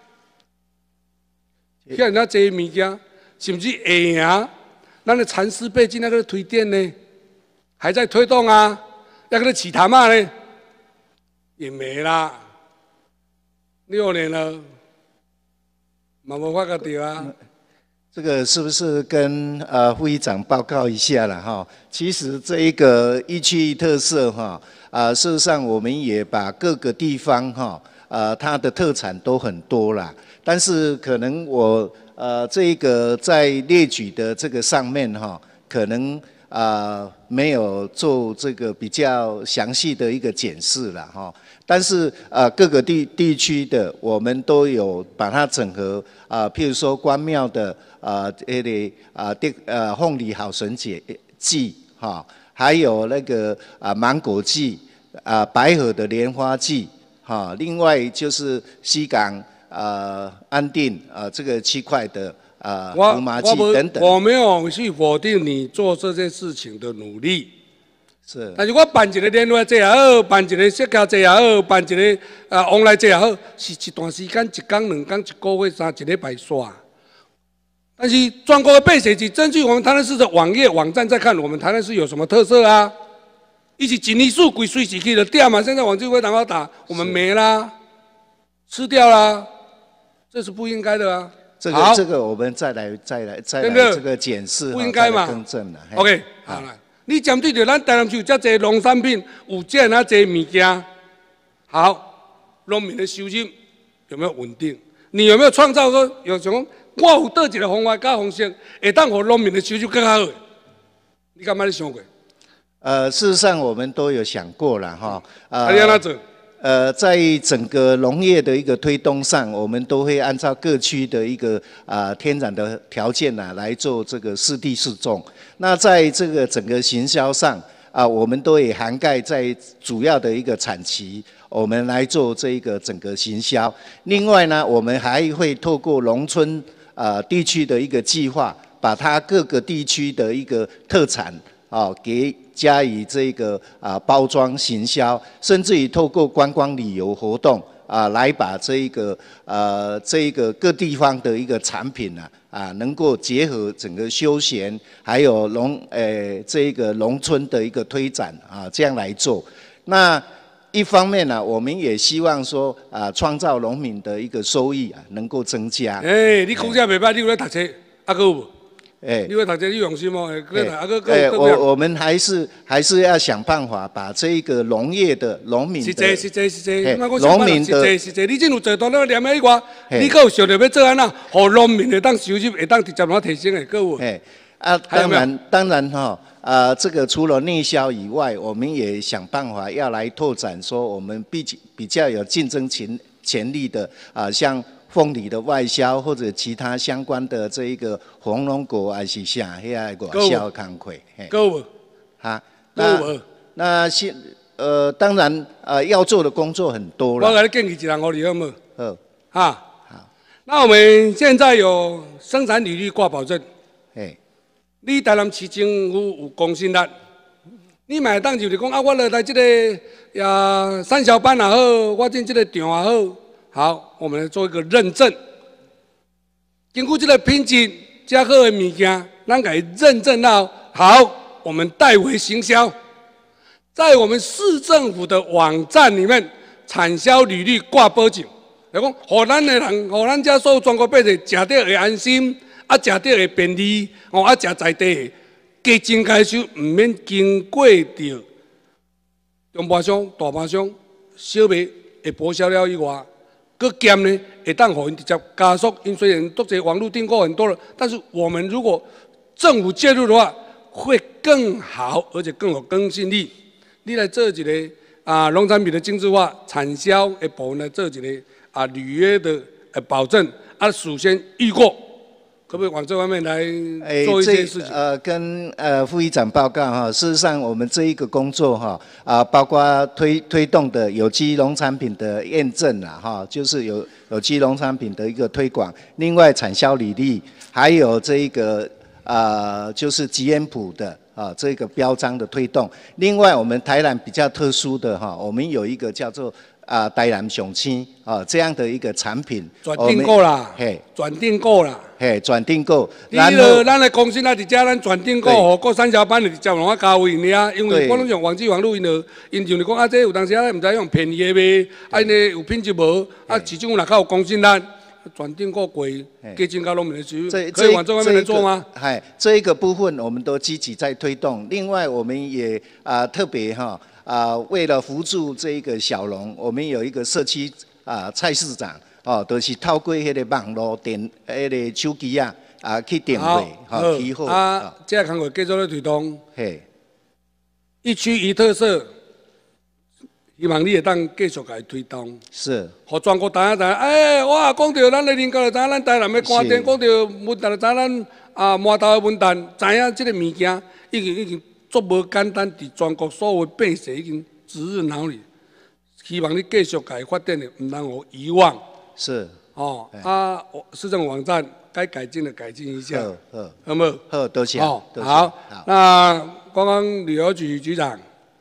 遐人家这物件，甚至会赢，咱的蚕丝被进那个推电呢，还在推动啊，那个起谈嘛呢，也没啦，六年了，嘛无发觉到啊。 这个是不是跟呃副议长报告一下了哈？其实这一个一区一特色哈，啊、呃，事实上我们也把各个地方哈，呃，它的特产都很多啦。但是可能我呃这一个在列举的这个上面哈，可能啊、呃、没有做这个比较详细的一个检视了哈。但是呃各个地地区的我们都有把它整合啊、呃，譬如说关庙的啊那个啊电呃凤梨好神节季哈，还有那个啊芒果季啊白河的莲花季哈，另外就是西港。呃，安定呃这个区块的啊胡麻器等等。 我没有去否定你做这件事情的努力。 是。 但是我办一个联会这也好，办一个社交这也好，办一个啊往来这也好，是一段时间，一天、两天、一个月、三一礼拜刷。但是全国的百姓是根据我们台南市的网页网站在看，我们台南市有什么特色啊？一起紧密数鬼随时去的掉嘛，现在网际非常好打，我们没啦，吃掉啦，这是不应该的啊。 这个这个我们再来再来再来这个检视， 不应该嘛， 更正了。 OK， 好了，你针对着咱台南市有遮侪农产品，有这样啊侪物件，好，农民的收入有没有稳定？你有没有创造说有什么？我有倒一个方法加方式，会当互农民的收入更好。你敢捌你想过？ 呃，事实上我们都有想过了哈。 呃，你要哪做？ 呃，在整个农业的一个推动上，我们都会按照各区的一个啊、呃、天然的条件呢、啊、来做这个适地适种。那在这个整个行销上啊、呃，我们都也涵盖在主要的一个产期。我们来做这一个整个行销。另外呢，我们还会透过农村呃地区的一个计划，把它各个地区的一个特产啊、哦、给加以这个啊、呃、包装行销，甚至于透过观光旅游活动啊、呃、来把这一个呃这一个各地方的一个产品呢啊、呃、能够结合整个休闲还有农呃这一个农村的一个推展啊、呃、这样来做。那一方面呢、啊，我们也希望说啊，创造农民的一个收益啊，能够增加。 哎、欸，你讲这袂歹，你有咧读册，啊个有无？哎、欸，你有读册，你用心哦。哎、欸，啊个个。哎， 我我们还是还是要想办法把这一个农业的农民的。 是这是这是这， 农民的。 是这是这，你真有做到那念喺外，你个有想着要做安那，互农民会当收入会当直接攞提升的，个有。 哎，啊，当然当然哈、哦。呃，这个除了内销以外，我们也想办法要来拓展，说我们比比较有竞争潜潜力的啊、呃，像凤梨的外销或者其他相关的这一个红龙果还是啥，遐个外销工课。 够无？ 哈，那那现呃，当然呃，要做的工作很多了。 我给你建议一人互你好无？ 好， 哈，好。那我们现在有生产履历挂保证。 哎。 你台南市政府有公信力，你买当就是讲啊，我来来这个呀三小班也好，我进这个场也好，好，我们来做一个认证。经过这个品质加好的物件，咱给认证到好，我们代为行销，在我们市政府的网站里面产销履历挂保证，来讲，互咱的人，互咱遮所有全国百姓食得会安心。啊，食得会便利，哦，啊，食在地，加增加收，唔免经过着中盘商、大盘商、小卖会剥销了以外，佮减呢，会当互因直接加速。因虽然都在网络订购很多了，但是我们如果政府介入的话，会更好，而且更有公信力。你来做一个啊，农产品的精致化产销的部分来做一个啊履约的呃保证，啊，事先预过。可不可以往这方面来做一些事情？ 呃，跟呃副议长报告哈，事实上我们这一个工作哈啊，包括推推动的有机农产品的验证啦哈，就是有有机农产品的一个推广，另外产销履历，还有这一个啊、呃、就是吉恩普的啊这个标章的推动，另外我们台南比较特殊的哈，我们有一个叫做。啊，台南上青啊，这样的一个产品， 转订购啦， 嘿， 转订购啦， 嘿，转订购。 然后，咱的公司那伫遮，咱转订购，吼，各三小班就直接用我加位呢啊，因为我拢用网际网络因了，因就是讲啊，这有当时啊，唔知用便宜的卖，啊，呢有品质无，啊，市政府若较有公信力，转订购贵，加增加农民的收入，可以往这方面来做吗？ 嗨，这一个部分我们都积极在推动。另外，我们也啊特别哈。啊，为了扶助这一个小农，我们有一个社区啊菜市场，哦，都、就是透过迄个网络电、迄个手机啊，啊去订货，哈，批货。 啊，这个工作继续咧推动。 嘿， 一区一特色，希望你会当继续来推动。 是。 互全国大家知，哎，我讲到咱的邻居就知影咱台南的关店，讲到文旦就知影咱啊麻豆的文旦，知影这个物件已经已经。足无简单，伫全国所有百姓已经植入脑里。希望你继续改发展的，唔让我遗忘。 是。 哦，啊，市政网站该改进的改进一下， 好， 好不好？ 好，多谢。 好，好，那观光旅游局局长，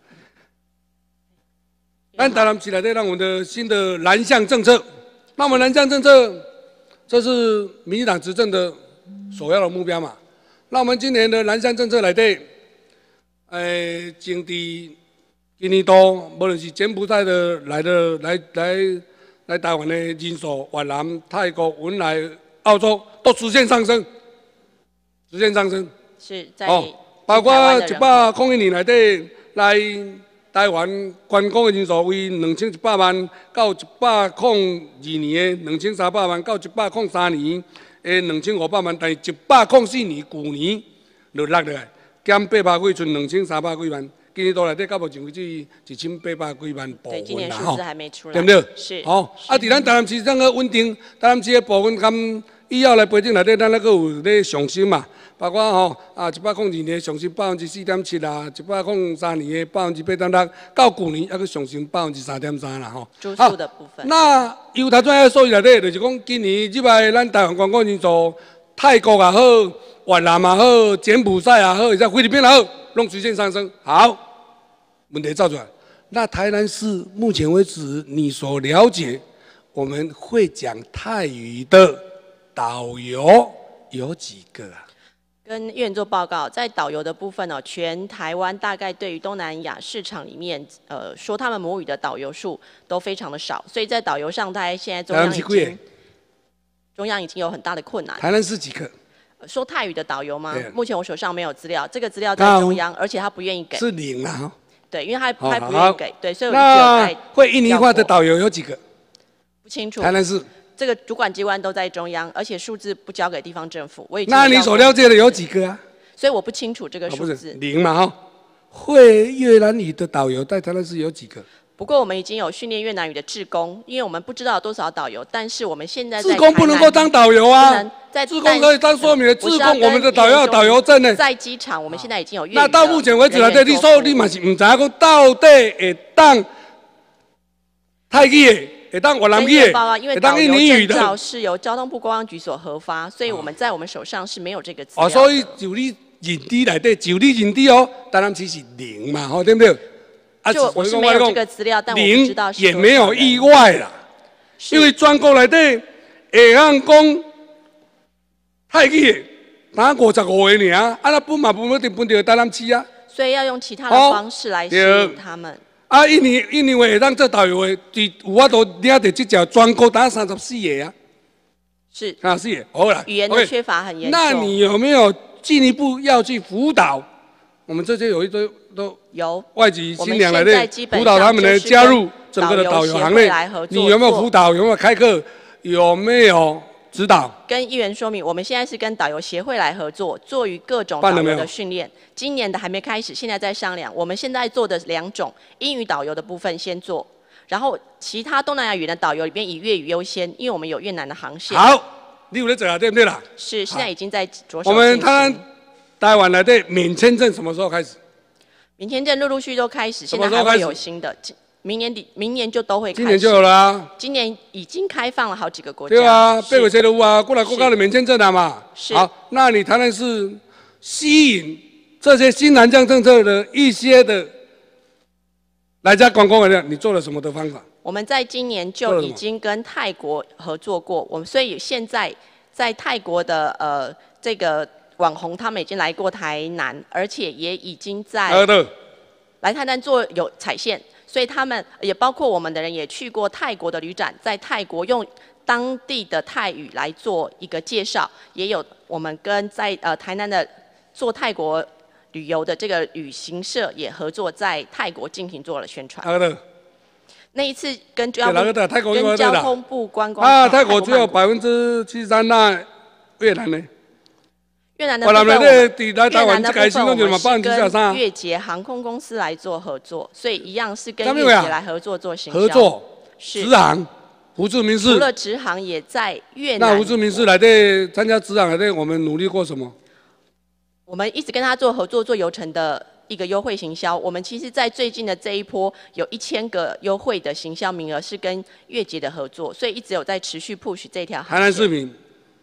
咱台南市内底让我们的新的南向政策，那我们南向政策，这是民进党执政的首要的目标嘛。那我们今年的南向政策内底，诶，经济。今年度，无论是柬埔寨的来的来来来台湾的人数，越南、泰国、文莱、澳洲都直线上升，直线上升。 是在哦， 包括一百零一年内底来台湾观光的人数为两千一百万到一百零二年的两千三百万到一百零三年的两千五百万，但是一百零四年旧年就落来，减八百几，剩两千三百几万。今年度内底到目前为止一千八百几万部分啦，吼，对不对？ 是。 好，啊，伫咱台南市这个稳定，台南市的部分跟以后来背景内底，咱那个有咧上升嘛，包括吼啊一百零二年上升百分之四点七啦，一百零三年的百分之八点六，到旧年还佫上升百分之三点三啦，吼。 住宿的部分。 那由头先个数据内底，就是讲今年入来咱台湾观光人数，泰国也好，越南也好，柬埔寨也好，或者菲律宾也好。拢直线上升，好，问题照出来。那台南市目前为止，你所了解，我们会讲泰语的导游有几个啊？ 跟议员做报告，在导游的部分哦，全台湾大概对于东南亚市场里面，呃，说他们母语的导游数都非常的少，所以在导游上，大概现在中央已经中央已经有很大的困难。 台南市几个？ 说泰语的导游吗？目前我手上没有资料，这个资料在中央，而且他不愿意给。 是零啊。 对，因为他他不愿意给，对，所以我就在会印尼话的导游有几个？ 不清楚。 台南市这个主管机关都在中央，而且数字不交给地方政府。我已经那你所了解的有几个啊？ 所以我不清楚这个数字。 零嘛哈。会越南语的导游在台南市有几个？ 不过我们已经有训练越南语的志工，因为我们不知道有多少导游，但是我们现在志工不能够当导游啊，志工可以当说明的。志工我们的导游导游证呢？ 在机场，我们现在已经有越南。 那到目前为止来对，你说你嘛是唔知影讲到底会当泰语的，会当越南语的， 会当印尼语的。证照是由交通部观光局所核发，所以我们在我们手上是没有这个资料。 哦，所以就你认知内底，就你认知哦，台南市是零嘛，吼，对不对？ 就我是没有这个资料，但我不知道是也没有意外啦，因为全国内底会晓讲泰语的，打五十五个尔，啊，那本嘛不一定分到台南市啊。 所以要用其他的方式来吸引他们。 啊，印尼印尼话会当做导游的，就有法度领到这条全国打三十四个啊。 是。 三十四个，好啦。 语言的缺乏很严重。 那你有没有进一步要去辅导？我们这些有一堆。都有外籍新娘来的辅导他们的加入整个的导游行列，你有没有辅导？有没有开课？有没有指导？ 跟议员说明，我们现在是跟导游协会来合作，做于各种导游的训练。今年的还没开始，现在在商量。我们现在做的两种英语导游的部分先做，然后其他东南亚语的导游里边以粤语优先，因为我们有越南的航线。 好，你有在做啊？对不对啦？ 是，现在已经在着手。 我们台台湾来的免签证什么时候开始？ 免签证陆陆续续都开始，现在还会有新的，明年底明年就都会开始。 今年就有了啊！ 今年已经开放了好几个国家。 对啊，八月七都有啊，过来国家的免签证了嘛。 是。 好，那你谈的是吸引这些新南向政策的一些的来家观光的，你做了什么的方法？ 我们在今年就已经跟泰国合作过，我们所以现在在泰国的呃这个。网红他们已经来过台南，而且也已经在来台南做有踩线，所以他们也包括我们的人也去过泰国的旅展，在泰国用当地的泰语来做一个介绍，也有我们跟在呃台南的做泰国旅游的这个旅行社也合作，在泰国进行做了宣传。那一次跟交通跟交通部观光啊，泰国只有百分之七十三，那越南呢？ 越南的部分，越南的部分我们是跟越捷航空公司来做合作，所以一样是跟越捷来合作做行销。 合作，直航，胡志明市。 除了直航，也在越南。 那胡志明市来的参加直航来的，我们努力过什么？ 我们一直跟他做合作，做游程的一个优惠行销。我们其实，在最近的这一波，有一千个优惠的行销名额是跟越捷的合作，所以一直有在持续 push 这条航线。 台南市民。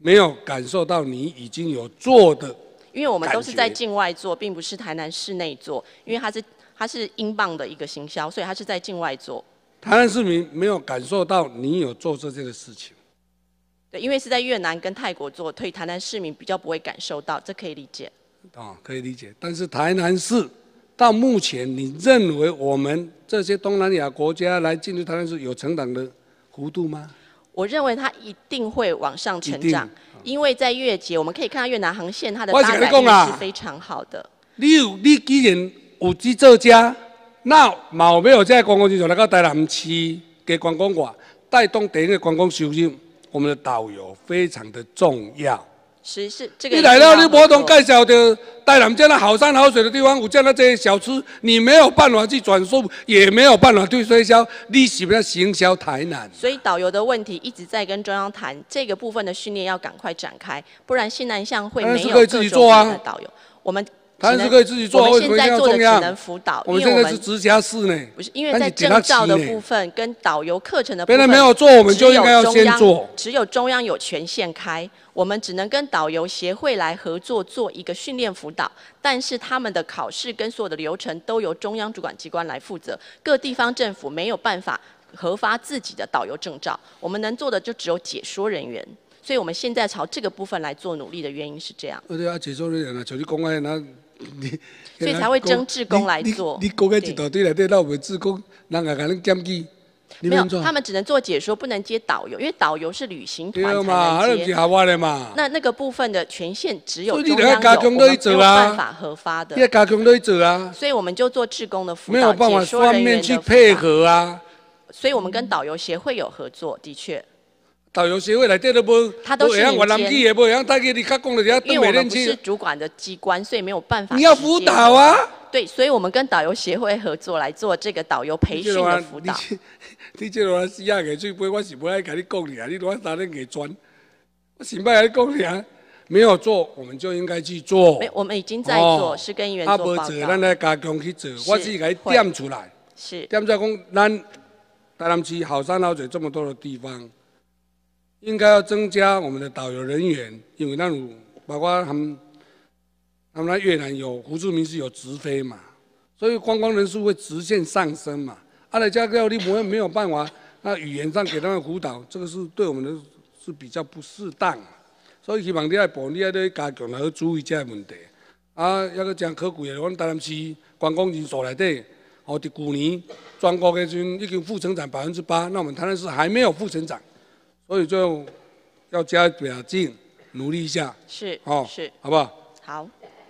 没有感受到你已经有做的。 因为我们都是在境外做，并不是台南市内做，因为它是它是英镑的一个行销，所以它是在境外做。 台南市民没有感受到你有做这件事情。 对，因为是在越南跟泰国做，所以台南市民比较不会感受到，这可以理解。 啊，可以理解。但是台南市到目前，你认为我们这些东南亚国家来进入台南市有成长的幅度吗？ 我认为它一定会往上成长，因为在越捷，我们可以看到越南航线它的发展力是非常好的。 你有你既然有去做家，那嘛有没有在观光局来到台南市给观光馆带动地方的观光收入？我们的导游非常的重要。 是是，这个你来到你无同介绍的台南这样好山好水的地方，有这样的这些小吃，你没有办法去转售，也没有办法去推销，你是不是要行销台南？ 所以导游的问题一直在跟中央谈，这个部分的训练要赶快展开，不然西南向会没有各种的导游。我们台南是可以自己做， 我们现在做的只能辅导， 我们现在是直辖市呢。 不是，因为在证照的部分跟导游课程的部分， 别人没有做，我们就应该要先做。 只有中央有权限开，我们只能跟导游协会来合作做一个训练辅导，但是他们的考试跟所有的流程都由中央主管机关来负责，各地方政府没有办法核发自己的导游证照，我们能做的就只有解说人员。所以我们现在朝这个部分来做努力的原因是这样。 对啊，解说人员啊，像你讲的那。 所以才会征志工来做。 你讲嘅一大堆内底，那有志工，人也甲恁检举。 没有，他们只能做解说，不能接导游，因为导游是旅行团才能接。 对嘛，那不是合法的嘛。 那那个部分的权限只有中央有， 我们没有办法核发的。 你要加强都去做啊。 所以我们就做志工的辅导， 没有办法双面去配合啊。 所以我们跟导游协会有合作，的确。 导游协会内底都无， 他都是民间， 也无样台语，你较讲了， 因为我们不是主管的机关，所以没有办法。 你要辅导啊。 对，所以我们跟导游协会合作来做这个导游培训的辅导。 你这个死鸭硬嘴杯，我是不爱跟你讲你啊，你乱打那硬砖，我是不爱跟你讲你啊。没有做，我们就应该去做。 没，我们已经在做，是跟议员做报告。 啊，无做，咱来加强去做。我只给他点出来。 是。 点出来讲，咱台南市好山好水这么多的地方。应该要增加我们的导游人员，因为那种包括他们，他们在越南有胡志明市有直飞嘛，所以观光人数会直线上升嘛。阿来加料你没没有办法，那语言上给他们辅导，这个是对我们的是比较不适当。所以希望你爱部，你爱咧加强来去注意这个问题。啊，抑个讲可贵的，阮台南市观光人数内底，哦，伫去年全国的时阵已经负成长百分之八，那我们台南市还没有负成长。所以就要加把劲，努力一下。 是， 哦， 是， 好不好？ 好。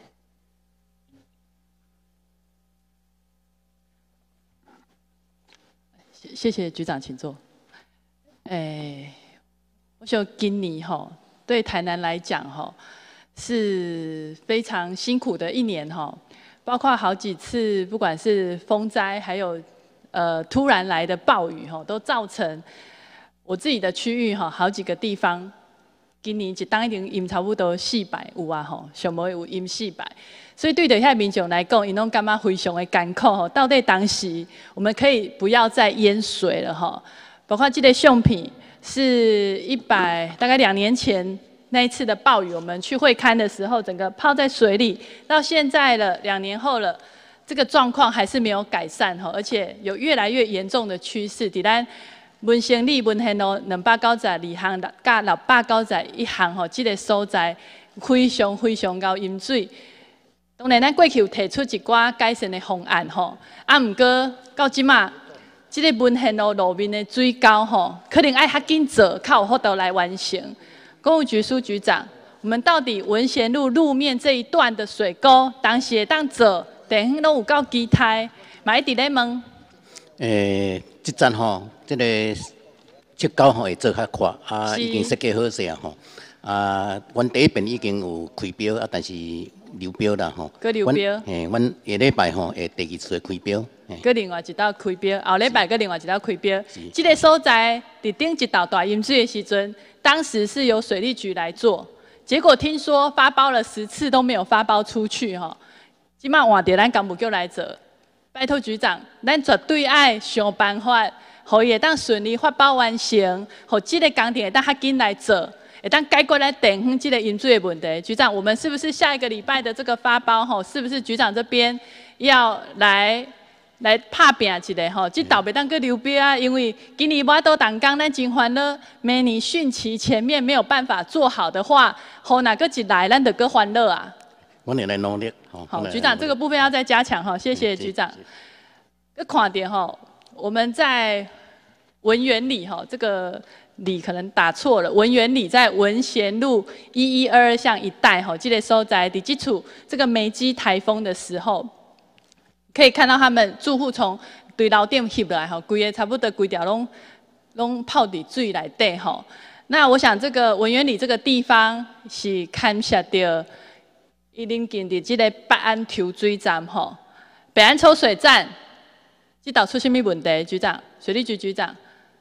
谢谢局长，请坐。哎，我想今年哈，对台南来讲哈，是非常辛苦的一年哈，包括好几次，不管是风灾，还有呃突然来的暴雨哈，都造成。我自己的区域哈，好几个地方，今年一当一定淹差不多四百有啊吼，上无有淹四百，所以对着遐民众来讲，因拢感觉非常的艰苦吼。到底当时我们可以不要再淹水了哈？包括这个相片是一百大概两年前那一次的暴雨，我们去会勘的时候，整个泡在水里，到现在了两年后了，这个状况还是没有改善哈，而且有越来越严重的趋势。伫咱文生里文贤路两百九十二项，甲六百九十一项吼，这个所在非常非常高淹水。当然，咱过去有提出一寡改善的方案吼，啊，毋过到即马，这个文贤路路面的水高吼，可能爱较紧做，较有法度来完成。公务局苏局长，我们到底文贤路路面这一段的水沟，当时会当做，地方拢有够期待，嘛一直咧问。 诶，即站吼。这个七九吼会做较快，啊，已经设计好势啊吼，啊，阮第一遍已经有开标啊，但是流标啦吼。 搁流标。 嘿，阮下礼拜吼会第二次开标。 搁另外一道开标，后礼拜搁另外一道开标。这个所在伫顶一道大淹水的时阵，当时是由水利局来做，结果听说发包了十次都没有发包出去吼，即马换着咱干部局来做。拜托局长，咱绝对爱想办法。互伊会当顺利发包完成，互即个工程会当较紧来做， 会当解决来电风这个饮水的问题。局长，我们是不是下一个礼拜的这个发包吼，是不是局长这边要来来拍拼一下吼？这道袂当去流标啊，因为今年我都动工，咱真烦恼，明年汛期前面没有办法做好的话，雨哪个一来，咱就搁烦恼啊。 我们来努力。 好，局长这个部分要再加强哈，谢谢局长。个看点哈，我们在文园里哈，这个里可能打错了，文园里在文贤路一一二二巷一带哈，这个所在伫基础这个梅基台风的时候，可以看到他们住户从对楼顶翕来哈，规个差不多规条拢拢泡伫水内底哈。那我想这个文园里这个地方是看下到。伊临近伫即个北安抽水站吼，北安抽水站，这道出什么问题？局长，水利局局长。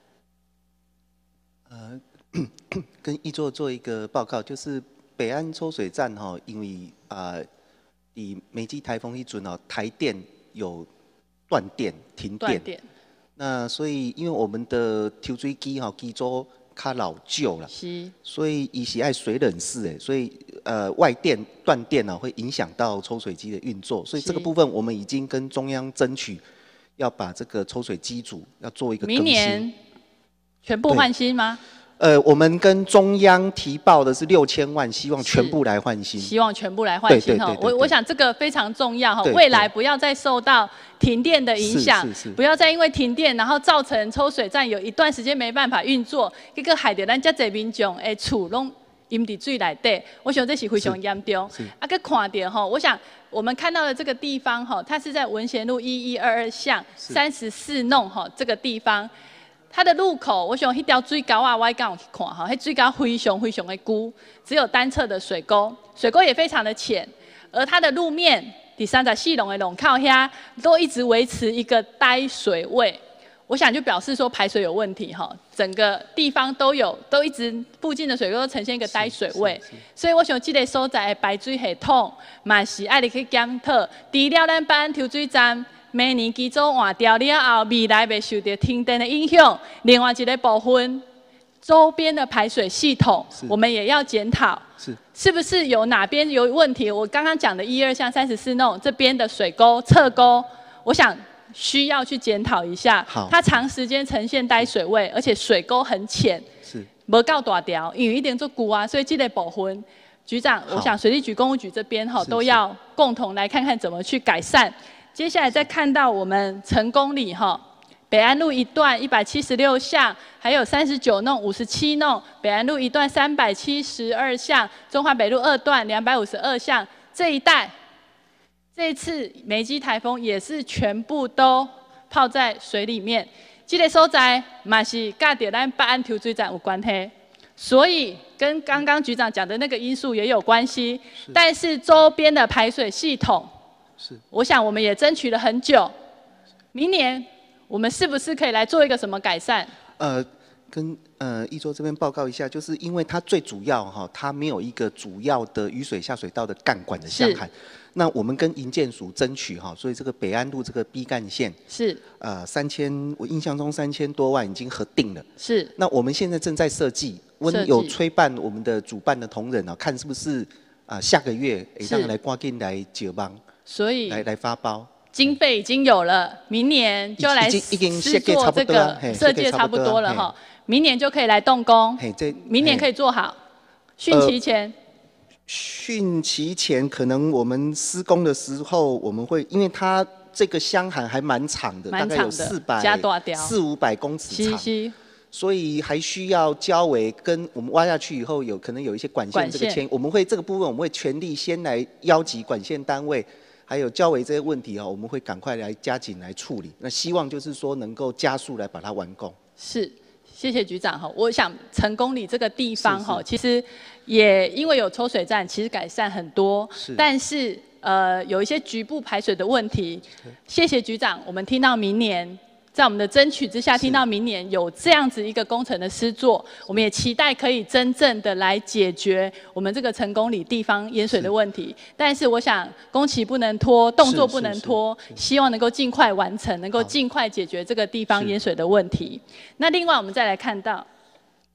呃，跟议座做一个报告，就是北安抽水站哈，因为啊，以梅基台风一准哦，台电有断电、停电。断电。那所以，因为我们的抽水机哈，机组较老旧了，是，所以伊是爱水冷式诶，所以呃外电断电呢、啊、会影响到抽水机的运作，所以这个部分我们已经跟中央争取，要把这个抽水机组要做一个更新。 明年全部换新吗？ 呃，我们跟中央提报的是六千万，希望全部来换新。 希望全部来换新哈，我我想这个非常重要哈，未来不要再受到停电的影响，不要再因为停电然后造成抽水站有一段时间没办法运作，结果害到咱遮侪民众诶厝拢淹伫水内底，我想这是非常严重。啊，佮看到吼，我想我们看到的这个地方哈，它是在文贤路一一二二巷三十四弄哈这个地方。它的路口，我想迄条水沟啊，我刚有去看哈，迄水沟非常非常的枯，只有单侧的水沟，水沟也非常的浅，而它的路面第三十四弄的弄靠遐都一直维持一个呆水位，我想就表示说排水有问题哈，整个地方都有都一直附近的水沟都呈现一个呆水位，所以我想这个所在的排水系统嘛是爱你去检讨，除了咱北安抽水站。明年机组换掉了后，未来袂受到停电的影响。另外一个部分，周边的排水系统，我们也要检讨，是是不是有哪边有问题？我刚刚讲的一二巷三十四弄这边的水沟、侧沟，我想需要去检讨一下。它长时间呈现呆水位，而且水沟很浅，是无够大条，因为一定做古啊，所以这个部分，局长，我想水利局、公务局这边哈都要共同来看看怎么去改善。接下来再看到我们成功里哈，北安路一段一百七十六巷，还有三十九弄、五十七弄，北安路一段三百七十二巷，中华北路二段两百五十二巷这一带，这一次梅基台风也是全部都泡在水里面。这个所在嘛是跟着咱北安抽水站有关系，所以跟刚刚局长讲的那个因素也有关系，但是周边的排水系统。是，我想我们也争取了很久，明年我们是不是可以来做一个什么改善？ 呃，跟呃议座这边报告一下，就是因为它最主要哈，它没有一个主要的雨水下水道的干管的向涵。那我们跟营建署争取哈，所以这个北安路这个 B 干线是呃三千，我印象中三千多万已经核定了。是，那我们现在正在设计，我们有催办我们的主办的同仁啊，看是不是啊、呃、下个月会当来赶紧来解帮。所以来来发包， 经费已经有了，明年就来试做这个设计差不多了哈，明年就可以来动工，明年可以做好。汛期前， 汛期前可能我们施工的时候，我们会因为它这个箱涵还蛮长的，大概有四百四五百公尺长，所以还需要交围跟我们挖下去以后，有可能有一些管线这个牵，我们会这个部分我们会全力先来邀集管线单位。还有交围这些问题啊，我们会赶快来加紧来处理。那希望就是说能够加速来把它完工。 是，谢谢局长哈。我想成功里这个地方哈，其实也因为有抽水站，其实改善很多。是，但是呃有一些局部排水的问题。谢谢局长，我们听到明年。在我们的争取之下，听到明年有这样子一个工程的施作，我们也期待可以真正的来解决我们这个成功里地方淹水的问题。但是我想工期不能拖，动作不能拖，希望能够尽快完成，能够尽快解决这个地方淹水的问题。那另外我们再来看到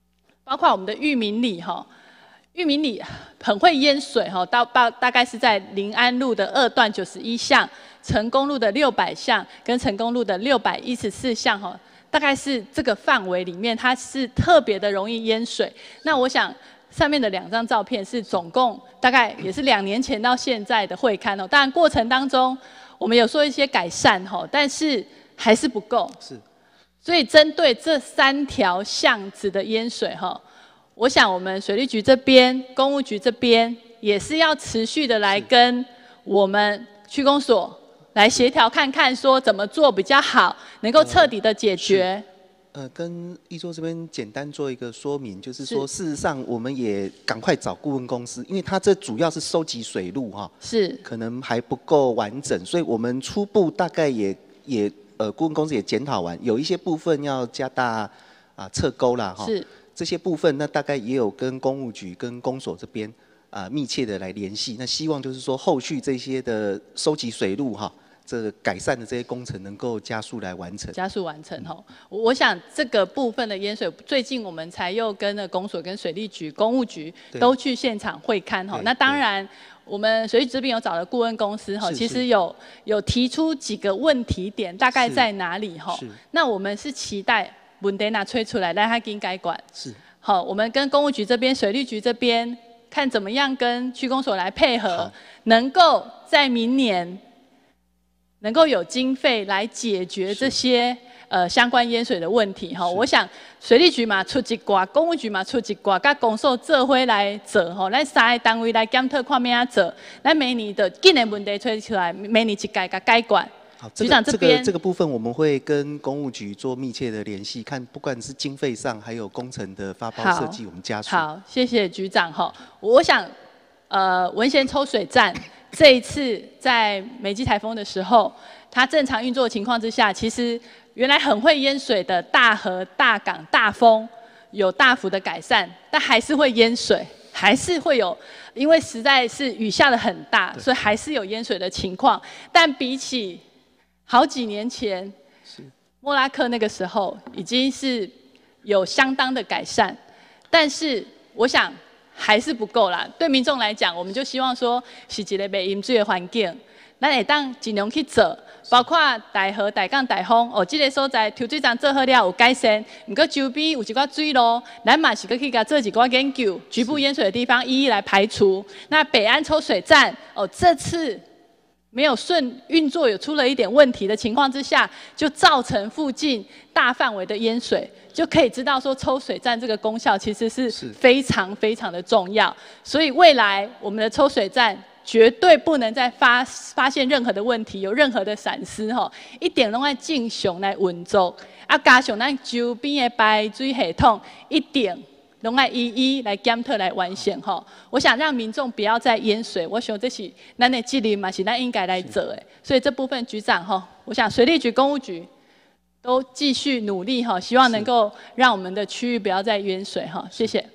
包括我们的裕民里哈，裕民里很会淹水哈，到大大概是在临安路的二段九十一巷，成功路的六百巷跟成功路的六百一十四巷哈，大概是这个范围里面，它是特别的容易淹水。那我想上面的两张照片是总共大概也是两年前到现在的会勘哦，当然过程当中我们有做一些改善哈，但是还是不够。 是。 所以针对这三条巷子的淹水哈，我想我们水利局这边、公务局这边也是要持续的来跟我们区公所来协调看看，说怎么做比较好，能够彻底的解决。 呃，呃跟一桌这边简单做一个说明，就是说，事实上我们也赶快找顾问公司，因为它这主要是收集水路哈， 是可能还不够完整，所以我们初步大概也也。呃，顾问公司也检讨完，有一些部分要加大啊侧沟啦哈。是。这些部分，那大概也有跟公务局、跟公所这边啊密切的来联系。那希望就是说，后续这些的收集水路哈，这个改善的这些工程能够加速来完成。 加速完成哈。我想这个部分的淹水，最近我们才又跟了公所、跟水利局、公务局都去现场会勘哈。那当然。我们水利局这边有找了顾问公司哈，其实有有提出几个问题点，大概在哪里哈？那我们是期待问题拿吹出来，让它给改管。 是。 好，我们跟公务局这边、水利局这边看怎么样跟区公所来配合，能够在明年能够有经费来解决这些呃相关淹水的问题哈。我想水利局嘛出一挂，公务局嘛出一挂，甲公所做伙来做吼，咱三个单位来检讨看咩啊做，咱每年的紧的问题推出来，每年一改甲改管。 好，局长这边、这个、这个部分我们会跟公务局做密切的联系，看不管是经费上还有工程的发包设计，我们加速。 好，谢谢局长哈。我想，呃，文贤抽水站这一次在美基台风的时候，它正常运作的情况之下，其实原来很会淹水的大河、大港、大丰有大幅的改善，但还是会淹水。还是会有，因为实在是雨下的很大，所以还是有淹水的情况。但比起好几年前，莫拉克那个时候已经是有相当的改善，但是我想还是不够啦。对民众来讲，我们就希望说是一个袂淹水的环境，咱会当尽量去做。包括大河、大港、大丰，哦，这个所在抽水站做好了有改善，不过周边有一寡水路，咱嘛是搁去甲做一寡研究，局部淹水的地方一一来排除。那北安抽水站，哦，这次没有顺运作，有出了一点问题的情况之下，就造成附近大范围的淹水，就可以知道说抽水站这个功效其实是非常非常的重要。所以未来我们的抽水站。绝对不能再发发现任何的问题，有任何的闪失吼，一点拢爱正常来运作，啊加上咱周边的排水系统，一点拢爱一一来检讨来完善吼。我想让民众不要再淹水，我想这是咱的责任嘛，是咱应该来做的。所以这部分局长吼，我想水利局、公务局都继续努力哈，希望能够让我们的区域不要再淹水哈。谢谢。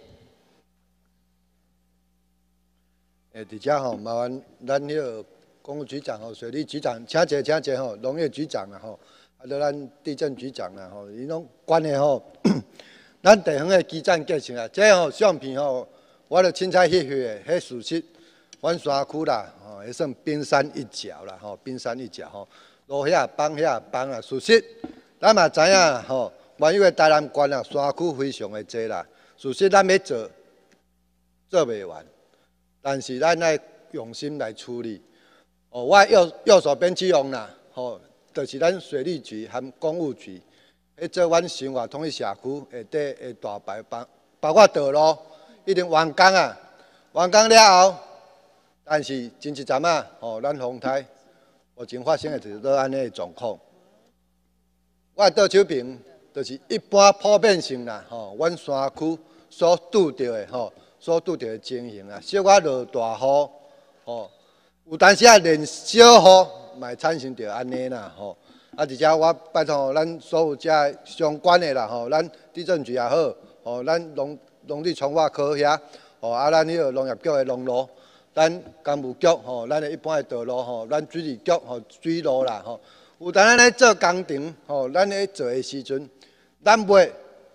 诶，伫遮吼，麻烦咱迄个公务局长吼、水利局长，请坐，请坐吼，农业局长啦吼，啊，到咱地震局长啦吼，伊拢管的吼，咱地方的基站建设啊，这吼相片吼，我著凊彩翕翕的，迄事实，阮山区啦，吼，迄算冰山一角啦，吼，冰山一角吼，路遐帮遐帮啊，事实，咱嘛知影吼，原有的台南县啊，山区非常的济啦，事实咱要做，做袂完。但是咱爱用心来处理。哦，我右右手边这样啦，吼，就是咱水利局和公务局，迄做阮生活统一社区下底的大牌包，包括道路已经完工啊，完工了后，但是前一阵啊，吼，咱风台目前发生的就是做安尼的状况。我倒手边就是一般普遍性啦，吼，阮山区所拄到的吼。所拄到的情形啊，小可落大雨，吼，有当时啊连小雨，嘛会产生着安尼啦，吼。啊，而且我拜托咱所有遮相关的啦，吼，咱地震局也好，吼，咱农农地重化科遐，吼，啊，咱迄个农业局的农路，咱工务局，吼，咱的一般的道路，吼，咱水利局，吼，水路啦，吼，有当咱咧做工程，吼，咱咧做的时阵，咱袂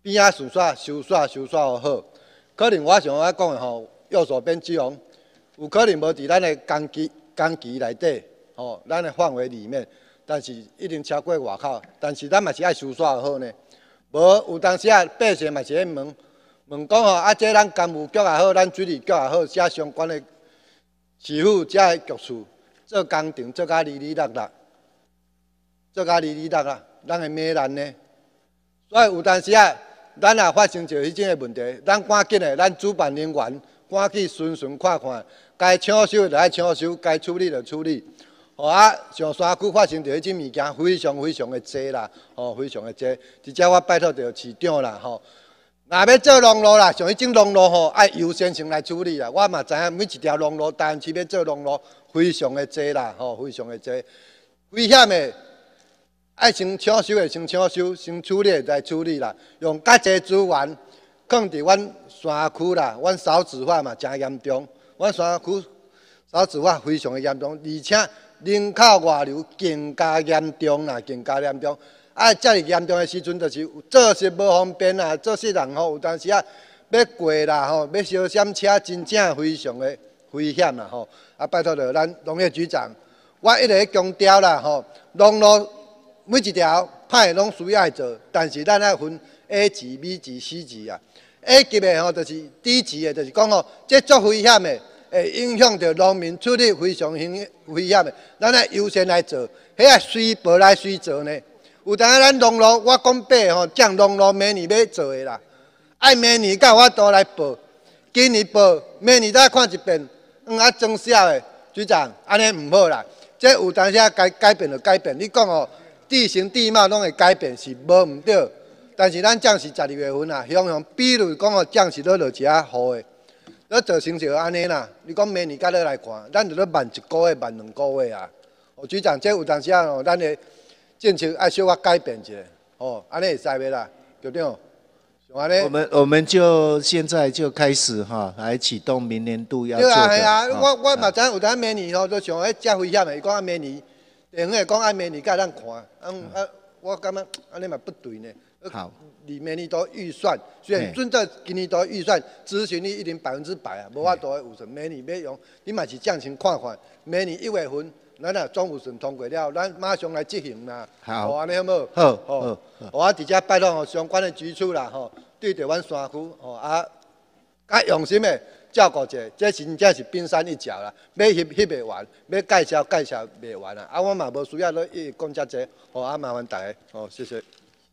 边仔顺煞收煞收煞好好，可能我想要讲的吼，要素变脂肪，有可能无伫咱的工期工期内底，吼，咱的范围里面，但是一定超过外口，但是咱嘛是爱收煞好呢。无有当时啊，百姓嘛是咧问问讲吼，啊，这咱干务局也好，咱水利局也好，遮相关的师傅遮的局处做工程做甲哩哩落落，做甲哩哩落落，咱会美难呢。所以有当时啊，咱也发生着迄种的问题，咱赶紧的，咱主办人员赶紧顺顺看看，该抢修就爱抢修，该处理就处理。哦啊，上山区发生着迄种物件，非常非常的多啦，哦，非常的多。直接我拜托着市长啦，吼、哦，若要做路路啦，像迄种路路吼，爱优先先来处理啦。我嘛知影每一条路路，台湾市要做路路，非常的多啦，吼、哦，非常的多。危险的。爱先抢修的先抢修，先处理的再处理啦。用较济资源放伫阮山区啦，阮少子化嘛真严重。阮山区少子化非常的严重，而且人口外流更加严重啦，更加严重。啊，遮尔严重的时阵，就是做事无方便啦，做事人吼有当时啊要过啦吼，要小闪车，真正非常的危险啦吼。啊，拜托着咱农业局长，我一直咧强调啦吼，农路。每一条歹拢需要做，但是咱爱分 A 级、B 级、C 级啊。A 级的吼，就是低级的，就是讲吼，这足危险的，会影响到农民处理非常危危险的。咱爱优先来做，迄个随报来随做呢。有当咱农路，我讲白吼，将农路明年要做的啦，爱明年甲我都来报，今年报，明年再看一遍。嗯啊，装小的局长，安尼唔好啦。这有当时啊改改变就改变，你讲哦。地形地貌拢会改变是无毋对，但是咱降是十二月份啊，向向比如讲哦，降是咧落一下雨的，咧造成就安尼啦。你讲明年甲咧来看，咱就咧慢一个月、慢两个月啊。哦，局长，这有当时啊，哦，咱的政策爱小可改变一下，哦，安尼会使袂啦，局长。 我们我们就现在就开始哈，来启动明年度要做的。 对啊，系啊，我我嘛知有当明年吼，都想迄遮危险的，伊讲啊明年。电话讲按明年甲咱看，嗯啊，我感觉安尼嘛不对呢。 好， 你明年度预算，虽然准照今年度预算执行率一定百分之百啊，无法度有成。明年要用，你嘛是降先看看，明年一月份咱若总有顺通过了，咱马上来执行啦。 好， 安尼好无？ 好，好， 我直接拜托吼相关的局处啦，吼，对着阮山区吼啊，较用心的。照顾者，这真正是冰山一角啦，要翕翕袂完，要介绍介绍袂完啦。啊，我嘛无需要咧一直讲遮济，哦，啊麻烦大家，哦，谢谢。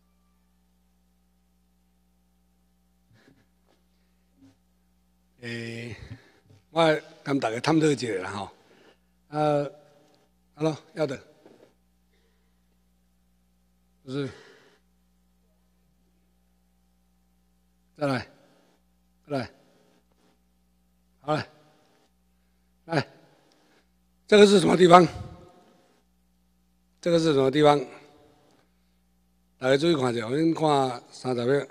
诶，我跟大家探讨一下啦吼。呃，好了，要的，不是，再来，再来。好来，来，这个是什么地方？这个是什么地方？大家注意看一下，我先看三十秒。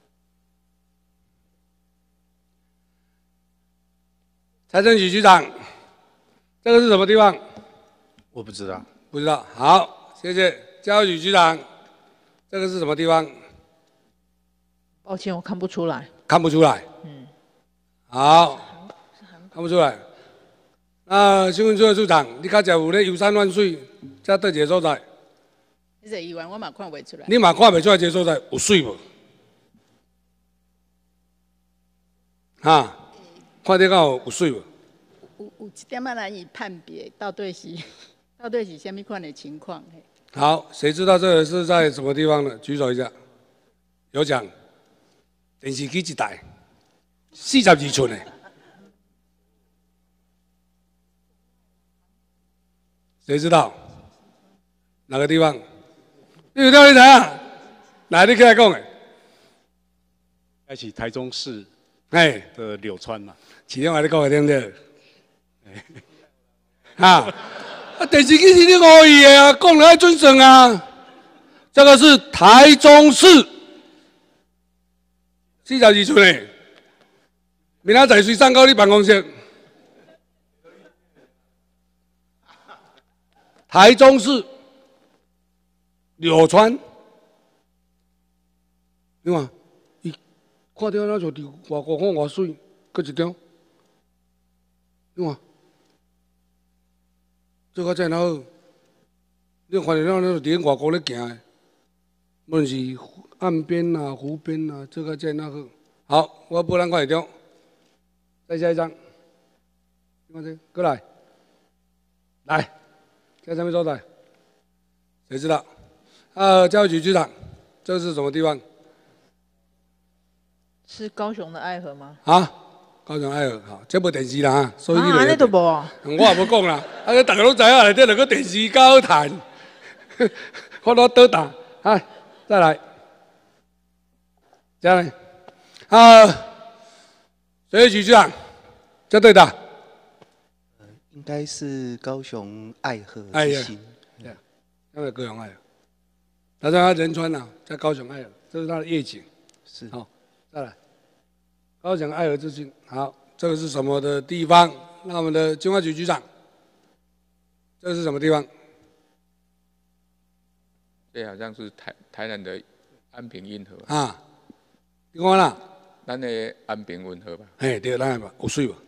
财政局局长，这个是什么地方？ 我不知道。 不知道。好，谢谢。教育局局长，这个是什么地方？ 抱歉，我看不出来。 看不出来。嗯。好。看不出来。那新闻处的处长，你较才有咧游山玩水，这倒一个所在？ 迄个议员我嘛看袂出来。 你嘛看袂出来，这个所在有水无？哈，看得到有水无？ 有有一点仔难以判别，到底是到底是什么款的情况？ 好，谁知道这个是在什么地方呢？举手一下。有奖，电视机一台，四十二寸的。谁知道哪个地方？你有调一台啊？哪里起来讲的？ 开始台中市哎的柳川嘛。 市长还咧讲的对不对？哈，啊电视机是你故意的啊，讲了要准绳啊。这个是台中市四十二寸的，明仔载水上到你办公室。台中市柳川，对吗？ 看到咱就伫外国看偌水，搁一张，你看，这个真哪好？你看到咱那伫外国咧行的，无论是岸边啊、湖边啊，这个真哪好？好，我不咱看一张，再下一张，你看这，过来，来，在什么所在？谁知道？啊，教育局局长，这是什么地方？ 是高雄的爱河吗？ 啊，高雄爱河，好，这部电视啦哈，所以你啊，安尼都无。 我也无讲啦，啊，大家拢知影内底有个电视较好谈，我攞倒打，啊，再来，再来，啊，水利局局长，这对的。 应该是高雄爱河之星。 对，那个高雄爱河，他在他仁川呐，在高雄爱河，这是他的夜景。 是。 好，再来。高雄爱河之星，好，这个是什么的地方？那我们的经管局局长，这个是什么地方？ 这好像是台台南的安平运河啊，你看啦？ 咱的安平运河吧？ 嘿，对，咱吧，有水无？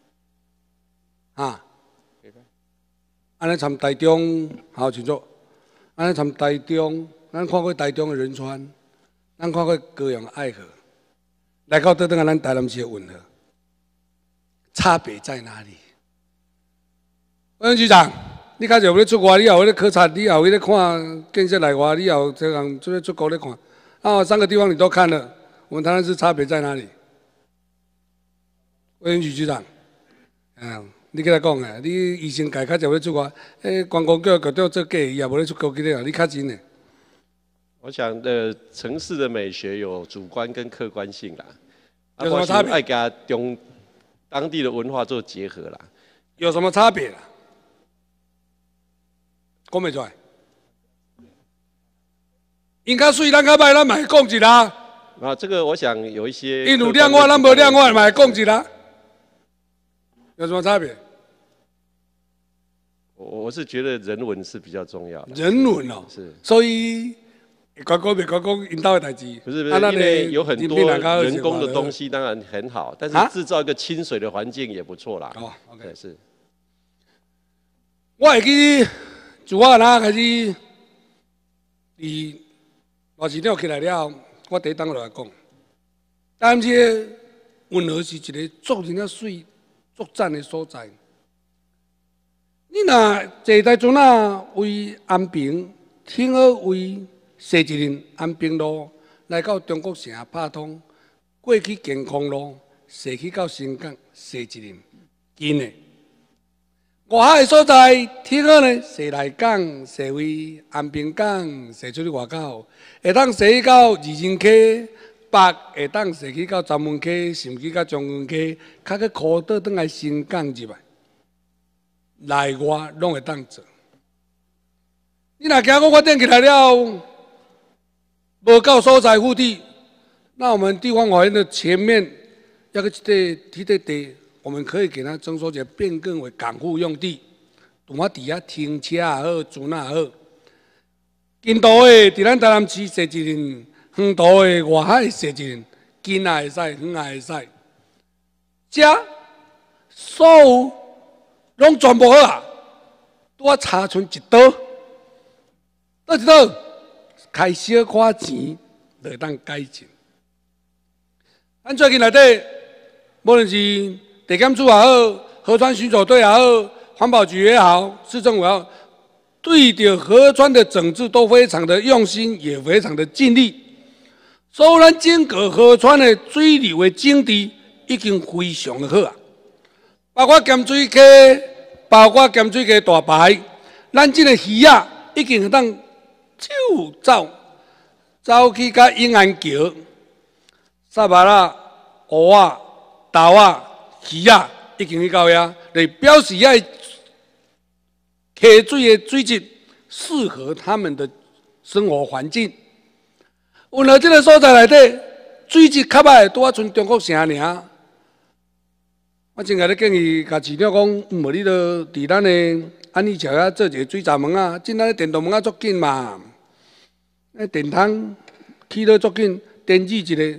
啊，安尼参台中，好清楚。安尼参台中，咱看过台中的仁川，咱看过高雄的爱河。来到倒转啊，咱台南市的运河，差别在哪里？温局长，你开始有咧出国，你也有咧考察，你也有咧看建设内外，你也有这样出出国咧看，啊，三个地方你都看了，我们台南市差别在哪里？温局局长，嗯，你跟他讲诶，你医生界较少咧出国，诶，观光局局长做假伊也无咧出国去咧，你较真诶。 我想，呃，城市的美学有主观跟客观性啦。 有什么差别？ 爱跟中当地的文化做结合啦。 有什么差别啦？讲不出来。因较水，咱较歹，咱嘛会讲一啦。 啊，这个我想有一些。 因有量化，咱无量化，嘛会讲一啦。有什么差别？ 我我是觉得人文是比较重要的。 人文哦。 是。 所以。观光别观光，引导的代志。 不是不是，因为有很多人工的东西，当然很好，但是制造一个清水的环境也不错啦。 哦 ，OK， 是。 我会记，自我哪开始，伫大市场起来了后，我第一当落来讲，但是运河是一个足人啊水、足赞的所在。你若坐台船啊，为安平，挺好为。西一林安平路来到中国城拍通，过去健康路，西去到新港西一林，近的。外海的所在，挺好呢，西来港、西回安平港、西出去外口，会当西去到二仁溪，北会当西去到闸门溪，甚至到中原溪，较去靠倒转来新港入来，内外拢会当做。你若行我发展起来了。无到所在腹地，那我们地方法院的前面要个这地地地，我们可以给它征收起来，变更为港户用地，同我底下停车也好，船也好。近途的，伫咱台南市西一林；远途的外海西一林，近也会使，远也会使。这所有拢全部好啊，拄啊差剩一岛，倒一岛。开小可钱，就会当改进。咱最近内底，无论是地检署也好，河川巡守队也好，环保局也好，市政府也好，对着河川的整治都非常的用心，也非常的尽力。所以咱整个河川的水流的整治已经非常的好啊，包括咸水溪，包括咸水溪大排，咱这个鱼啊，已经当。就走，走去甲永安桥、沙巴啦、蚵仔、豆仔、鱼仔，已经去到遐，来表示遐溪水的水质适合他们的生活环境。有了这个所在内底，水质较歹，拄啊像中国城尔。我真个咧建议，甲市长讲，无你都伫咱的安尼桥遐做一个水闸门啊，进咱的电动门啊，足紧嘛。那电筒起得足紧，电子一个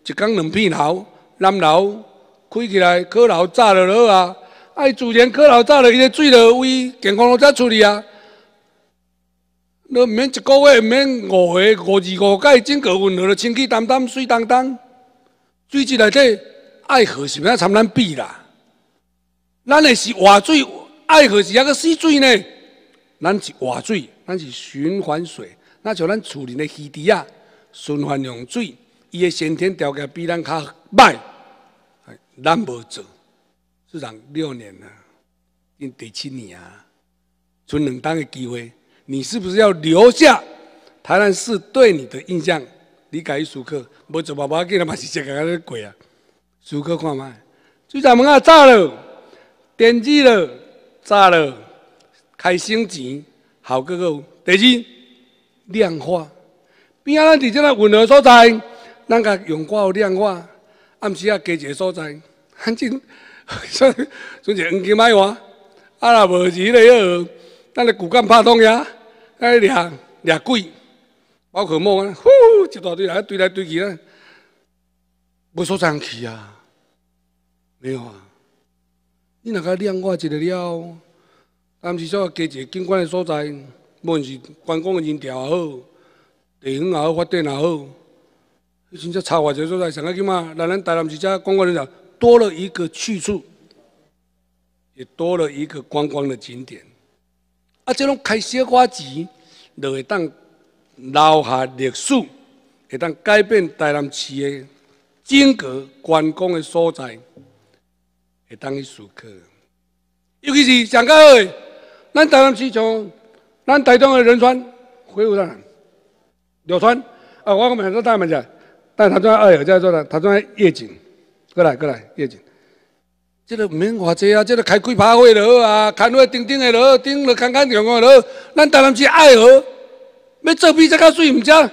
一工两片楼，南楼开起来，烤炉炸了就好啊。啊，伊自然烤炉炸了，伊个水就为健康路才处理啊。你毋免一个月，毋免五下五二五改整个运河就清气淡淡、水当当。水质内底爱河是毋免参咱比啦。咱的是活水，爱河是抑个死水呢。咱是活水，咱是循环水，那像咱厝里的鱼池啊，循环用水，伊的先天条件比咱较歹，咱无做。市长六年了，已经第七年啊，剩两档的机会，你是不是要留下台南市对你的印象？你改伊思考，无做爸爸，囡仔嘛是这个过啊。思考看卖，水闸门啊炸了，电子了炸了，开省钱，效果好。第二，量化，边啊咱伫这个运河所在，咱甲用挂有量化，暗时啊加一个所在，反正。所以，剩一黄金买换，啊，若无是迄个迄个，咱个骨干拍通呀，啊，掠掠鬼，包括某啊，呼，一大堆来堆来堆去啊，无所在通去啊，没有啊。你若甲量化一个了，暗时煞加一个景观的所在，无论是观光的人潮也好，地方也好，发展也好，真正差偌一个所在，上个起码让咱台南市遮观光人潮。多了一个去处，也多了一个观光的景点。啊，这种开小可钱，就会当留下历史，会当改变台南市的整个观光的所在，会当去思考。尤其是上较好的，咱台南市像咱台中的仁川恢复到柳川啊，我讲问说大问题，但台中二有在做的，台中夜景。过来，过来，夜景，这个唔免偌济啊，这个开开趴会就好啊，看会顶顶的就好，顶了看看阳光就好。咱台南市爱河，要做比这较水唔只，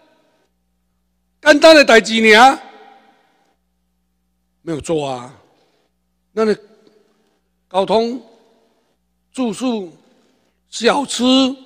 简单的代志尔，没有做啊。咱的交通、住宿、小吃，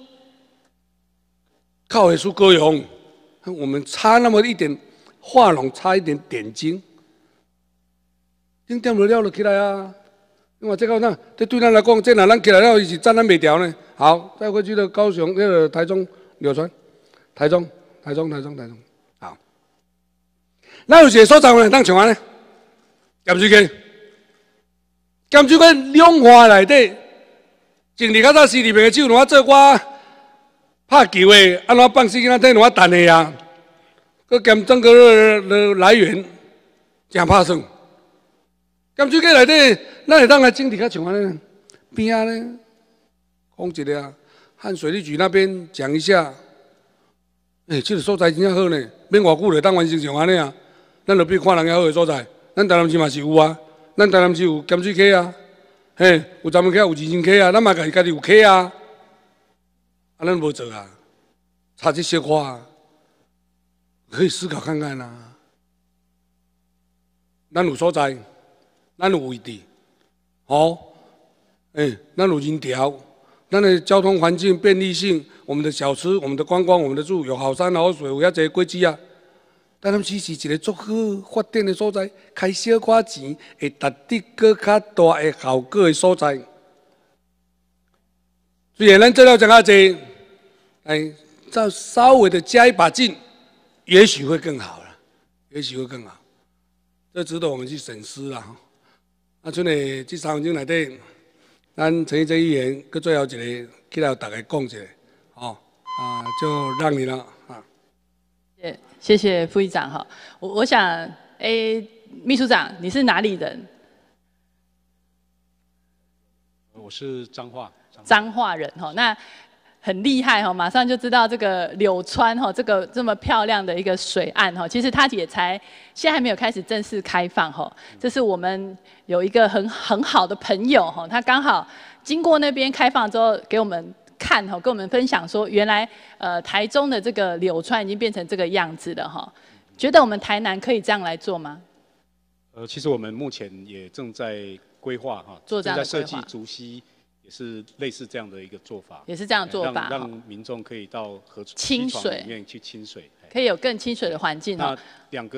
靠会出高雄，我们差那么一点画龙，差一点点睛。顶点落了就起来啊！因为这个那这对咱来讲，这若咱起来了，伊是站咱袂调呢。好，再回去到高雄、那个台中、柳川、台中、台中、台中、台中。好，咱有一个所在呢，当像安尼，咸水溪，咸水溪两岸内底，前日较早市里面的酒，我做我拍球的，安怎放死囡仔体，我等的啊。佮咸整个的来源，真拍算。咸水溪内底，咱会当来整理较像安尼，边啊呢，讲一个啊，汉水利局那边讲一下，诶、欸，这个所在真正好呢，免偌久就当完成像安尼啊。咱就比看人遐好的所在，咱台南市嘛是有啊，咱台南市有咸水溪啊，嘿，有咱们溪有二人溪啊，咱嘛家己家己有溪啊，啊，咱无做啊，差这小可啊，可以思考看看啊，咱有所在。咱有位置，好，哎、欸，咱有人潮，咱的交通环境便利性，我们的小吃、我们的观光、我们的住有好山好水，有遐侪轨迹啊。但咱市是一个足好发展的所在，开小可钱会达得更较大的效果的所在。虽然咱做了这么济，哎，再稍微的加一把劲，也许会更好了，也许会更好。这值得我们去审思啦。啊，像呢，这三分钟内底，咱陈义珍议员搁最后一个起来，大家讲一下，哦，啊，就让你了啊。 谢谢谢副议长哈，我我想，诶，秘书长，你是哪里人？ 我是彰化。 彰化人哈，那很厉害哈，马上就知道这个柳川哈，这个这么漂亮的一个水岸哈，其实它也才现在还没有开始正式开放哈。这是我们有一个很很好的朋友哈，他刚好经过那边开放之后，给我们看哈，跟我们分享说，原来呃台中的这个柳川已经变成这个样子了哈。觉得我们台南可以这样来做吗？ 呃，其实我们目前也正在规划哈， 做这样的规划， 正在设计竹溪。也是类似这样的一个做法， 也是这样的做法， 让让民众可以到河清水里面去清水， 可以有更清水的环境。 那两个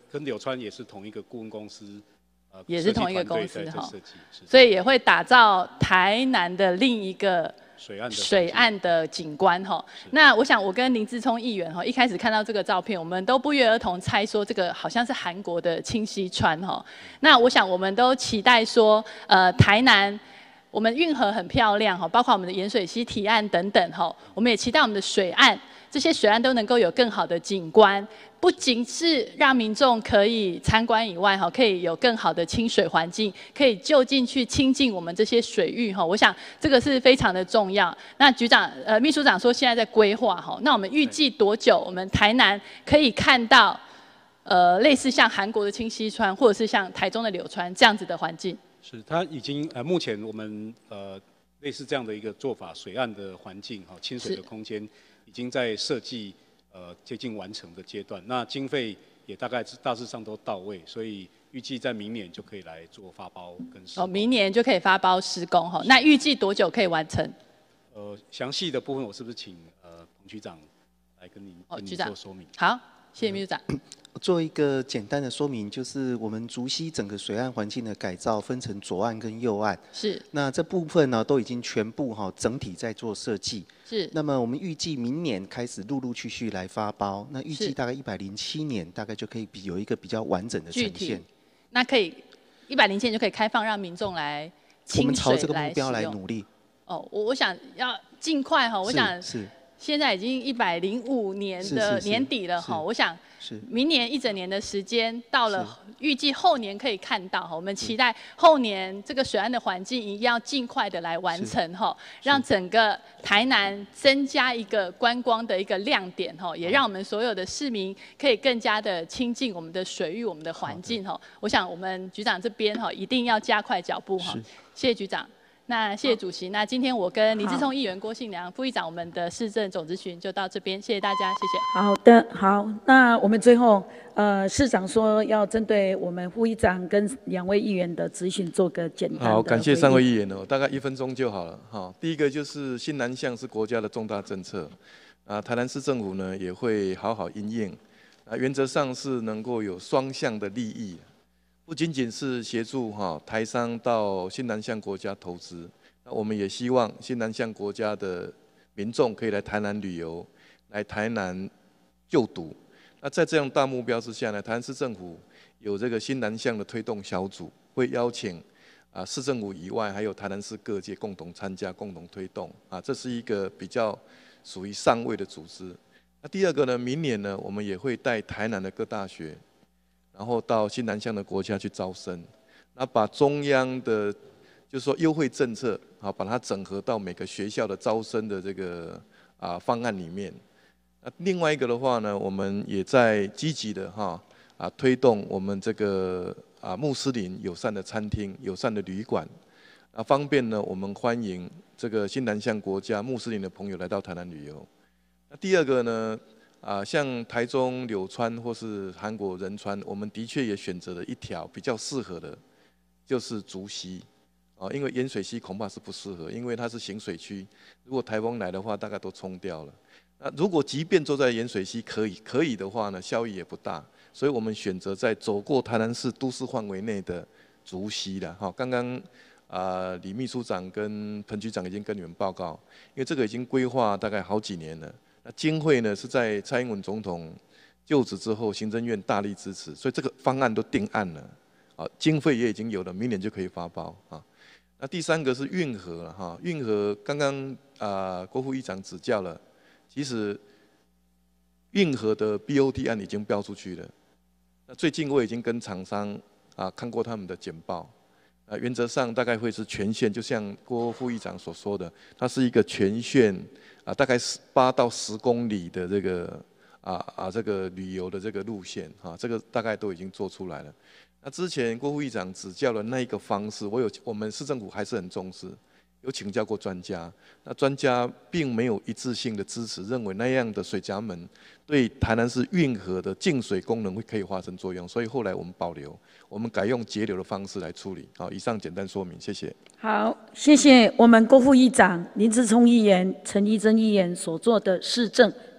跟柳川也是同一个顾问公司，呃， 也是同一个公司哈， 设计， 所以也会打造台南的另一个水岸的水岸的景观哈。那我想我跟林志聪议员哈，一开始看到这个照片，我们都不约而同猜说这个好像是韩国的清溪川哈。那我想我们都期待说，呃，台南。我们运河很漂亮哈，包括我们的盐水溪堤岸等等哈，我们也期待我们的水岸，这些水岸都能够有更好的景观，不仅是让民众可以参观以外哈，可以有更好的清水环境，可以就近去亲近我们这些水域哈。我想这个是非常的重要。那局长呃秘书长说现在在规划哈，那我们预计多久我们台南可以看到呃类似像韩国的清溪川，或者是像台中的柳川这样子的环境？ 是，它已经呃，目前我们呃类似这样的一个做法，水岸的环境哈，清水的空间已经在设计呃接近完成的阶段。那经费也大概大致上都到位，所以预计在明年就可以来做发包跟施工。 哦，明年就可以发包施工哈。那预计多久可以完成？ 呃，详细的部分我是不是请呃彭局长来跟您哦， 跟您局长做说明？ 好，谢谢秘书长。 做一个简单的说明，就是我们竹溪整个水岸环境的改造分成左岸跟右岸。 是。 那这部分呢，都已经全部哈整体在做设计。 是。 那么我们预计明年开始陆陆续续来发包，那预计大概一百零七年大概就可以比有一个比较完整的呈现。 那可以一百零七年就可以开放让民众来清水来使用。 我们朝这个目标来努力。 哦，我我想要尽快哈，我想是。 现在已经一百零五年的年底了哈，我想明年一整年的时间到了，预计后年可以看到哈，我们期待后年这个水岸的环境一定要尽快的来完成哈，让整个台南增加一个观光的一个亮点哈，也让我们所有的市民可以更加的亲近我们的水域、我们的环境哈。我想我们局长这边哈一定要加快脚步哈，谢谢局长。那谢谢主席。那今天我跟林志聪议员、郭信良副议长，我们的市政总咨询就到这边，谢谢大家，谢谢。 好的，好，那我们最后，呃，市长说要针对我们副议长跟两位议员的咨询做个简单的。 好，感谢三位议员哦，大概一分钟就好了。哈，第一个就是新南向是国家的重大政策，啊，台南市政府呢也会好好因应，啊，原则上是能够有双向的利益。不仅仅是协助哈台商到新南向国家投资，那我们也希望新南向国家的民众可以来台南旅游，来台南就读。那在这样大目标之下呢，台南市政府有这个新南向的推动小组，会邀请啊市政府以外还有台南市各界共同参加、共同推动啊，这是一个比较属于上位的组织。那第二个呢，明年呢，我们也会带台南的各大学。然后到新南向的国家去招生，那把中央的，就是说优惠政策，好把它整合到每个学校的招生的这个啊方案里面。那另外一个的话呢，我们也在积极的哈啊推动我们这个啊穆斯林友善的餐厅、友善的旅馆，啊方便呢我们欢迎这个新南向国家穆斯林的朋友来到台南旅游。那第二个呢？啊，像台中柳川或是韩国仁川，我们的确也选择了一条比较适合的，就是竹溪，啊，因为盐水溪恐怕是不适合，因为它是行水区，如果台风来的话，大概都冲掉了。那如果即便坐在盐水溪可以可以的话呢，效益也不大，所以我们选择在走过台南市都市范围内的竹溪了。哈，刚刚啊李秘书长跟彭局长已经跟你们报告，因为这个已经规划大概好几年了。那经费呢是在蔡英文总统就职之后，行政院大力支持，所以这个方案都定案了，啊，经费也已经有了，明年就可以发包啊。那第三个是运河了哈，运河刚刚啊郭副议长指教了，其实运河的 B O T 案已经标出去了。那最近我已经跟厂商啊看过他们的简报，啊，原则上大概会是全线，就像郭副议长所说的，它是一个全线。啊，大概十八到十公里的这个啊啊这个旅游的这个路线哈、啊，这个大概都已经做出来了。那之前郭副议长指教的那一个方式，我有我们市政府还是很重视，有请教过专家。那专家并没有一致性的支持，认为那样的水闸门对台南市运河的净水功能会可以发生作用，所以后来我们保留，我们改用节流的方式来处理。好，以上简单说明，谢谢。 好，谢谢我们郭副议长、林志聪议员、陈怡贞议员所做的市政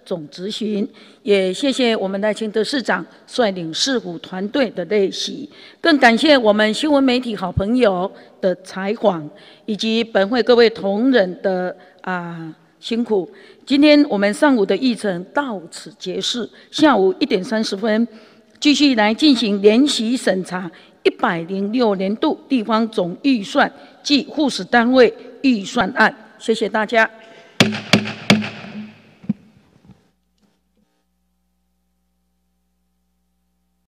总质询，也谢谢我们赖清德市长率领市府团队的练习，更感谢我们新闻媒体好朋友的采访，以及本会各位同仁的啊辛苦。今天我们上午的议程到此结束，下午一点三十分继续来进行联席审查一百零六年度地方总预算及附属单位预算案。谢谢大家。